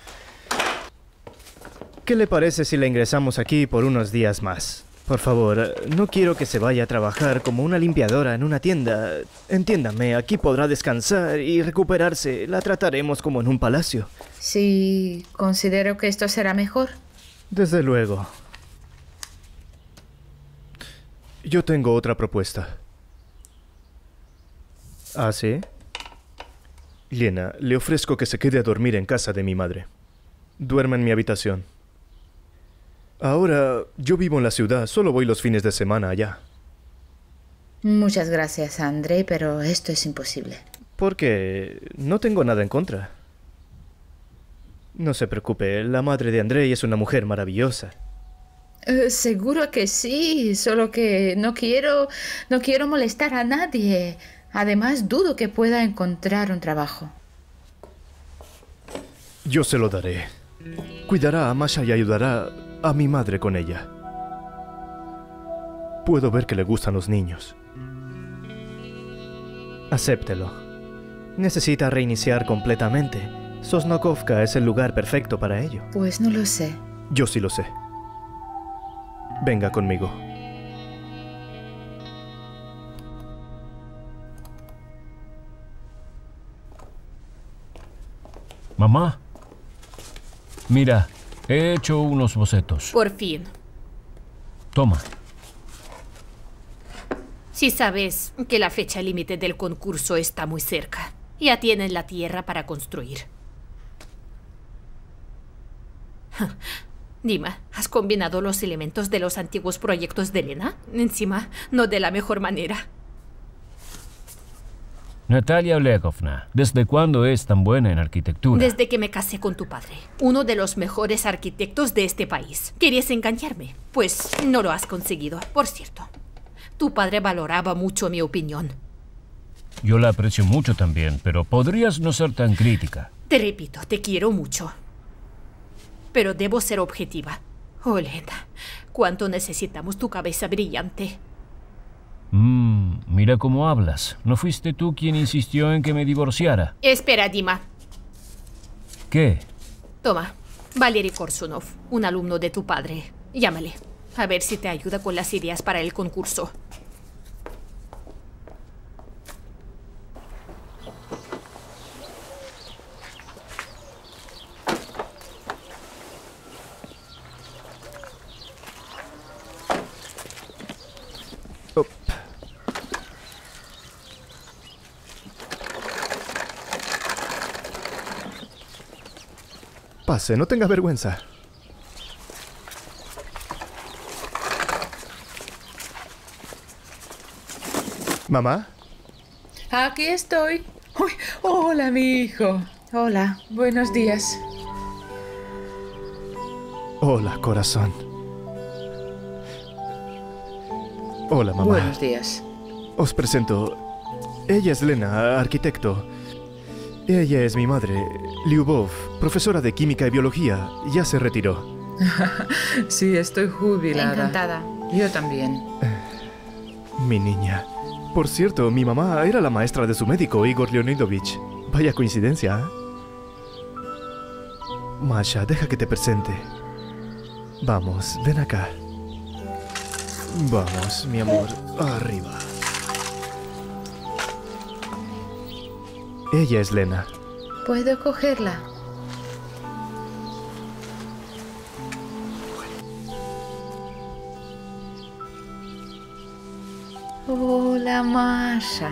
¿qué le parece si la ingresamos aquí por unos días más? Por favor, no quiero que se vaya a trabajar como una limpiadora en una tienda. Entiéndame, aquí podrá descansar y recuperarse. La trataremos como en un palacio. Sí, considero que esto será mejor. Desde luego. Yo tengo otra propuesta. ¿Ah, sí? Liena, le ofrezco que se quede a dormir en casa de mi madre. Duerma en mi habitación. Ahora, yo vivo en la ciudad, solo voy los fines de semana allá. Muchas gracias, Andrei, pero esto es imposible. Porque no tengo nada en contra. No se preocupe, la madre de Andrei es una mujer maravillosa. Uh, seguro que sí, solo que no quiero, no quiero molestar a nadie. Además, dudo que pueda encontrar un trabajo. Yo se lo daré. Cuidará a Masha y ayudará a mi madre con ella. Puedo ver que le gustan los niños. Acéptelo. Necesita reiniciar completamente. Sosnokovka es el lugar perfecto para ello. Pues no lo sé. Yo sí lo sé. Venga conmigo. Mamá, mira, he hecho unos bocetos. Por fin. Toma. Si sabes que la fecha límite del concurso está muy cerca, ya tienen la tierra para construir. Dima, ¿has combinado los elementos de los antiguos proyectos de Lena? Encima, no de la mejor manera. Natalia Olegovna, ¿desde cuándo es tan buena en arquitectura? Desde que me casé con tu padre, uno de los mejores arquitectos de este país. Querías engañarme, pues no lo has conseguido. Por cierto, tu padre valoraba mucho mi opinión. Yo la aprecio mucho también, pero podrías no ser tan crítica. Te repito, te quiero mucho. Pero debo ser objetiva. Oh, Lena, ¿cuánto necesitamos tu cabeza brillante? Mmm, mira cómo hablas. ¿No fuiste tú quien insistió en que me divorciara? Espera, Dima. ¿Qué? Toma, Valery Korsunov, un alumno de tu padre. Llámale, a ver si te ayuda con las ideas para el concurso. Pase, no tenga vergüenza. ¿Mamá? Aquí estoy. Uy, hola, mi hijo. Hola, buenos días. Hola, corazón. Hola, mamá. Buenos días. Os presento. Ella es Lena, arquitecto. Ella es mi madre, Lyubov, profesora de química y biología. Ya se retiró. Sí, estoy jubilada. Encantada. Yo también. Mi niña. Por cierto, mi mamá era la maestra de su médico, Igor Leonidovich. Vaya coincidencia, ¿eh? Masha, deja que te presente. Vamos, ven acá. Vamos, mi amor, arriba. Ella es Lena. ¿Puedo cogerla? Hola, Masha.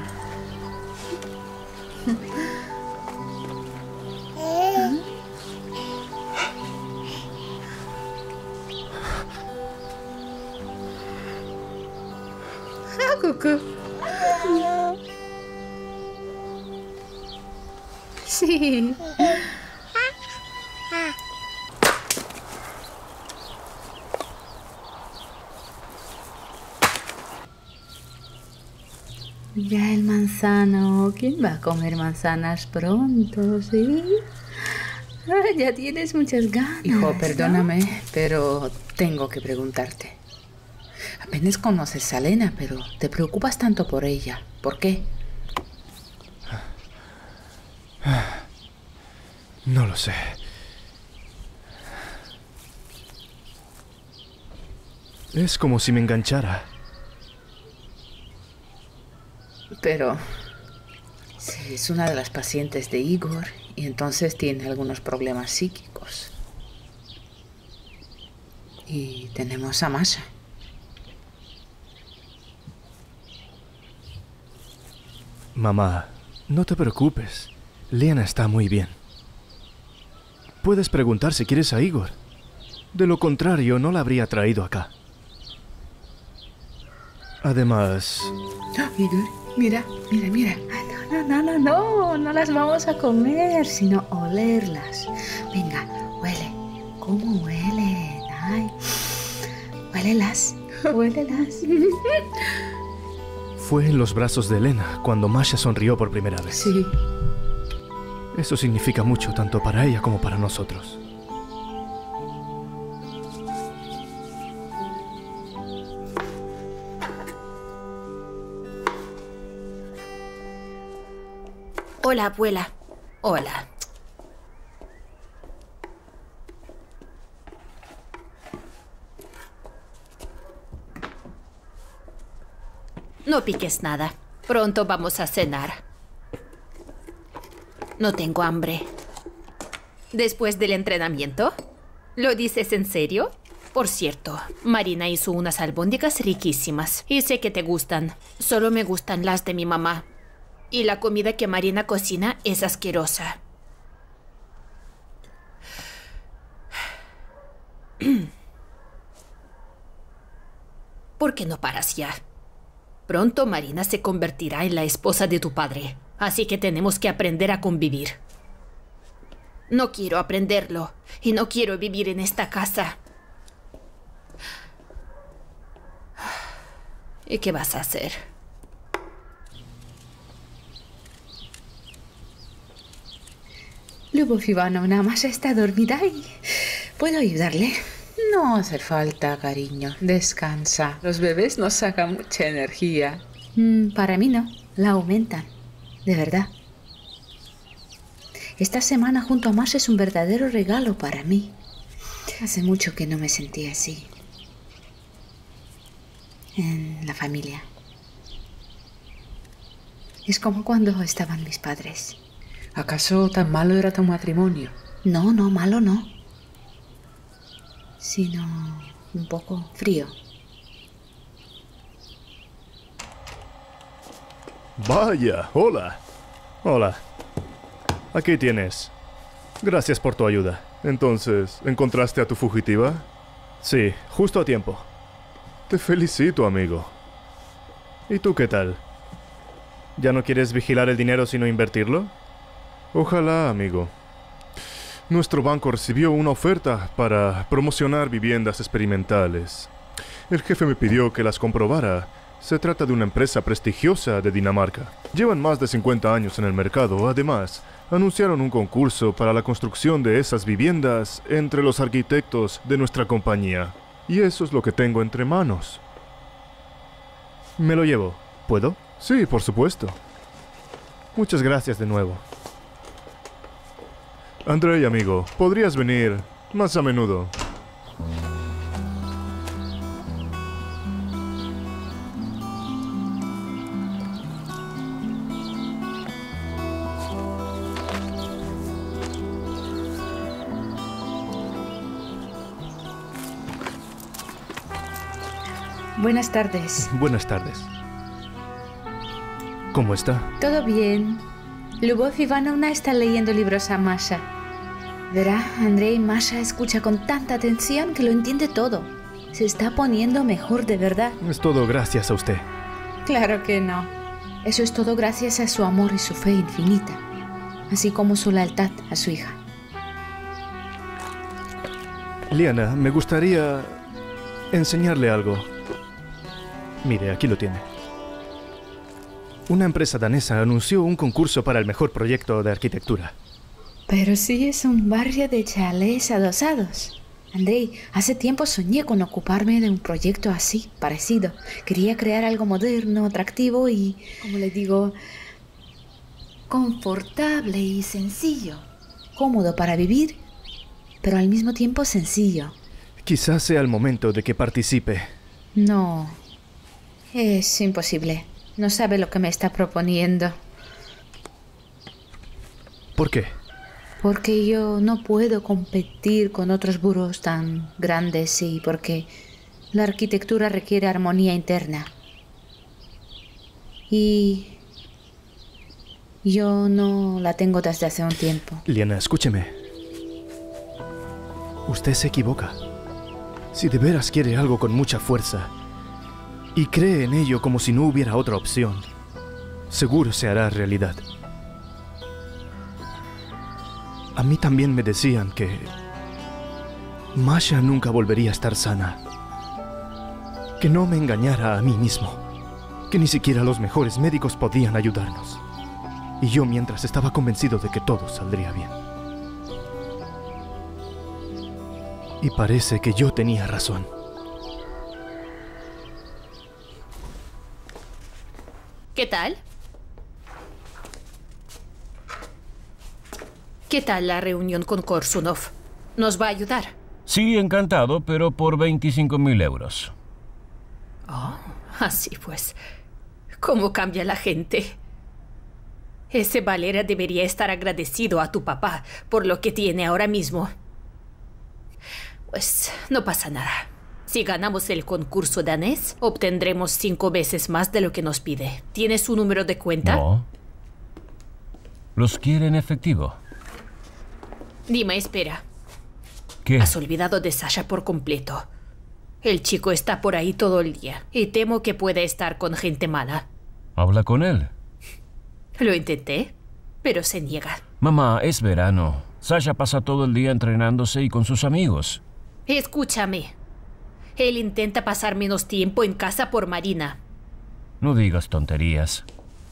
Ah, Cucú. Sí. Ya el manzano. ¿Quién va a comer manzanas pronto, sí? Ah, ya tienes muchas ganas. Hijo, perdóname, pero tengo que preguntarte. Apenas conoces a Lena, pero te preocupas tanto por ella. ¿Por qué? No lo sé. Es como si me enganchara. Pero sí, es una de las pacientes de Igor y entonces tiene algunos problemas psíquicos. Y tenemos a Masha. Mamá, no te preocupes. Lena está muy bien. Puedes preguntar si quieres a Igor. De lo contrario, no la habría traído acá. Además... Igor, mira, mira, mira. No, no, no, no, no las vamos a comer, sino olerlas. Venga, huele. ¿Cómo huelen? Ay, huélelas, huélelas. Fue en los brazos de Lena cuando Masha sonrió por primera vez. Sí. Eso significa mucho tanto para ella como para nosotros. Hola, abuela. Hola. No piques nada. Pronto vamos a cenar. No tengo hambre. ¿Después del entrenamiento? ¿Lo dices en serio? Por cierto, Marina hizo unas albóndigas riquísimas y sé que te gustan. Solo me gustan las de mi mamá. Y la comida que Marina cocina es asquerosa. ¿Por qué no paras ya? Pronto Marina se convertirá en la esposa de tu padre. Así que tenemos que aprender a convivir. No quiero aprenderlo y no quiero vivir en esta casa. ¿Y qué vas a hacer? Lyubov Ivanovna, Masha está dormida y... ¿puedo ayudarle? No hace falta, cariño. Descansa. Los bebés nos sacan mucha energía. Mm, para mí no. La aumentan. De verdad. Esta semana junto a Masha es un verdadero regalo para mí. Hace mucho que no me sentía así. En la familia. Es como cuando estaban mis padres. ¿Acaso tan malo era tu matrimonio? No, no, malo no. Sino un poco frío. Vaya, hola. Hola. Aquí tienes. Gracias por tu ayuda. Entonces, ¿encontraste a tu fugitiva? Sí, justo a tiempo. Te felicito, amigo. ¿Y tú qué tal? ¿Ya no quieres vigilar el dinero sino invertirlo? Ojalá, amigo. Nuestro banco recibió una oferta para promocionar viviendas experimentales. El jefe me pidió que las comprobara. Se trata de una empresa prestigiosa de Dinamarca. Llevan más de cincuenta años en el mercado. Además, anunciaron un concurso para la construcción de esas viviendas entre los arquitectos de nuestra compañía. Y eso es lo que tengo entre manos. Me lo llevo. ¿Puedo? Sí, por supuesto. Muchas gracias de nuevo. Andrei, amigo, ¿podrías venir más a menudo? Buenas tardes. Buenas tardes. ¿Cómo está? Todo bien. Lubov Ivanovna está leyendo libros a Masha. Verá, Andrei, Masha escucha con tanta atención que lo entiende todo. Se está poniendo mejor de verdad. Es todo gracias a usted. Claro que no. Eso es todo gracias a su amor y su fe infinita, así como su lealtad a su hija. Liana, me gustaría enseñarle algo. Mire, aquí lo tiene. Una empresa danesa anunció un concurso para el mejor proyecto de arquitectura. Pero sí es un barrio de chalés adosados. Andrei, hace tiempo soñé con ocuparme de un proyecto así, parecido. Quería crear algo moderno, atractivo y, como le digo, confortable y sencillo. Cómodo para vivir, pero al mismo tiempo sencillo. Quizás sea el momento de que participe. No, es imposible. No sabe lo que me está proponiendo. ¿Por qué? Porque yo no puedo competir con otros burós tan grandes y porque la arquitectura requiere armonía interna. Y yo no la tengo desde hace un tiempo. Liana, escúcheme. Usted se equivoca. Si de veras quiere algo con mucha fuerza y cree en ello como si no hubiera otra opción, seguro se hará realidad. A mí también me decían que Masha nunca volvería a estar sana. Que no me engañara a mí mismo. Que ni siquiera los mejores médicos podían ayudarnos. Y yo mientras estaba convencido de que todo saldría bien. Y parece que yo tenía razón. ¿Qué tal? ¿Qué tal la reunión con Korsunov? ¿Nos va a ayudar? Sí, encantado, pero por veinticinco mil euros. Oh, así pues. ¿Cómo cambia la gente? Ese Valera debería estar agradecido a tu papá por lo que tiene ahora mismo. Pues no pasa nada. Si ganamos el concurso danés, obtendremos cinco veces más de lo que nos pide. ¿Tienes su número de cuenta? No. ¿Los quiere en efectivo? Dime, espera. ¿Qué? Has olvidado de Sasha por completo. El chico está por ahí todo el día y temo que pueda estar con gente mala. Habla con él. Lo intenté, pero se niega. Mamá, es verano. Sasha pasa todo el día entrenándose y con sus amigos. Escúchame. Él intenta pasar menos tiempo en casa por Marina. No digas tonterías.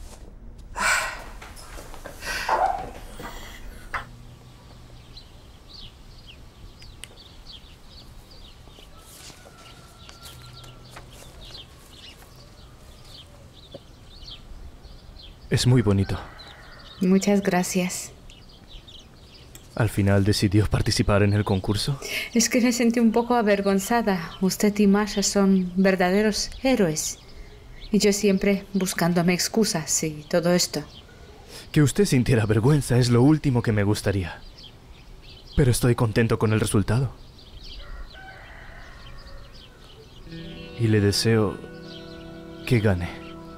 Es muy bonito. Muchas gracias. ¿Al final decidió participar en el concurso? Es que me sentí un poco avergonzada. Usted y Masha son verdaderos héroes. Y yo siempre buscándome excusas y todo esto. Que usted sintiera vergüenza es lo último que me gustaría. Pero estoy contento con el resultado. Y le deseo que gane.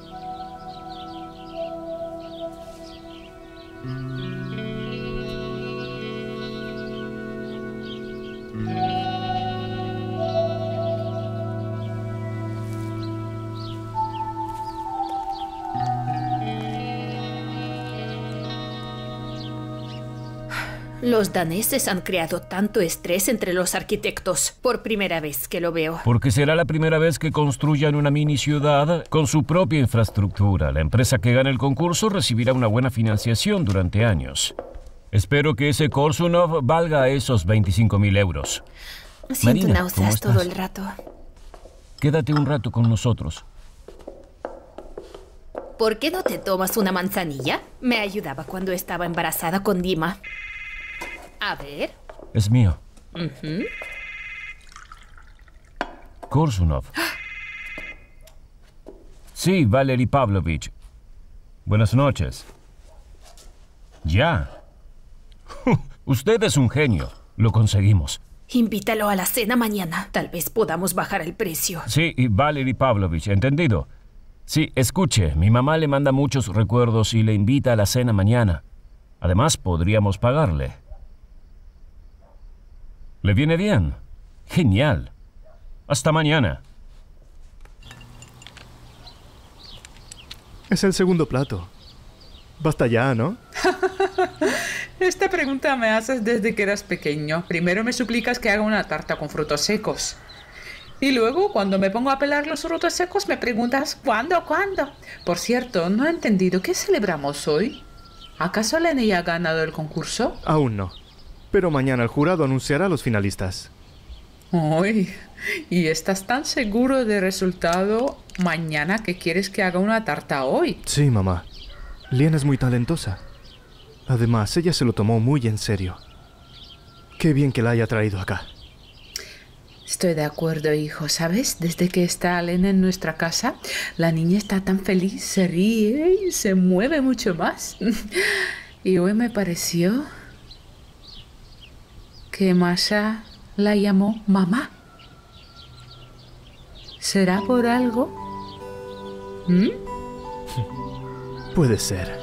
Los daneses han creado tanto estrés entre los arquitectos. Por primera vez que lo veo. Porque será la primera vez que construyan una mini ciudad con su propia infraestructura. La empresa que gane el concurso recibirá una buena financiación durante años. Espero que ese Korsunov valga esos veinticinco mil euros. Siento Marina, náuseas todo el rato. Quédate un rato con nosotros. ¿Por qué no te tomas una manzanilla? Me ayudaba cuando estaba embarazada con Dima. A ver. Es mío. Uh-huh. Korsunov. Sí, Valery Pavlovich. Buenas noches. Ya. Usted es un genio. Lo conseguimos. Invítalo a la cena mañana. Tal vez podamos bajar el precio. Sí, y Valery Pavlovich, ¿entendido? Sí, escuche, mi mamá le manda muchos recuerdos y le invita a la cena mañana. Además, podríamos pagarle. ¿Le viene bien? Genial. Hasta mañana. Es el segundo plato. Basta ya, ¿no? Esta pregunta me haces desde que eras pequeño. Primero me suplicas que haga una tarta con frutos secos. Y luego, cuando me pongo a pelar los frutos secos, me preguntas ¿cuándo, cuándo? Por cierto, no he entendido. ¿Qué celebramos hoy? ¿Acaso Lenny ha ganado el concurso? Aún no. Pero mañana el jurado anunciará a los finalistas. Uy, ¿y estás tan seguro del resultado mañana que quieres que haga una tarta hoy? Sí, mamá. Liana es muy talentosa. Además, ella se lo tomó muy en serio. Qué bien que la haya traído acá. Estoy de acuerdo, hijo. ¿Sabes? Desde que está Elena en nuestra casa, la niña está tan feliz, se ríe y se mueve mucho más. Y hoy me pareció que Masha la llamó mamá. ¿Será por algo? ¿Mm? Puede ser.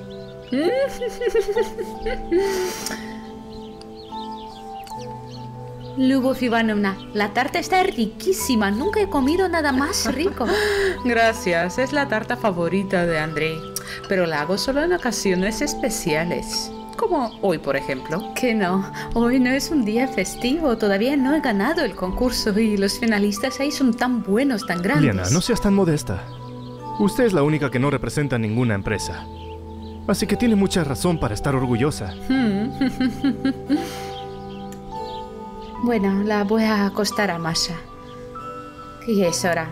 Lubov Ivanovna, la tarta está riquísima. Nunca he comido nada más rico. Gracias, es la tarta favorita de Andrei. Pero la hago solo en ocasiones especiales. Como hoy, por ejemplo. Que no, hoy no es un día festivo. Todavía no he ganado el concurso y los finalistas ahí son tan buenos, tan grandes. Liana, no seas tan modesta. Usted es la única que no representa ninguna empresa. Así que tiene mucha razón para estar orgullosa. Bueno, la voy a acostar a Masha. Que ya es hora.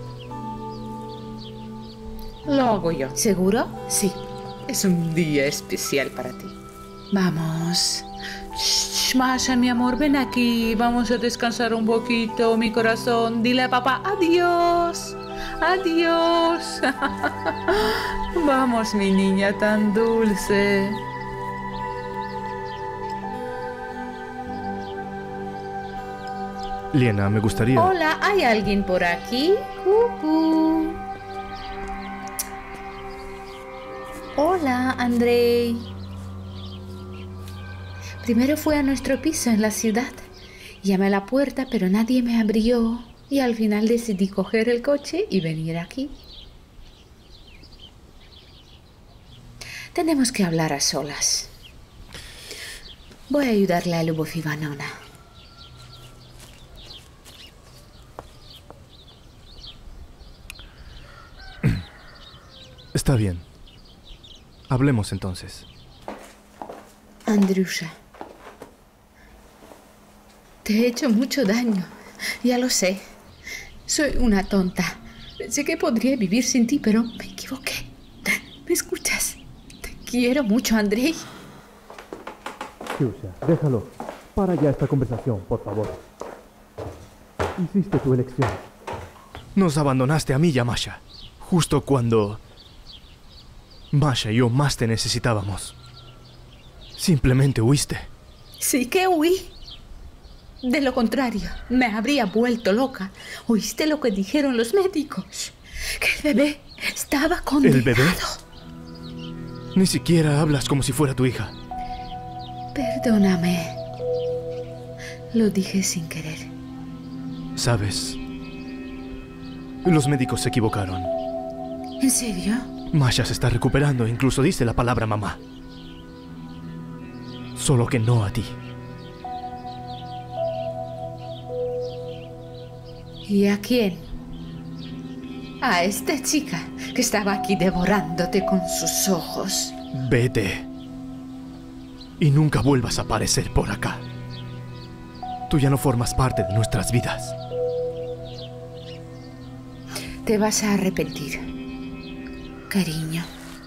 Lo hago yo. ¿Seguro? Sí, es un día especial para ti. Vamos. Shh, Masha, mi amor, ven aquí. Vamos a descansar un poquito, mi corazón. Dile a papá adiós. Adiós. Vamos, mi niña tan dulce. Liana, me gustaría... Hola, ¿hay alguien por aquí? Uh-huh. Hola, Andrei. Primero fui a nuestro piso en la ciudad. Llamé a la puerta, pero nadie me abrió. Y al final decidí coger el coche y venir aquí. Tenemos que hablar a solas. Voy a ayudarle a Lubov Ivanovna. Está bien. Hablemos entonces. Andrusha, te he hecho mucho daño. Ya lo sé. Soy una tonta. Pensé que podría vivir sin ti, pero me equivoqué. ¿Me escuchas? Te quiero mucho, Andrei. Kyusha, déjalo. Para ya esta conversación, por favor. Hiciste tu elección. Nos abandonaste a mí y a Masha. Justo cuando... Masha y yo más te necesitábamos. Simplemente huiste. Sí que huí. De lo contrario, me habría vuelto loca. ¿Oíste lo que dijeron los médicos? Que el bebé estaba condenado. ¿El bebé? Ni siquiera hablas como si fuera tu hija. Perdóname. Lo dije sin querer. ¿Sabes? Los médicos se equivocaron. ¿En serio? Masha se está recuperando, incluso dice la palabra mamá. Solo que no a ti. ¿Y a quién? A esta chica que estaba aquí devorándote con sus ojos. Vete. Y nunca vuelvas a aparecer por acá. Tú ya no formas parte de nuestras vidas. Te vas a arrepentir, cariño.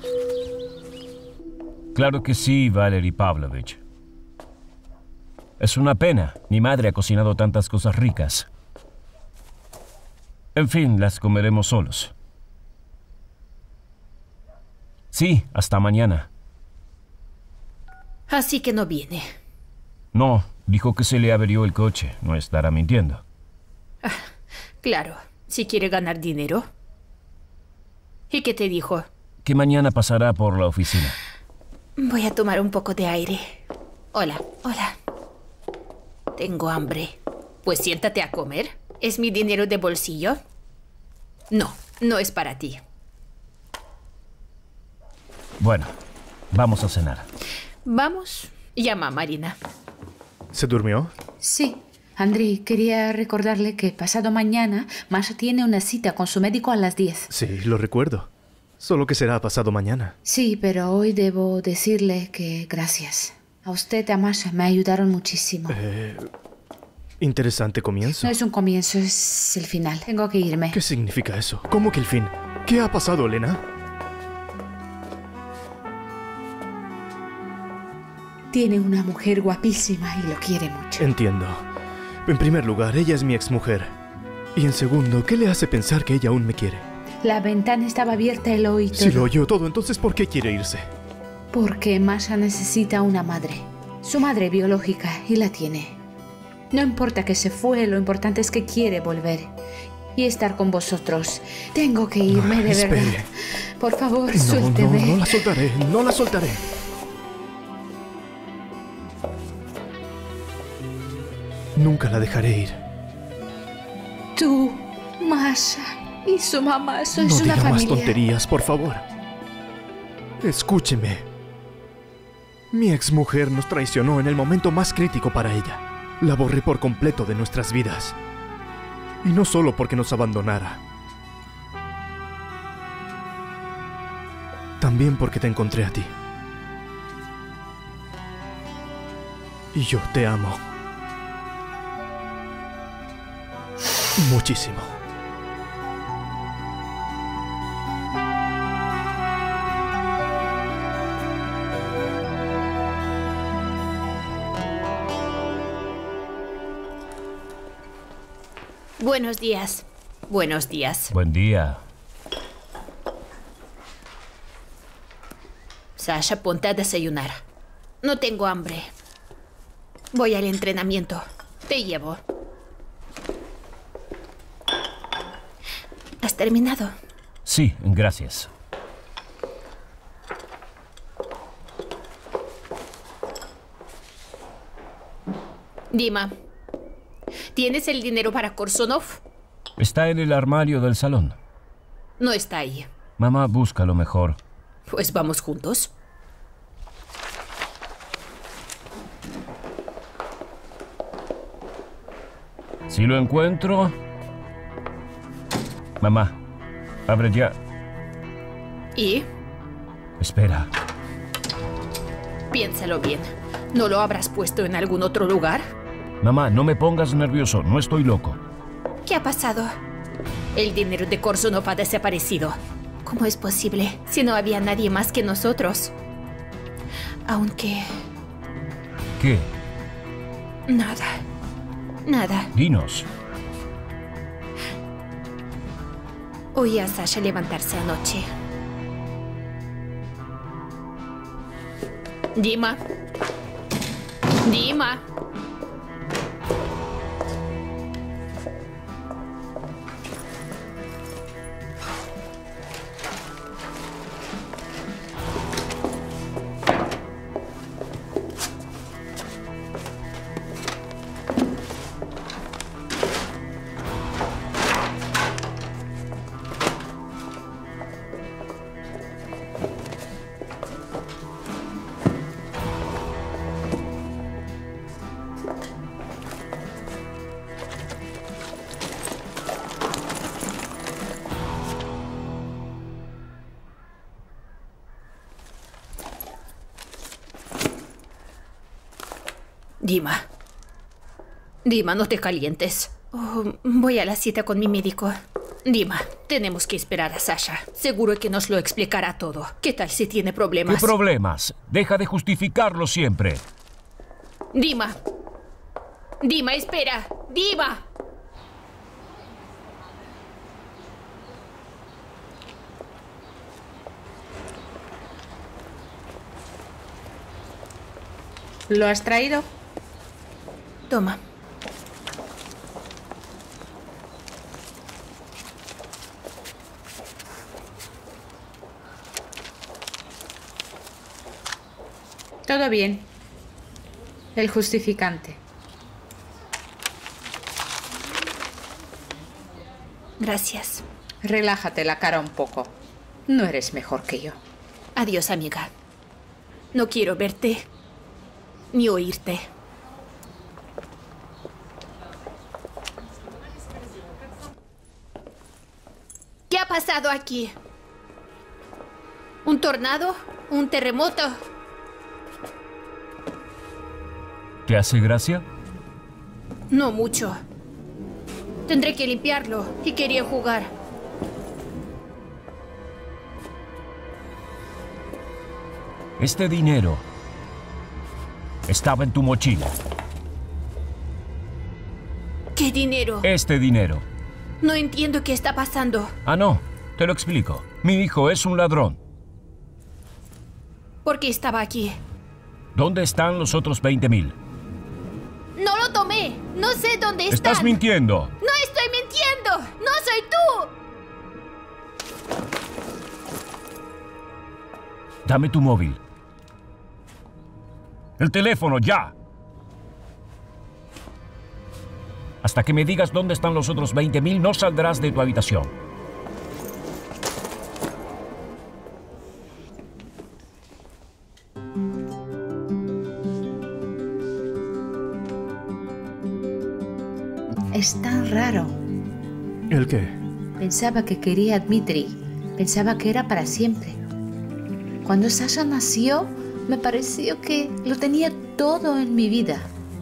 Claro que sí, Valery Pavlovich. Es una pena. Mi madre ha cocinado tantas cosas ricas. En fin, las comeremos solos. Sí, hasta mañana. Así que no viene. No, dijo que se le averió el coche. No estará mintiendo. Ah, claro, si quiere ganar dinero. ¿Y qué te dijo? Que mañana pasará por la oficina. Voy a tomar un poco de aire. Hola, hola. Tengo hambre. Pues siéntate a comer. ¿Es mi dinero de bolsillo? No, no es para ti. Bueno, vamos a cenar. Vamos, llama a Marina. ¿Se durmió? Sí. Andrei, quería recordarle que pasado mañana Masha tiene una cita con su médico a las diez. Sí, lo recuerdo. Solo que será pasado mañana. Sí, pero hoy debo decirle que gracias. A usted y a Masha me ayudaron muchísimo. Eh, interesante comienzo. No es un comienzo, es el final. Tengo que irme. ¿Qué significa eso? ¿Cómo que el fin? ¿Qué ha pasado, Elena? Tiene una mujer guapísima y lo quiere mucho. Entiendo. En primer lugar, ella es mi exmujer. Y en segundo, ¿qué le hace pensar que ella aún me quiere? La ventana estaba abierta y lo oí todo. Si lo oyó todo, entonces ¿por qué quiere irse? Porque Masha necesita una madre. Su madre biológica, y la tiene. No importa que se fue, lo importante es que quiere volver. Y estar con vosotros. Tengo que irme, de Espere. verdad. Por favor, No, suélteme. no, no la soltaré, no la soltaré. Nunca la dejaré ir. Tú, Masha y su mamá sois No una diga más familia. tonterías, por favor. Escúcheme. Mi exmujer nos traicionó en el momento más crítico para ella. La borré por completo de nuestras vidas. Y no solo porque nos abandonara. También porque te encontré a ti. Y yo te amo. Muchísimo. Buenos días. Buenos días. Buen día. Sasha, ponte a desayunar. No tengo hambre. Voy al entrenamiento. Te llevo. ¿Has terminado? Sí, gracias. Dima, ¿tienes el dinero para Korsonov? Está en el armario del salón. No está ahí. Mamá, búscalo mejor. Pues vamos juntos. Si lo encuentro... Mamá, abre ya. ¿Y? Espera. Piénsalo bien. ¿No lo habrás puesto en algún otro lugar? Mamá, no me pongas nervioso, no estoy loco. ¿Qué ha pasado? El dinero de Korsonov ha desaparecido. ¿Cómo es posible si no había nadie más que nosotros? Aunque... ¿Qué? Nada. Nada. Dinos. Oí a Sasha levantarse anoche. Dima. Dima. Dima. Dima, no te calientes. Oh, voy a la cita con mi médico. Dima, tenemos que esperar a Sasha. Seguro que nos lo explicará todo. ¿Qué tal si tiene problemas? ¿Qué problemas? Deja de justificarlo siempre. Dima. Dima, espera. Dima. ¿Lo has traído? Toma. Todo bien. El justificante. Gracias. Relájate la cara un poco. No eres mejor que yo. Adiós, amiga. No quiero verte ni oírte. ¿Qué ha pasado aquí? ¿Un tornado? ¿Un terremoto? ¿Te hace gracia? No mucho. Tendré que limpiarlo y quería jugar. Este dinero estaba en tu mochila. ¿Qué dinero? Este dinero. No entiendo qué está pasando. Ah, no. Te lo explico. Mi hijo es un ladrón. ¿Por qué estaba aquí? ¿Dónde están los otros veinte mil? No lo tomé. No sé dónde están. Estás mintiendo. No estoy mintiendo. No soy tú. Dame tu móvil. El teléfono, ya. Hasta que me digas dónde están los otros veinte mil, no saldrás de tu habitación. Es tan raro. ¿El qué? Pensaba que quería a Dmitri. Pensaba que era para siempre. Cuando Sasha nació, me pareció que lo tenía todo en mi vida.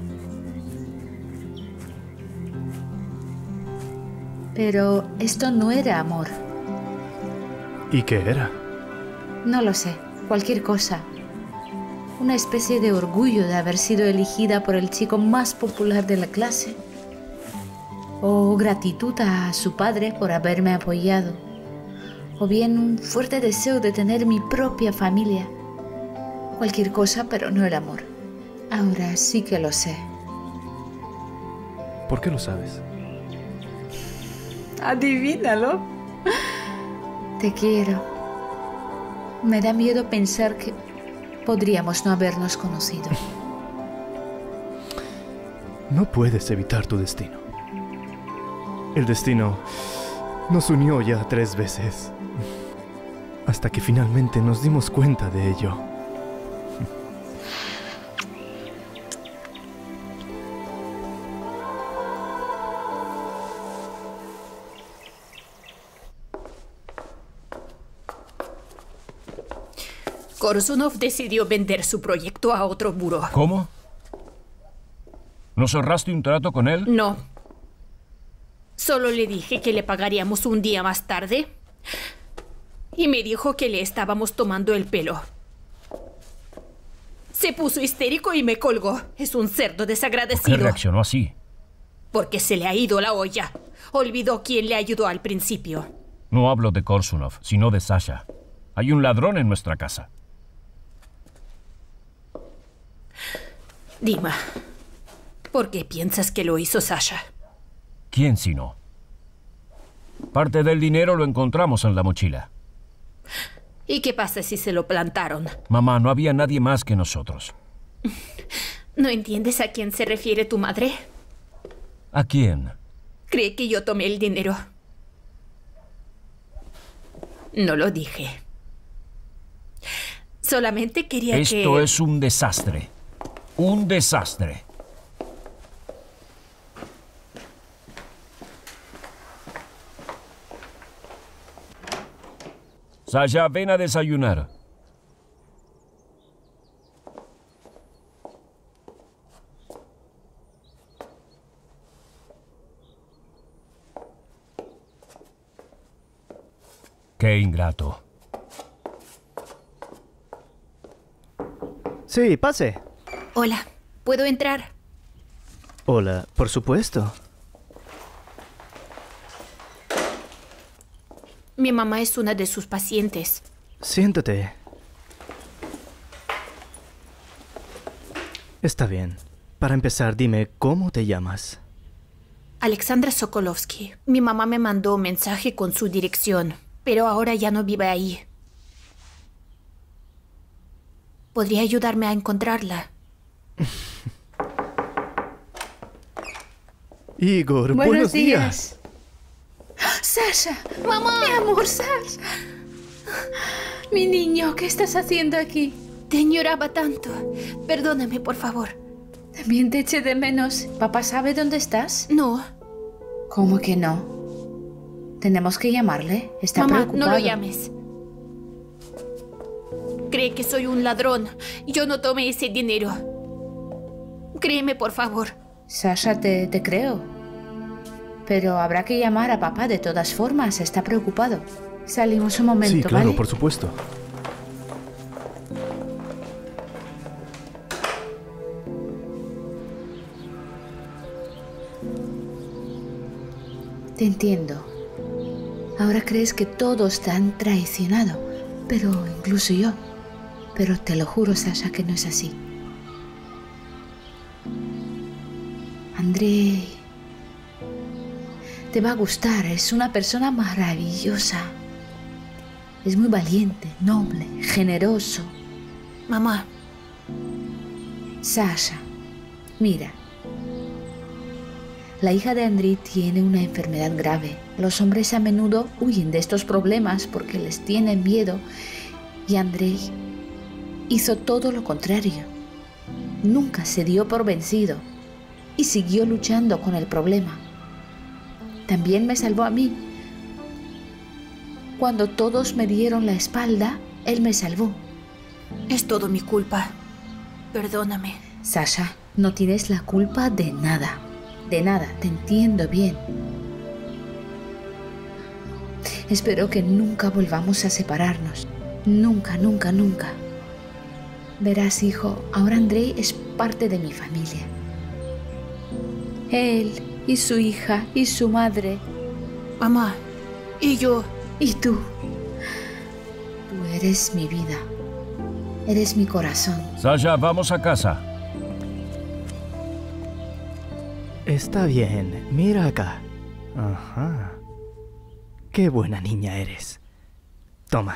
Pero esto no era amor. ¿Y qué era? No lo sé. Cualquier cosa. Una especie de orgullo de haber sido elegida por el chico más popular de la clase. O gratitud a su padre por haberme apoyado. O bien un fuerte deseo de tener mi propia familia. Cualquier cosa, pero no el amor. Ahora sí que lo sé. ¿Por qué lo sabes? Adivínalo. Te quiero. Me da miedo pensar que podríamos no habernos conocido. No puedes evitar tu destino. El destino nos unió ya tres veces. Hasta que finalmente nos dimos cuenta de ello. Korsunov decidió vender su proyecto a otro buró. ¿Cómo? ¿No cerraste un trato con él? No. Solo le dije que le pagaríamos un día más tarde. Y me dijo que le estábamos tomando el pelo. Se puso histérico y me colgó. Es un cerdo desagradecido. ¿Por qué reaccionó así? Porque se le ha ido la olla. Olvidó quién le ayudó al principio. No hablo de Korsunov, sino de Sasha. Hay un ladrón en nuestra casa. Dima, ¿por qué piensas que lo hizo Sasha? ¿Quién si no? Parte del dinero lo encontramos en la mochila. ¿Y qué pasa si se lo plantaron? Mamá, no había nadie más que nosotros. ¿No entiendes a quién se refiere tu madre? ¿A quién? Cree que yo tomé el dinero. No lo dije. Solamente quería Esto que... Esto es un desastre. Un desastre. Sasha, ven a desayunar. Qué ingrato. Sí, pase. Hola, ¿puedo entrar? Hola, por supuesto. Mi mamá es una de sus pacientes. Siéntate. Está bien. Para empezar, dime, ¿cómo te llamas? Alexandra Sokolovsky. Mi mamá me mandó un mensaje con su dirección, pero ahora ya no vive ahí. ¿Podría ayudarme a encontrarla? Igor, buenos, buenos días. días. Sasha, mamá, mi amor, Sasha. Mi niño, ¿qué estás haciendo aquí? Te añoraba tanto. Perdóname, por favor. También te eché de menos. ¿Papá sabe dónde estás? No. ¿Cómo que no? Tenemos que llamarle. Está Mamá, preocupado. no lo llames. Cree que soy un ladrón. Yo no tomé ese dinero. Créeme, por favor. Sasha, te, te creo. Pero habrá que llamar a papá de todas formas. Está preocupado. Salimos un momento, Sí, claro, ¿vale? por supuesto. Te entiendo. Ahora crees que todos te han traicionado, pero incluso yo. Pero te lo juro, Sasha, que no es así. Andrei te va a gustar, es una persona maravillosa. Es muy valiente, noble, generoso. Mamá. Sasha, mira. La hija de Andrei tiene una enfermedad grave. Los hombres a menudo huyen de estos problemas porque les tienen miedo. Y Andrei hizo todo lo contrario. Nunca se dio por vencido y siguió luchando con el problema. También me salvó a mí. Cuando todos me dieron la espalda, él me salvó. Es todo mi culpa. Perdóname. Sasha, no tienes la culpa de nada. De nada, te entiendo bien. Espero que nunca volvamos a separarnos. Nunca, nunca, nunca. Verás, hijo, ahora Andrei es parte de mi familia. Él y su hija y su madre. Mamá, y yo. Y tú. Tú eres mi vida. Eres mi corazón. Sasha, vamos a casa. Está bien, mira acá. Ajá. Qué buena niña eres. Toma.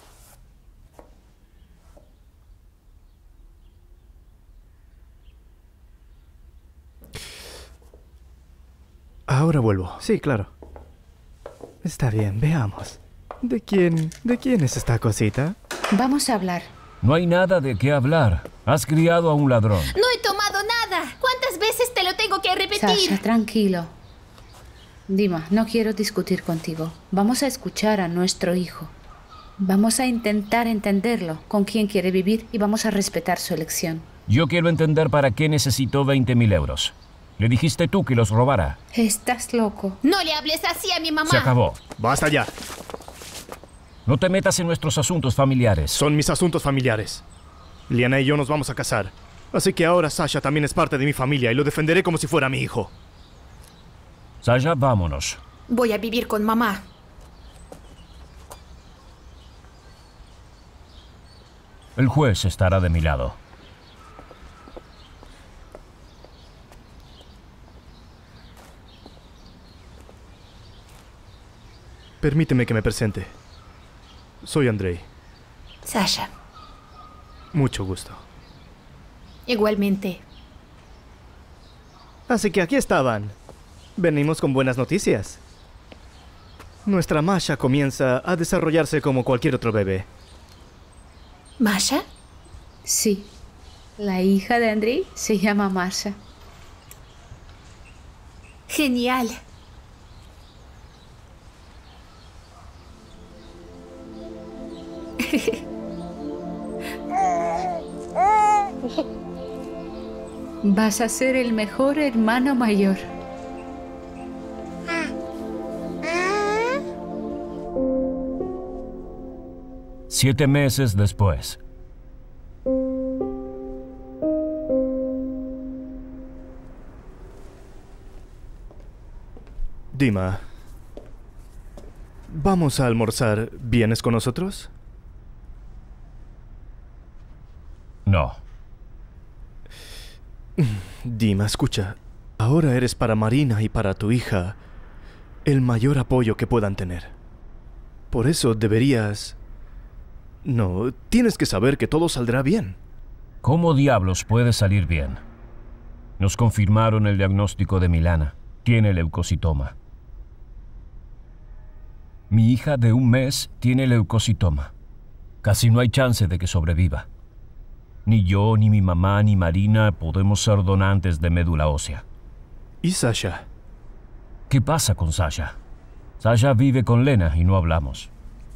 Ahora vuelvo. Sí, claro. Está bien, veamos. ¿De quién, de quién es esta cosita? Vamos a hablar. No hay nada de qué hablar. Has criado a un ladrón. No he tomado nada. ¿Cuántas veces te lo tengo que repetir? Sasha, tranquilo. Dima, no quiero discutir contigo. Vamos a escuchar a nuestro hijo. Vamos a intentar entenderlo, con quién quiere vivir y vamos a respetar su elección. Yo quiero entender para qué necesitó veinte mil euros. Le dijiste tú que los robara. Estás loco. No le hables así a mi mamá. Se acabó. Basta ya. No te metas en nuestros asuntos familiares. Son mis asuntos familiares. Liana y yo nos vamos a casar. Así que ahora Sasha también es parte de mi familia y lo defenderé como si fuera mi hijo. Sasha, vámonos. Voy a vivir con mamá. El juez estará de mi lado. Permíteme que me presente. Soy Andrei. Sasha. Mucho gusto. Igualmente. Así que aquí estaban. Venimos con buenas noticias. Nuestra Masha comienza a desarrollarse como cualquier otro bebé. ¿Masha? Sí. La hija de Andrei se llama Masha. Genial. Vas a ser el mejor hermano mayor. Siete meses después. Dima, ¿vamos a almorzar? ¿Vienes con nosotros? No. Dima, escucha. Ahora eres para Marina y para tu hija el mayor apoyo que puedan tener. Por eso deberías... No, tienes que saber que todo saldrá bien. ¿Cómo diablos puede salir bien? Nos confirmaron el diagnóstico de Milana. Tiene leucocitoma. Mi hija de un mes tiene leucocitoma. Casi no hay chance de que sobreviva. Ni yo, ni mi mamá, ni Marina podemos ser donantes de médula ósea. ¿Y Sasha? ¿Qué pasa con Sasha? Sasha vive con Lena y no hablamos.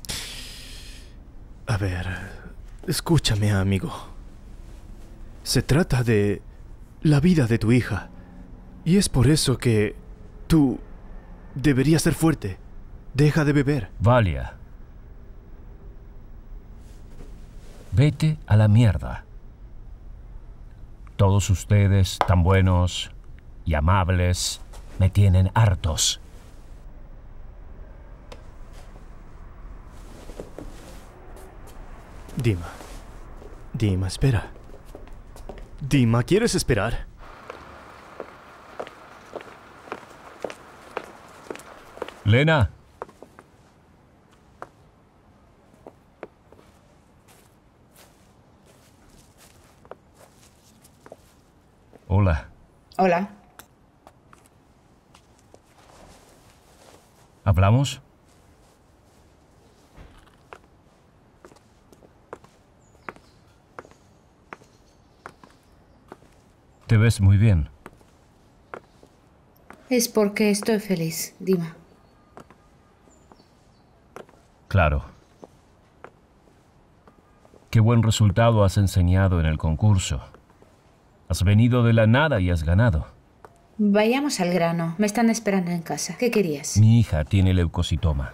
A ver, escúchame, amigo. Se trata de la vida de tu hija. Y es por eso que tú deberías ser fuerte. Deja de beber. Valia. Vete a la mierda. Todos ustedes, tan buenos y amables, me tienen hartos. Dima. Dima, espera. Dima, ¿quieres esperar? Lena. Hola. Hola. ¿Hablamos? Te ves muy bien. Es porque estoy feliz, Dima. Claro. Qué buen resultado has enseñado en el concurso. Has venido de la nada y has ganado. Vayamos al grano. Me están esperando en casa. ¿Qué querías? Mi hija tiene leucocitoma.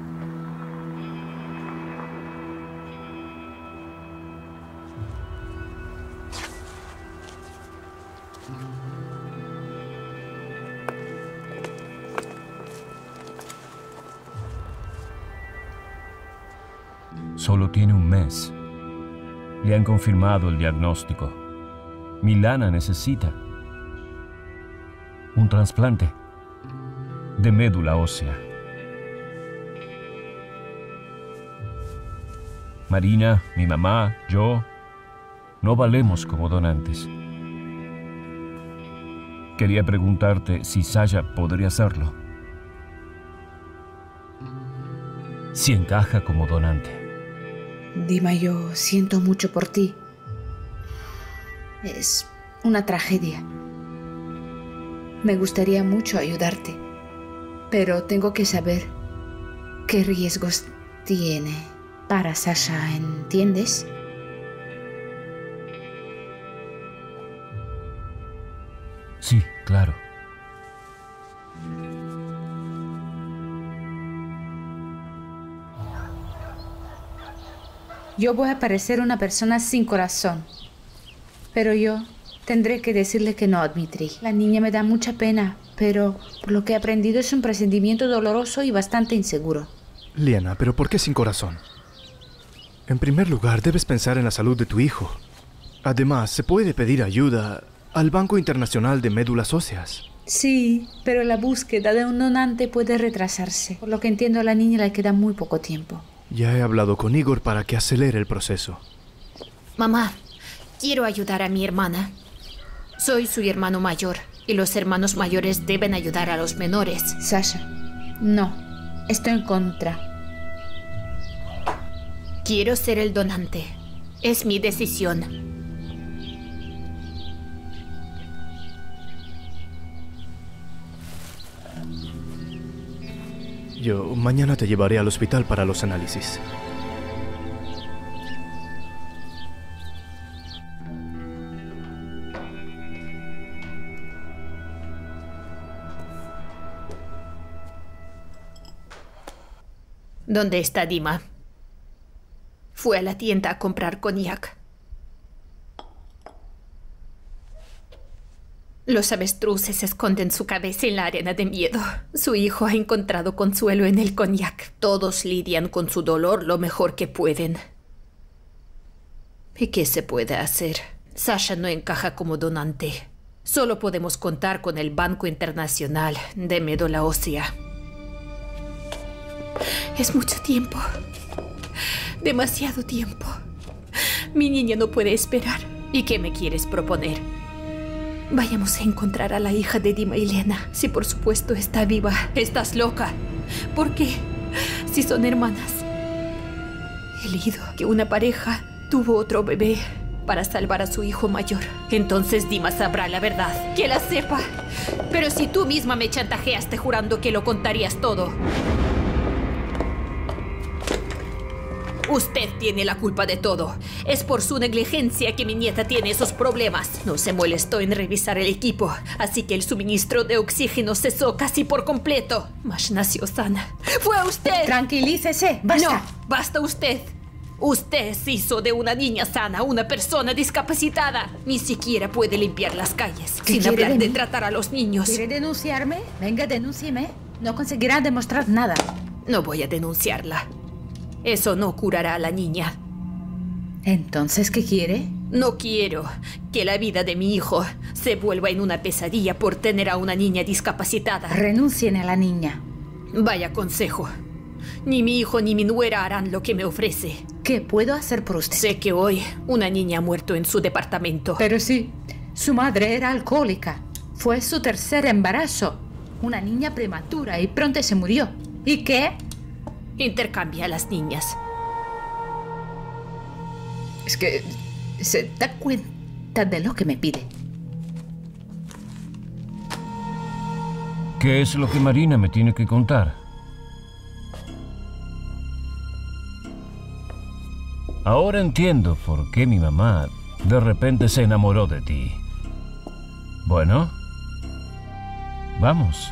Solo tiene un mes. Le han confirmado el diagnóstico. Milana necesita un trasplante de médula ósea. Marina, mi mamá, yo, no valemos como donantes. Quería preguntarte si Sasha podría hacerlo. Si encaja como donante. Dima, yo siento mucho por ti. Es una tragedia. Me gustaría mucho ayudarte, pero tengo que saber qué riesgos tiene para Sasha, ¿entiendes? Sí, claro. Yo voy a parecer una persona sin corazón, pero yo tendré que decirle que no a Dmitri. La niña me da mucha pena, pero por lo que he aprendido es un presentimiento doloroso y bastante inseguro. Liana, ¿pero por qué sin corazón? En primer lugar, debes pensar en la salud de tu hijo. Además, se puede pedir ayuda al Banco Internacional de Médulas Óseas. Sí, pero la búsqueda de un donante puede retrasarse. Por lo que entiendo, a la niña le queda muy poco tiempo. Ya he hablado con Igor para que acelere el proceso. Mamá, quiero ayudar a mi hermana. Soy su hermano mayor y los hermanos mayores deben ayudar a los menores. Sasha, no, estoy en contra. Quiero ser el donante. Es mi decisión. Yo mañana te llevaré al hospital para los análisis. ¿Dónde está Dima? Fue a la tienda a comprar coñac. Los avestruces esconden su cabeza en la arena de miedo. Su hijo ha encontrado consuelo en el coñac. Todos lidian con su dolor lo mejor que pueden. ¿Y qué se puede hacer? Sasha no encaja como donante. Solo podemos contar con el Banco Internacional de Médula Ósea. Es mucho tiempo. Demasiado tiempo. Mi niña no puede esperar. ¿Y qué me quieres proponer? Vayamos a encontrar a la hija de Dima y Lena. Si por supuesto está viva. Estás loca. ¿Por qué? Si son hermanas. He leído que una pareja tuvo otro bebé para salvar a su hijo mayor. Entonces Dima sabrá la verdad. Que la sepa. Pero si tú misma me chantajeaste jurando que lo contarías todo. Usted tiene la culpa de todo. Es por su negligencia que mi nieta tiene esos problemas. No se molestó en revisar el equipo, así que el suministro de oxígeno cesó casi por completo. Mas nació sana. ¡Fue usted! Tranquilícese, basta. No, basta usted. Usted se hizo de una niña sana una persona discapacitada. Ni siquiera puede limpiar las calles, sin hablar de, de tratar a los niños. ¿Quiere denunciarme? Venga, denúncieme. No conseguirá demostrar nada. No voy a denunciarla. Eso no curará a la niña. ¿Entonces qué quiere? No quiero que la vida de mi hijo se vuelva en una pesadilla por tener a una niña discapacitada. Renuncien a la niña. Vaya consejo. Ni mi hijo ni mi nuera harán lo que me ofrece. ¿Qué puedo hacer por usted? Sé que hoy una niña ha muerto en su departamento. Pero sí, su madre era alcohólica. Fue su tercer embarazo. Una niña prematura y pronto se murió. ¿Y qué? Intercambia a las niñas. Es que se da cuenta de lo que me pide. ¿Qué es lo que Marina me tiene que contar? Ahora entiendo por qué mi mamá de repente se enamoró de ti. Bueno, vamos.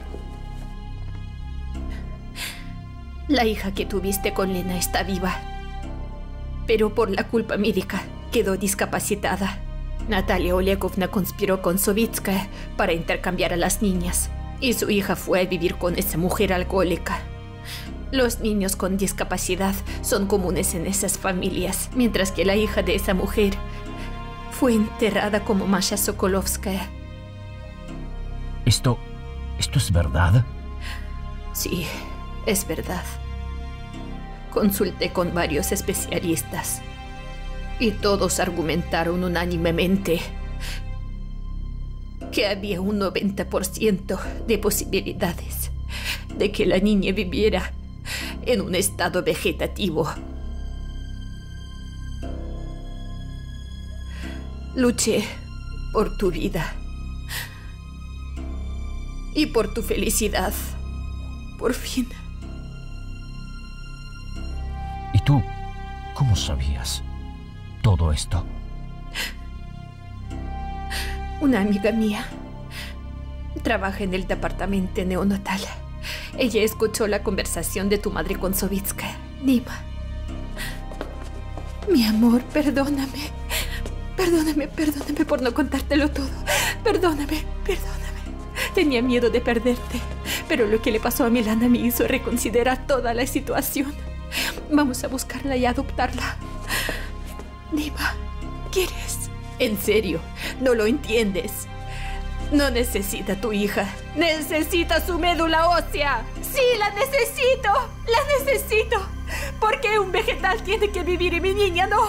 La hija que tuviste con Lena está viva, pero por la culpa médica quedó discapacitada. Natalia Olegovna conspiró con Sovitskaya para intercambiar a las niñas, y su hija fue a vivir con esa mujer alcohólica. Los niños con discapacidad son comunes en esas familias, mientras que la hija de esa mujer fue enterrada como Masha Sokolovskaya. ¿Esto... esto es verdad? Sí, es verdad. Consulté con varios especialistas y todos argumentaron unánimemente que había un noventa por ciento de posibilidades de que la niña viviera en un estado vegetativo. Luché por tu vida y por tu felicidad. Por fin. ¿Y tú cómo sabías todo esto? Una amiga mía trabaja en el departamento neonatal. Ella escuchó la conversación de tu madre con Sovitskaya. Dima. Mi amor, perdóname. Perdóname, perdóname por no contártelo todo. Perdóname, perdóname. Tenía miedo de perderte, pero lo que le pasó a Milana me hizo reconsiderar toda la situación. Vamos a buscarla y adoptarla. Dima, ¿quieres? En serio, no lo entiendes. No necesita tu hija. Necesita su médula ósea. Sí, la necesito. La necesito. ¿Por qué un vegetal tiene que vivir y mi niña no?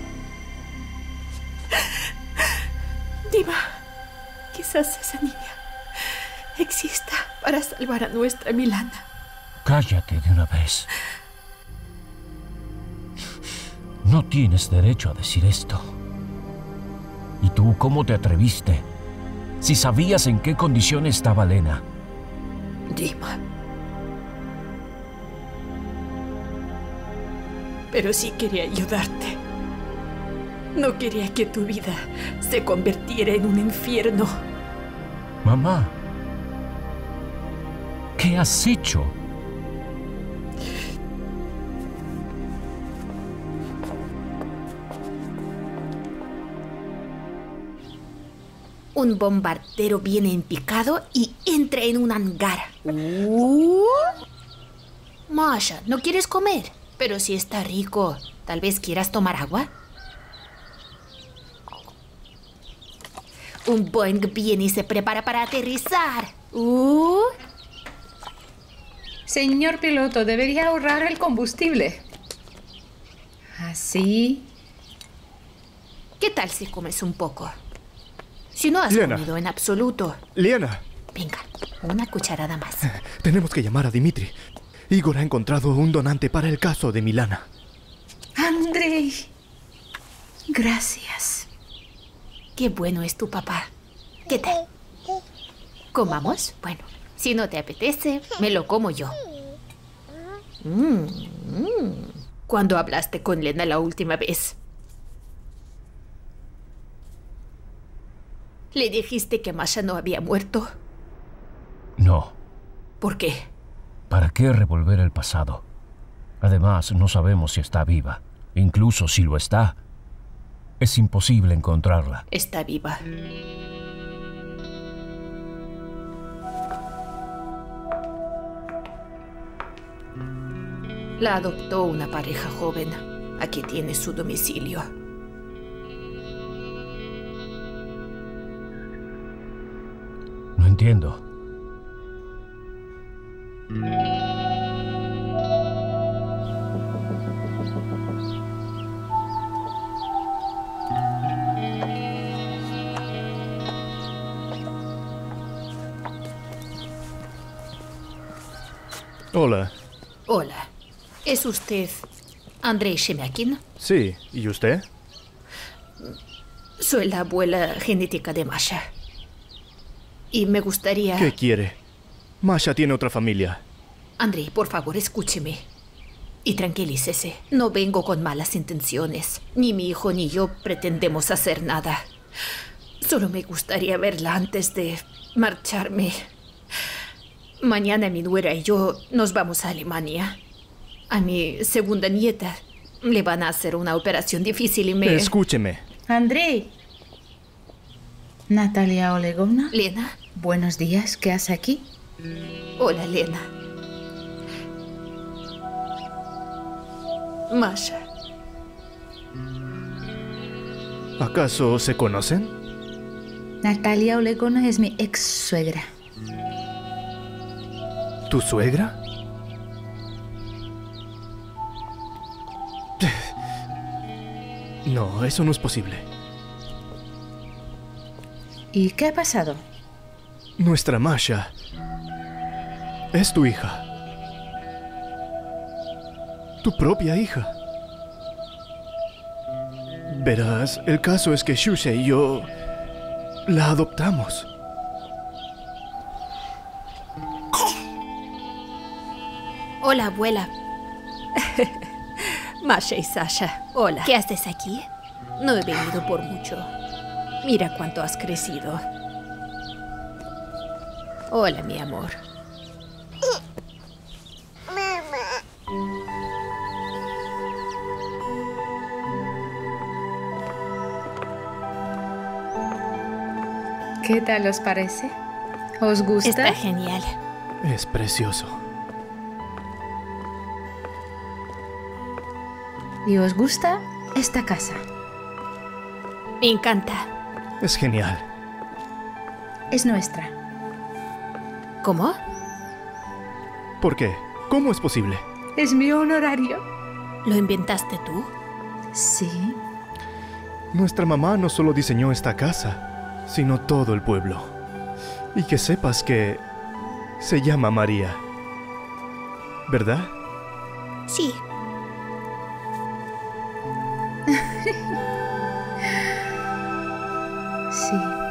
Dima, quizás esa niña exista para salvar a nuestra Milana. Cállate de una vez. No tienes derecho a decir esto. ¿Y tú cómo te atreviste? Si sabías en qué condición estaba Lena. Dima. Pero sí quería ayudarte. No quería que tu vida se convirtiera en un infierno. Mamá, ¿qué has hecho? Un bombardero viene en picado y entra en un hangar. Uh. Masha, ¿no quieres comer? Pero si está rico, ¿tal vez quieras tomar agua? Un Boeing viene y se prepara para aterrizar. Uh. Señor piloto, debería ahorrar el combustible. Así. ¿Qué tal si comes un poco? Si no has Liana. comido en absoluto. Liana. Venga, una cucharada más. Tenemos que llamar a Dimitri. Igor ha encontrado un donante para el caso de Milana. Andrei. Gracias. Qué bueno es tu papá. ¿Qué tal? ¿Comamos? Bueno, si no te apetece, me lo como yo. Mm, mm. ¿Cuándo hablaste con Lena la última vez? ¿Le dijiste que Masha no había muerto? No. ¿Por qué? ¿Para qué revolver el pasado? Además, no sabemos si está viva. Incluso si lo está, es imposible encontrarla. Está viva. La adoptó una pareja joven. Aquí tiene su domicilio. No entiendo. Hola. Hola. ¿Es usted Andrei Shemyakin? Sí, ¿y usted? Soy la abuela genética de Masha. Y me gustaría... ¿Qué quiere? Masha tiene otra familia. Andrei, por favor, escúcheme. Y tranquilícese. No vengo con malas intenciones. Ni mi hijo ni yo pretendemos hacer nada. Solo me gustaría verla antes de marcharme. Mañana mi nuera y yo nos vamos a Alemania. A mi segunda nieta le van a hacer una operación difícil y me... Escúcheme. Andrei. Natalia Olegovna. Lena. Buenos días, ¿qué hace aquí? Hola, Lena. Masha. ¿Acaso se conocen? Natalia Olegovna es mi ex suegra. ¿Tu suegra? No, eso no es posible. ¿Y qué ha pasado? Nuestra Masha es tu hija. Tu propia hija. Verás, el caso es que Shusha y yo la adoptamos. Hola, abuela. Masha y Sasha, hola. ¿Qué haces aquí? No he venido por mucho. Mira cuánto has crecido. Hola, mi amor. ¿Qué tal os parece? ¿Os gusta? Está genial. Es precioso. ¿Y os gusta esta casa? Me encanta. Es genial. Es nuestra. ¿Cómo? ¿Por qué? ¿Cómo es posible? Es mi honorario. ¿Lo inventaste tú? Sí. Nuestra mamá no solo diseñó esta casa, sino todo el pueblo. Y que sepas que se llama María. ¿Verdad? Sí. Sí.